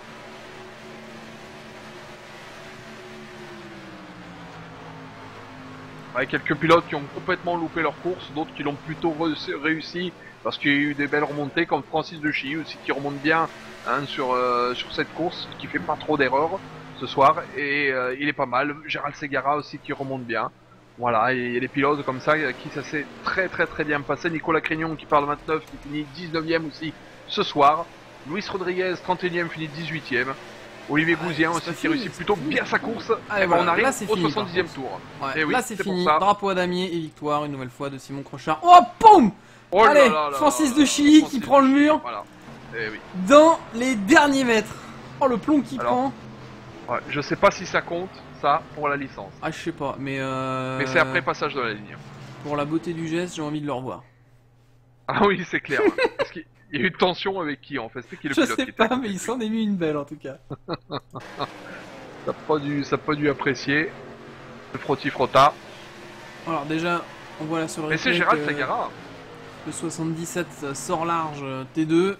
Avec quelques pilotes qui ont complètement loupé leur course, d'autres qui l'ont plutôt réussi parce qu'il y a eu des belles remontées, comme Francis Dechy aussi qui remonte bien hein, sur, euh, sur cette course, qui fait pas trop d'erreurs ce soir, et euh, il est pas mal. Gérald Ségara aussi qui remonte bien. Voilà, et il y a des pilotes comme ça qui ça s'est très très très bien passé. Nicolas Crignon qui parle vingt-neuf, qui finit dix-neuvième aussi ce soir. Luis Rodriguez, trente et unième, finit dix-huitième. Olivier Gouzien c'est aussi pas qui fini, réussit c'est plutôt pas fini. bien sa course. Allez, Et ben voilà, on arrive là, c'est au fini, soixante-dixième par tour. Ouais, Et oui, là c'est c'est pour fini. ça. Drapeau à damier et victoire une nouvelle fois de Simon Crochard. Oh, boum. Oh là Allez, là là Francis là là, Dechy Francis qui prend le Dechy, mur. Voilà. Eh oui. Dans les derniers mètres. Oh, le plomb qui Alors, prend. Ouais, je sais pas si ça compte, ça, pour la licence. Ah, je sais pas, mais euh... Mais c'est après passage de la ligne. pour la beauté du geste, j'ai envie de le revoir. Ah oui, c'est clair. Parce qu'il y a eu une tension avec qui en fait? C'était qui le Je pilote sais qui était à pas, côté mais de il lui s'en est mis une belle en tout cas. Ça n'a pas dû, ça a pas dû apprécier. Le frotti-frotta. Alors déjà, on voit là sur le Mais c'est replay Gérald que Ségara. le soixante-dix-sept sort large euh, T deux.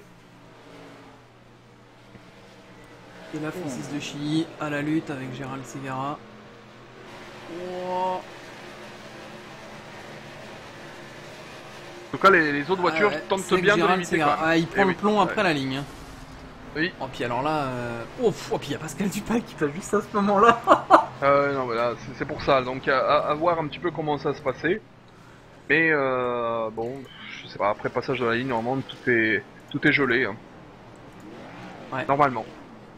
Et là, Francis Dechy à la lutte avec Gérald Ségara. Oh. En tout cas, les, les autres voitures Ah ouais, tentent c'est que bien de Gérald limiter Ségara. quand même. Ah, il prend Eh le oui, plomb après ouais. la ligne. hein. Oui. Oh, puis alors là, euh... oh, pff, oh, puis il y a Pascal Dupac qui passe juste à ce moment-là. Euh, non, voilà, c'est- c'est pour ça. Donc, à, à- à voir un petit peu comment ça se passait. Mais euh, bon, je sais pas. Après passage de la ligne, normalement, tout est, tout est gelé. hein. Ouais. Normalement.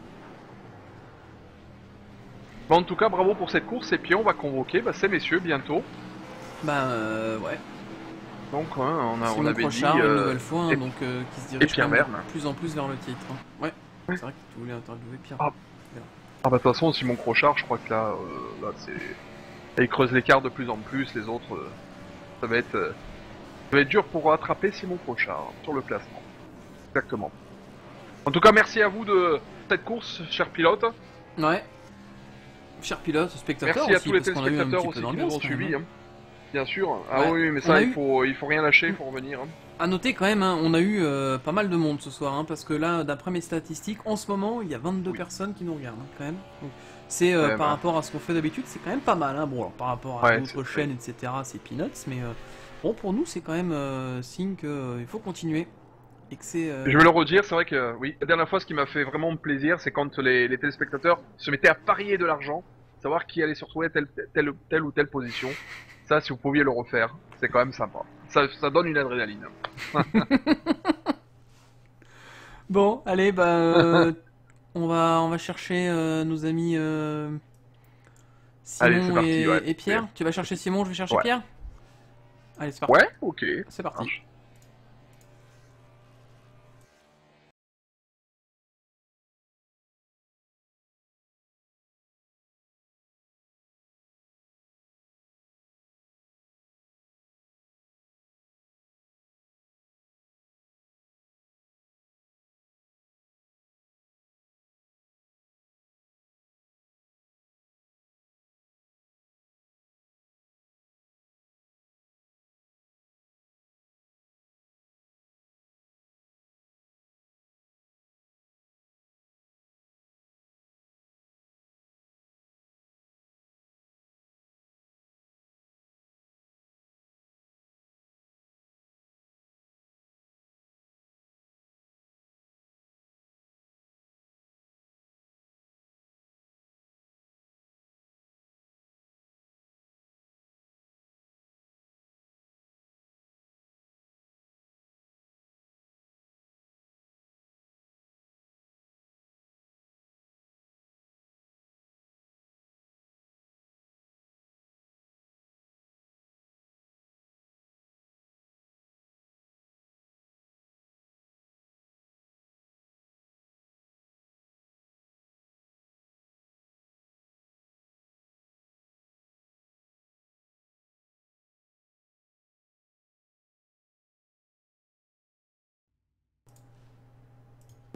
Bon, en tout cas, bravo pour cette course. Et puis, on va convoquer bah, ces messieurs bientôt. Bah, euh, ouais. Donc, hein, on, a, on Simon avait Crochard, dit. une euh, nouvelle fois, hein, et- donc euh, qui se et dirige Pierre quand même Verne. de plus en plus vers le titre. hein. Ouais, c'est vrai que tu voulais interviewer Pierre. Ah. Ah bah de toute façon, Simon Crochard, je crois que là, euh, là c'est... là, il creuse l'écart de plus en plus, les autres, euh, ça va être... euh, ça va être dur pour rattraper Simon Crochard hein, sur le classement. Exactement. En tout cas, merci à vous de cette course, chers pilotes. Ouais. Cher pilote, spectateur Merci à aussi, tous les parce qu'on a eu un téléspectateurs petit aussi peu qui nous d'ambiance ont quand même, suivis. hein. hein. Bien sûr. Ah Ouais. oui, mais On ça, a il eu- faut, il faut rien lâcher, il faut revenir. hein. À noter quand même, hein, on a eu euh, pas mal de monde ce soir, hein, parce que là, d'après mes statistiques, en ce moment, il y a vingt-deux Oui. personnes qui nous regardent, hein, quand même. Donc, c'est euh, Ouais, par bah. rapport à ce qu'on fait d'habitude, c'est quand même pas mal. Hein. Bon, alors, par rapport à Ouais, d'autres c'est- chaînes, et cetera, c'est peanuts, mais euh, bon, pour nous, c'est quand même euh, signe qu'il faut continuer. Et que c'est. euh, Je vais le redire, c'est vrai que oui, la dernière fois, ce qui m'a fait vraiment plaisir, c'est quand les, les téléspectateurs se mettaient à parier de l'argent, savoir qui allait se retrouver telle, telle, telle ou telle position. Ça, si vous pouviez le refaire, c'est quand même sympa. Ça, ça donne une adrénaline. Bon, allez, bah, euh, on va, on va chercher euh, nos amis euh, Simon Allez, c'est parti, et, ouais. et Pierre. Tu vas chercher Simon, je vais chercher Ouais. Pierre. Allez, c'est parti. Ouais, ok. C'est parti. marche.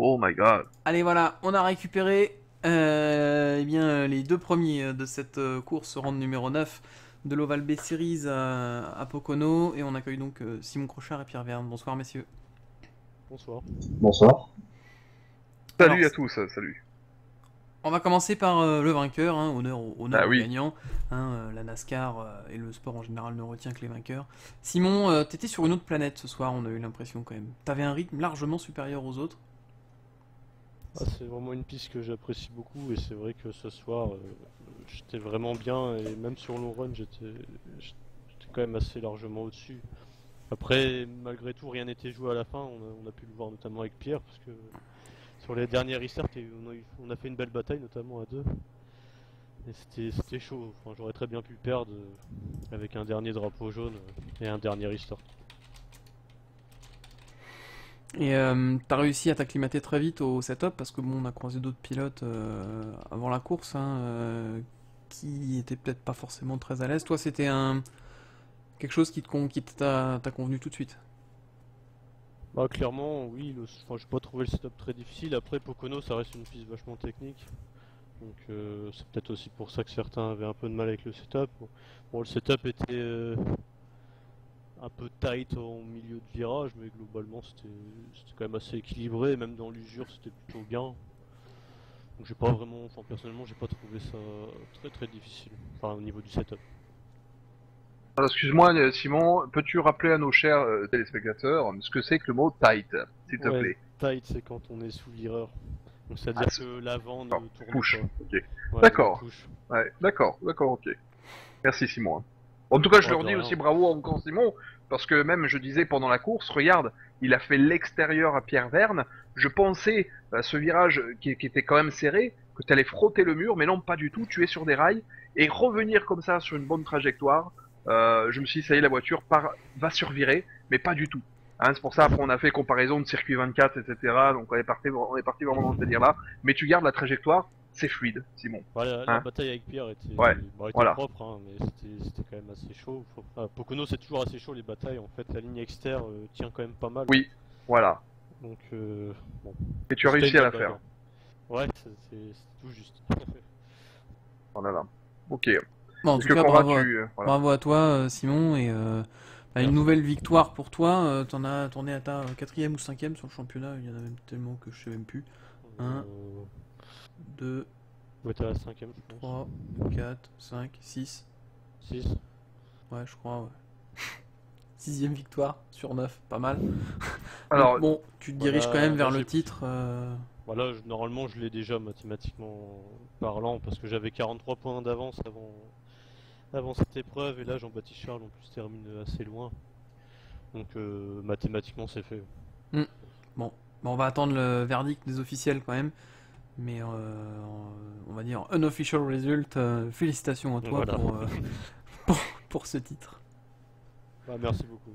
Oh my god. Allez, voilà, on a récupéré euh, eh bien, les deux premiers de cette euh, course, round numéro neuf de l'Oval B Series à, à Pocono. Et on accueille donc euh, Simon Crochard et Pierre Verne. Bonsoir, messieurs. Bonsoir. Bonsoir. Salut Alors, à tous, salut. On va commencer par euh, le vainqueur, hein, honneur, au- honneur Ah au oui. gagnant. Hein, euh, la NASCAR euh, et le sport en général ne retient que les vainqueurs. Simon, euh, t'étais sur une autre planète ce soir, on a eu l'impression quand même. T'avais un rythme largement supérieur aux autres. Ah, c'est vraiment une piste que j'apprécie beaucoup et c'est vrai que ce soir euh, j'étais vraiment bien et même sur long run j'étais j'étais quand même assez largement au-dessus. Après, malgré tout, rien n'était joué à la fin, on a, on a pu le voir notamment avec Pierre parce que sur les derniers restarts on a, eu- on a fait une belle bataille notamment à deux. Et c'était c'était chaud, enfin, j'aurais très bien pu perdre euh, avec un dernier drapeau jaune euh, et un dernier restart. Et euh, t'as réussi à t'acclimater très vite au setup parce que bon, on a croisé d'autres pilotes euh, avant la course hein, euh, qui étaient peut-être pas forcément très à l'aise. Toi, c'était un quelque chose qui te con- qui t'a t'a convenu tout de suite. Bah clairement oui, le... enfin, j'ai pas trouvé le setup très difficile. Après Pocono ça reste une piste vachement technique. Donc euh, c'est peut-être aussi pour ça que certains avaient un peu de mal avec le setup. Bon le setup était euh, un peu tight en milieu de virage mais globalement c'était c'était quand même assez équilibré, même dans l'usure c'était plutôt bien. Donc j'ai pas vraiment, enfin personnellement j'ai pas trouvé ça très très difficile, enfin au niveau du setup. Alors, excuse-moi euh, Simon, peux-tu rappeler à nos chers euh, téléspectateurs ce que c'est que le mot tight, s'il te Ouais, plaît? tight c'est quand on est sous vireur. Donc c'est-à-dire Ah, c'est- que l'avant ne D'accord, tourne push, pas. ok. Ouais, D'accord. on push. Ouais, d'accord, d'accord, ok. Merci Simon. En tout cas, je Ouais, leur de dis rien. aussi bravo encore Simon, parce que même je disais pendant la course, regarde, il a fait l'extérieur à Pierre Verne. Je pensais à ce virage qui, qui était quand même serré, que tu allais frotter le mur, mais non, pas du tout. Tu es sur des rails et revenir comme ça sur une bonne trajectoire. Euh, je me suis dit, ça y est, la voiture part, va survirer, mais pas du tout. Hein, c'est pour ça après on a fait comparaison de circuit vingt-quatre, et cetera. Donc on est parti, on est parti vraiment dans ce délire-là. Mais tu gardes la trajectoire, c'est fluide, Simon. Voilà, la Hein. bataille avec Pierre était, Ouais, bon, était voilà. propre, hein, mais c'était c'était quand même assez chaud. Faut- ah, Pocono c'est toujours assez chaud les batailles, en fait la ligne externe euh, tient quand même pas mal. Oui, voilà. Donc euh, bon. Et tu as C'était réussi une à la belle faire. bagarre. Ouais, c'est c'est- c'est tout juste. Voilà. Ok. Bon, en Est-ce tout que cas, Cora, bravo, à- tu... euh, voilà. bravo à toi, euh, Simon, et euh, bah, une Merci. nouvelle victoire pour toi. Euh, t'en as tourné à ta quatrième ou cinquième sur le championnat. Il y en a même tellement que je sais même plus. Un. Euh, deux, ouais, t'es à la cinquième, je pense. trois, quatre, cinq, six. six. Ouais, je crois, ouais. Sixième victoire sur neuf, pas mal. Alors, Donc, bon, tu te voilà, diriges quand même vers là, le j'ai- titre. euh, Voilà, je- normalement je l'ai déjà mathématiquement parlant parce que j'avais quarante-trois points d'avance avant, avant cette épreuve et là Jean-Baptiste Charles en plus termine assez loin. Donc euh, mathématiquement c'est fait. Bon, on va attendre le verdict des officiels quand même. Mais euh, on va dire unofficial result. euh, félicitations à toi Voilà. pour, euh, pour, pour ce titre. Bah, merci beaucoup.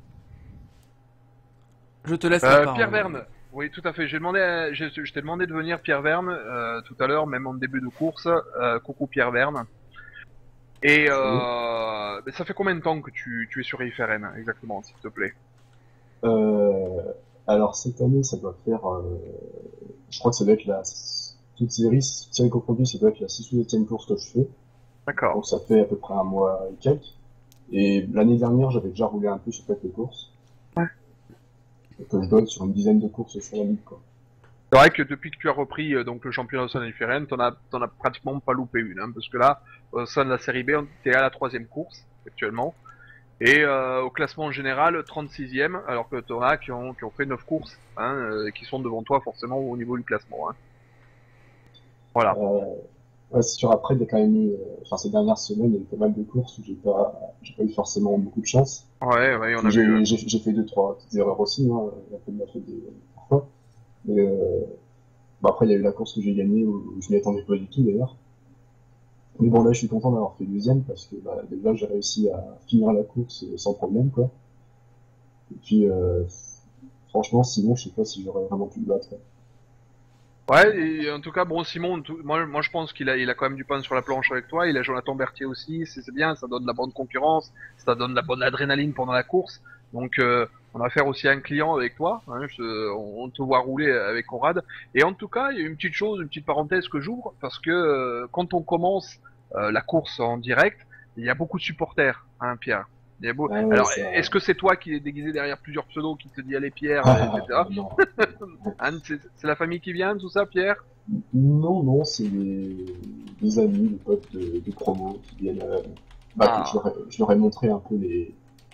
Je te laisse euh, la parole. Pierre Verne. Oui, tout à fait. J'ai demandé, à- j'ai- je t'ai demandé de venir, Pierre Verne, euh, tout à l'heure, même en début de course. Euh, coucou Pierre Verne. Et euh, mais ça fait combien de temps que tu, tu es sur F R N, exactement, s'il te plaît? Euh, alors cette année, ça doit faire, euh, je crois que ça doit être la toute série, série confondue, ça doit être la six ou septième course que je fais. D'accord. Donc ça fait à peu près un mois et quelques. Et l'année dernière, j'avais déjà roulé un peu sur quelques courses. Ouais. Donc je dois être sur une dizaine de courses sur la ligue, quoi. C'est vrai que depuis que tu as repris euh, donc le championnat au sein de F R N, t'en as, t'en as pratiquement pas loupé une, hein, parce que là, au sein de la série B, t'es à la troisième course actuellement, et euh, au classement général, trente-sixième, alors que t'en as qui ont, qui ont fait neuf courses, hein, euh, qui sont devant toi forcément au niveau du classement. Hein. Voilà. Euh, ouais, c'est sûr, après, il y a quand même eu, euh, enfin ces dernières semaines, il y a eu pas mal de courses où j'ai pas, j'ai pas eu forcément beaucoup de chance. Ouais, ouais, on a J'ai, vu. euh, j'ai, j'ai fait deux, trois petites erreurs aussi, hein, il a fait de la faute des, parfois. Mais, euh, bon, après, il y a eu la course que j'ai gagnée où, où je m'y attendais pas du tout, d'ailleurs. Mais bon, là, je suis content d'avoir fait deuxième parce que, bah, déjà, j'ai réussi à finir la course euh, sans problème, quoi. Et puis, euh, franchement, sinon, je sais pas si j'aurais vraiment pu le battre, quoi. Ouais, et en tout cas, bon, Simon, tout- moi, moi je pense qu'il a, il a quand même du pain sur la planche avec toi. Il a Jonathan Berthier aussi, c'est c'est bien, ça donne de la bonne concurrence, ça donne de la bonne adrénaline pendant la course. Donc, euh, on a affaire aussi à un client avec toi, hein, je- on on te voit rouler avec Conrad. Et en tout cas, il y a une petite chose, une petite parenthèse que j'ouvre, parce que euh, quand on commence euh, la course en direct, il y a beaucoup de supporters, hein, Pierre. Il y a beau... Ah ouais, Alors, ça- est-ce que c'est toi qui es déguisé derrière plusieurs pseudos qui te dit allez Pierre, euh, et cetera. non. Hein, c'est c'est la famille qui vient, tout ça, Pierre? Non, non, c'est des, des amis, des potes de, de promo qui viennent. euh, Bah, Ah. je, leur ai, je leur ai montré un peu les.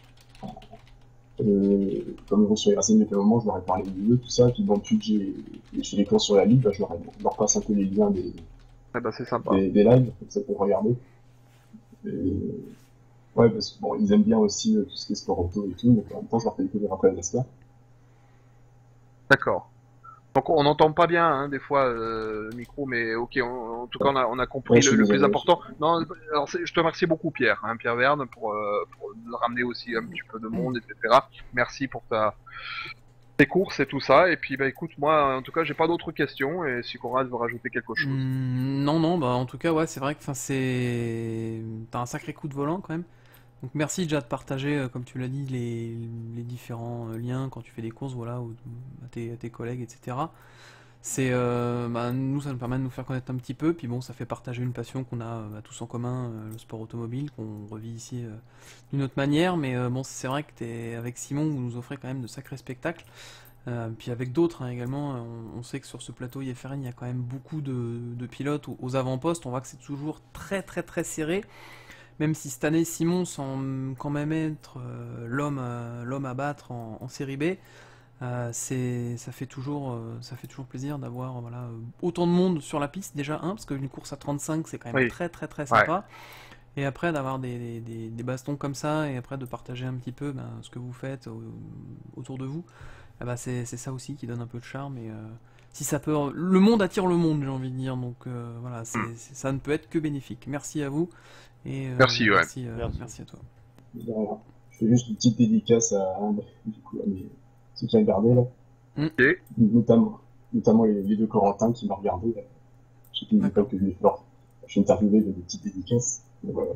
Euh, comme ils vont sur les racines depuis un moment, je leur ai parlé du jeu, tout ça. Puis bon, depuis que j'ai j'ai les cours sur la ligue, bah, je, leur ai- je leur passe un peu les liens des, Eh ben, c'est sympa. des, des lives, comme ça pour regarder. Et, ouais, parce que bon, ils aiment bien aussi euh, tout ce qui est sport auto et tout, donc en même temps, je leur fais découvrir un peu la NASCAR. D'accord. Donc on n'entend pas bien hein, des fois euh, le micro, mais ok, on- en tout cas on a, on a compris Ouais, je le, suis le plus désolé, important. Non, alors c'est- je te remercie beaucoup Pierre, hein, Pierre Verne, pour, euh, pour nous ramener aussi un petit peu de monde, et cetera. Merci pour ta tes courses et tout ça. Et puis bah écoute, moi en tout cas j'ai pas d'autres questions et si Conrad veut rajouter quelque chose. Hmm, non, non, bah en tout cas, ouais, c'est vrai que enfin, c'est. T'as un sacré coup de volant quand même. Donc merci déjà de partager, euh, comme tu l'as dit, les, les différents euh, liens quand tu fais des courses, voilà, ou, à, tes, à tes collègues, et cetera. C'est, euh, bah, nous, ça nous permet de nous faire connaître un petit peu, puis bon, ça fait partager une passion qu'on a euh, tous en commun, euh, le sport automobile, qu'on revit ici euh, d'une autre manière. Mais euh, bon, c'est vrai que t'es avec Simon, vous nous offrez quand même de sacrés spectacles. Euh, puis avec d'autres hein, également, on, on sait que sur ce plateau I F R N, il y a quand même beaucoup de, de pilotes aux, aux avant-postes. On voit que c'est toujours très très très serré. Même si cette année Simon semble quand même être euh, l'homme à, l'homme à battre en, en série B, euh, c'est, ça, fait toujours, euh, ça fait toujours plaisir d'avoir voilà, euh, autant de monde sur la piste, déjà, un, parce qu'une course à trente-cinq c'est quand même Oui. très très très sympa. Et après d'avoir des, des, des- des bastons comme ça, et après de partager un petit peu ben, ce que vous faites au- autour de vous, eh ben, c'est, c'est ça aussi qui donne un peu de charme. Et euh, si ça peut, le monde attire le monde, j'ai envie de dire. Donc euh, voilà, c'est, c'est- ça ne peut être que bénéfique. Merci à vous. Et, euh, Merci, ouais. merci, euh, Merci. merci à toi. De rien. Je fais juste une petite dédicace à, du coup, à mes, ceux qui ont regardé là. Mm. Ok. Notamment, notamment les, les deux Corentins qui m'ont regardé là. Je sais plus du D'accord. que je vais faire. Je suis interviewé de des petites dédicaces. Donc, voilà.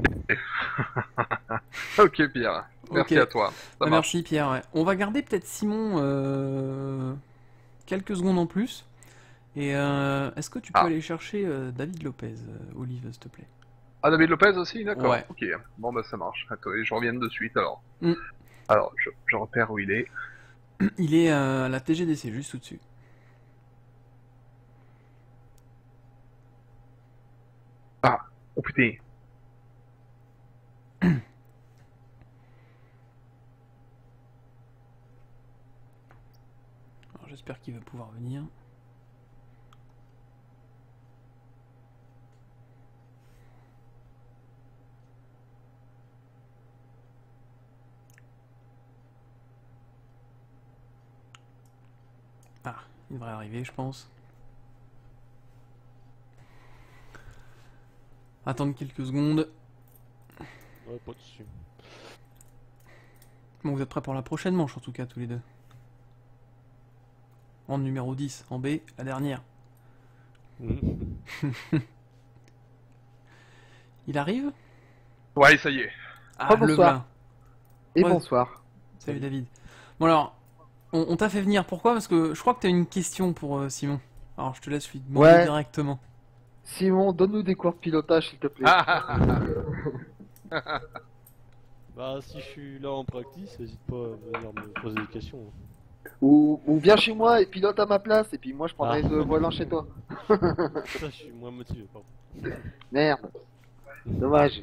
Ok Pierre, merci Ok. à toi. Ça Bah, marche. merci Pierre. Ouais. On va garder peut-être Simon euh, quelques secondes en plus. Et euh, est-ce que tu peux Ah. aller chercher euh, David Lopez, euh, Olive, s'il te plaît? Ah David Lopez aussi, d'accord. Ouais. Ok. Bon bah ça marche. Attends, je reviens de suite alors. Mm. Alors je, je repère où il est. Il est euh, à la T G D C, juste au-dessus. Oh putain. Alors, j'espère qu'il va pouvoir venir. Ah, il devrait arriver, je pense. Attendre quelques secondes. Ouais, pas dessus. Bon, vous êtes prêts pour la prochaine manche, en tout cas, tous les deux. En numéro dix, en B, la dernière. Mhm. Il arrive? Ouais, ça y est. Ah, le Rebonsoir. voilà. Et Ouais. bonsoir. Salut David. Bon alors, on, on t'a fait venir, pourquoi? Parce que je crois que t'as une question pour euh, Simon. Alors je te laisse lui demander Ouais. directement. Simon, donne-nous des cours de pilotage, s'il te plaît. Ah, ah, ah, ah. Bah, si je suis là en practice, n'hésite pas à venir me poser des questions. Ou, ou viens chez moi et pilote à ma place, et puis moi je prendrai Ah. le volant chez toi. Ça, je suis moins motivé, par contre. Merde. Dommage.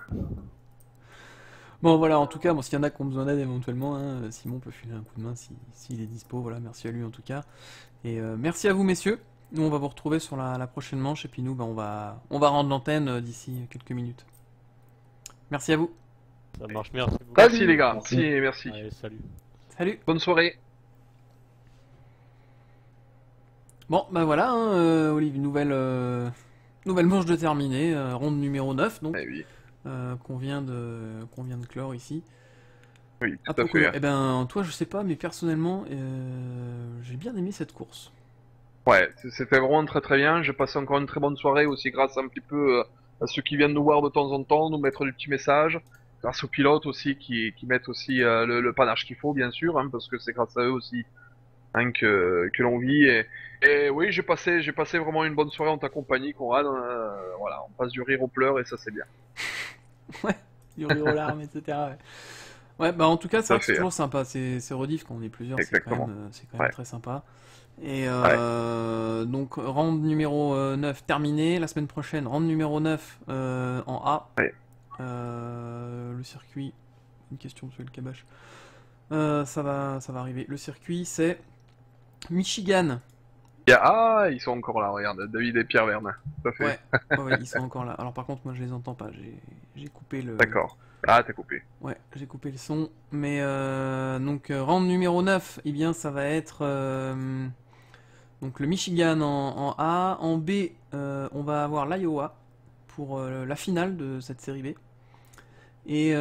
Bon voilà, en tout cas, bon, s'il y en a qui ont besoin d'aide éventuellement, hein, Simon peut filer un coup de main si- s'il est dispo. Voilà, merci à lui en tout cas. Et euh, merci à vous messieurs. Nous on va vous retrouver sur la, la prochaine manche et puis nous ben, on, va, on va rendre l'antenne euh, d'ici quelques minutes. Merci à vous. Ça marche, merci beaucoup. Merci les gars. Merci. Merci, merci. Allez, salut. Salut. Bonne soirée. Bon ben voilà, hein, euh, Olive, nouvelle, euh, nouvelle manche de terminée, euh, ronde numéro neuf donc. Eh oui, Euh, qu'on vient de qu'on vient de clore ici. oui, Ah, tout à pourquoi- fait. Eh ben, toi, je sais pas, mais personnellement, euh, j'ai bien aimé cette course. Ouais, c- c'était vraiment très très bien. J'ai passé encore une très bonne soirée aussi grâce un petit peu euh, à ceux qui viennent nous voir de temps en temps, nous mettre des petits messages. grâce aux pilotes aussi qui, qui mettent aussi euh, le, le panache qu'il faut, bien sûr, hein, parce que c'est grâce à eux aussi hein, que, que l'on vit. Et, et oui, j'ai passé, j'ai passé vraiment une bonne soirée en ta compagnie, Conrad. Euh, voilà, on passe du rire aux pleurs et ça c'est bien. Ouais, du rire aux larmes, et cetera. Ouais. Ouais, bah en tout cas, c'est Ça vrai que c'est fait, toujours sympa. C'est c'est rediff quand on est plusieurs, c'est quand Exactement. même, euh, c'est quand même Ouais. très sympa. Et euh, donc, round numéro euh, neuf terminé. La semaine prochaine, round numéro neuf euh, en A. Ouais. Euh, le circuit, une question, monsieur le Kabash. Euh, ça va, ça va arriver. Le circuit, c'est Michigan. Il y a- Ah, ils sont encore là, regarde, David et Pierre Vernin. Tout à fait. Ouais, ouais, ouais, ils sont encore là. Alors par contre, moi, je les entends pas. J'ai j'ai coupé le. D'accord. Ah, t'as coupé. Ouais, j'ai coupé le son. Mais euh, donc, euh, round numéro neuf, eh bien, ça va être euh, donc le Michigan en, en A. En B, euh, on va avoir l'Iowa pour euh, la finale de cette série B. Et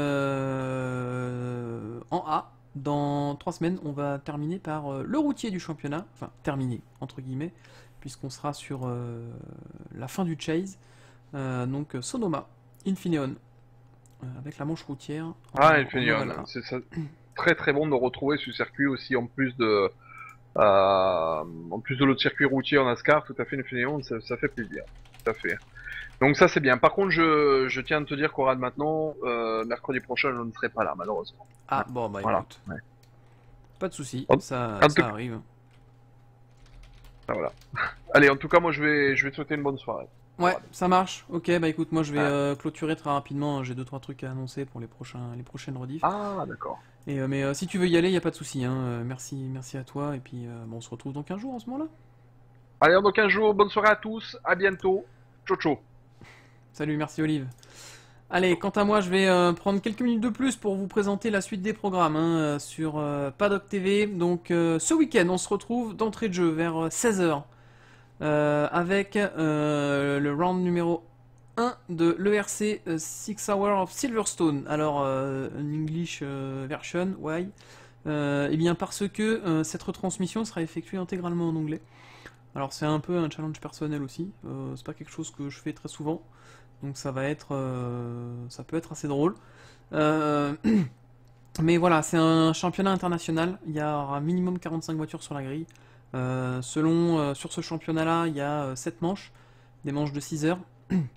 euh, en A, dans trois semaines, on va terminer par euh, le routier du championnat. Enfin, terminer, entre guillemets, puisqu'on sera sur euh, la fin du chase. Euh, donc, Sonoma, Infineon. Euh, avec la manche routière. en- Ah, en Infineon, ovale A. c'est ça. Très très bon de retrouver ce circuit aussi en plus de euh, en plus de l'autre circuit routier en NASCAR, tout à fait Infineon, ça, ça fait plaisir. Tout à fait. Donc ça c'est bien. Par contre, je, je tiens à te dire Conrad maintenant, euh, mercredi prochain je ne serai pas là malheureusement. Ah, bon, bah Voilà. écoute. Ouais. Pas de soucis, Hop. ça, En ça tout- arrive. Ah, voilà. Allez, en tout cas moi je vais je vais te souhaiter une bonne soirée. Ouais, ça marche. Ok, bah écoute, moi je vais Ouais. euh, clôturer très rapidement. J'ai deux trois trucs à annoncer pour les prochains, les prochaines rediffs. Ah d'accord. Et euh, mais euh, si tu veux y aller, y a pas de souci. Hein. Euh, merci, merci à toi. Et puis euh, bon, on se retrouve dans quinze jours en ce moment-là. Allez, dans quinze jours, bonne soirée à tous, à bientôt. Ciao ciao. Salut, merci Olive. Allez, quant à moi, je vais euh, prendre quelques minutes de plus pour vous présenter la suite des programmes hein, euh, sur euh, Paddock T V. Donc euh, ce week-end, on se retrouve d'entrée de jeu vers seize heures euh, avec euh, le round numéro un de l'E R C euh, six Hour of Silverstone. Alors, euh, une English euh, version, why euh, Eh bien parce que euh, cette retransmission sera effectuée intégralement en anglais. Alors c'est un peu un challenge personnel aussi, euh, c'est pas quelque chose que je fais très souvent, donc ça va être, euh, ça peut être assez drôle. Euh, mais voilà, c'est un championnat international, il y aura minimum quarante-cinq voitures sur la grille. Euh, selon, euh, sur ce championnat-là, il y a euh, sept manches, des manches de six heures,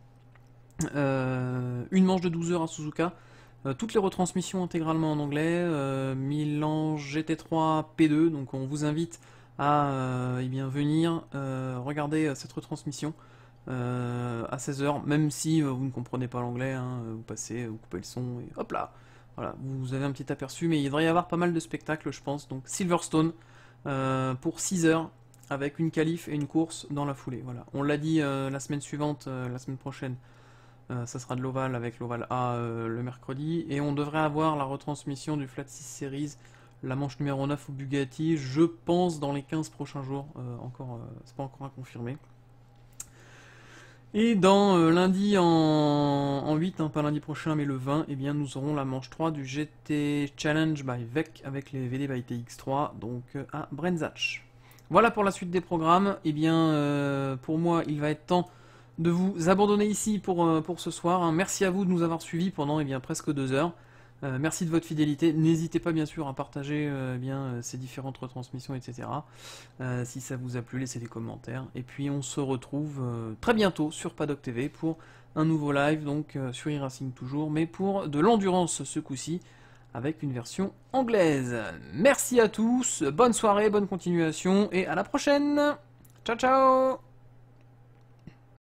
euh, une manche de douze heures à Suzuka, euh, toutes les retransmissions intégralement en anglais, euh, Milan G T trois P deux, donc on vous invite à euh, eh bien, venir euh, regarder euh, cette retransmission euh, à seize heures, même si euh, vous ne comprenez pas l'anglais, hein, vous passez, vous coupez le son et hop là, voilà, vous avez un petit aperçu, mais il devrait y avoir pas mal de spectacles, je pense. Donc Silverstone euh, pour six heures avec une qualif et une course dans la foulée. Voilà, on l'a dit euh, la semaine suivante, euh, la semaine prochaine. Euh, ça sera de l'Oval avec l'Oval A euh, le mercredi. Et on devrait avoir la retransmission du Flat six Series, la manche numéro neuf au Bugatti, je pense dans les quinze prochains jours. Euh, encore, euh, c'est pas encore à confirmer. Et dans euh, lundi en, en huit, hein, pas lundi prochain mais le vingt, eh bien, nous aurons la manche trois du G T Challenge by V E C avec les V D by T X trois, donc euh, à Brenzach. Voilà pour la suite des programmes. Eh bien, euh, pour moi, il va être temps de vous abandonner ici pour, euh, pour ce soir. Hein. Merci à vous de nous avoir suivis pendant eh bien, presque deux heures. Euh, merci de votre fidélité. N'hésitez pas bien sûr à partager euh, bien, euh, ces différentes retransmissions, et cetera. Euh, si ça vous a plu, laissez des commentaires. Et puis on se retrouve euh, très bientôt sur Paddock T V pour un nouveau live, donc euh, sur e-racing toujours, mais pour de l'endurance ce coup-ci, avec une version anglaise. Merci à tous, bonne soirée, bonne continuation, et à la prochaine. Ciao ciao.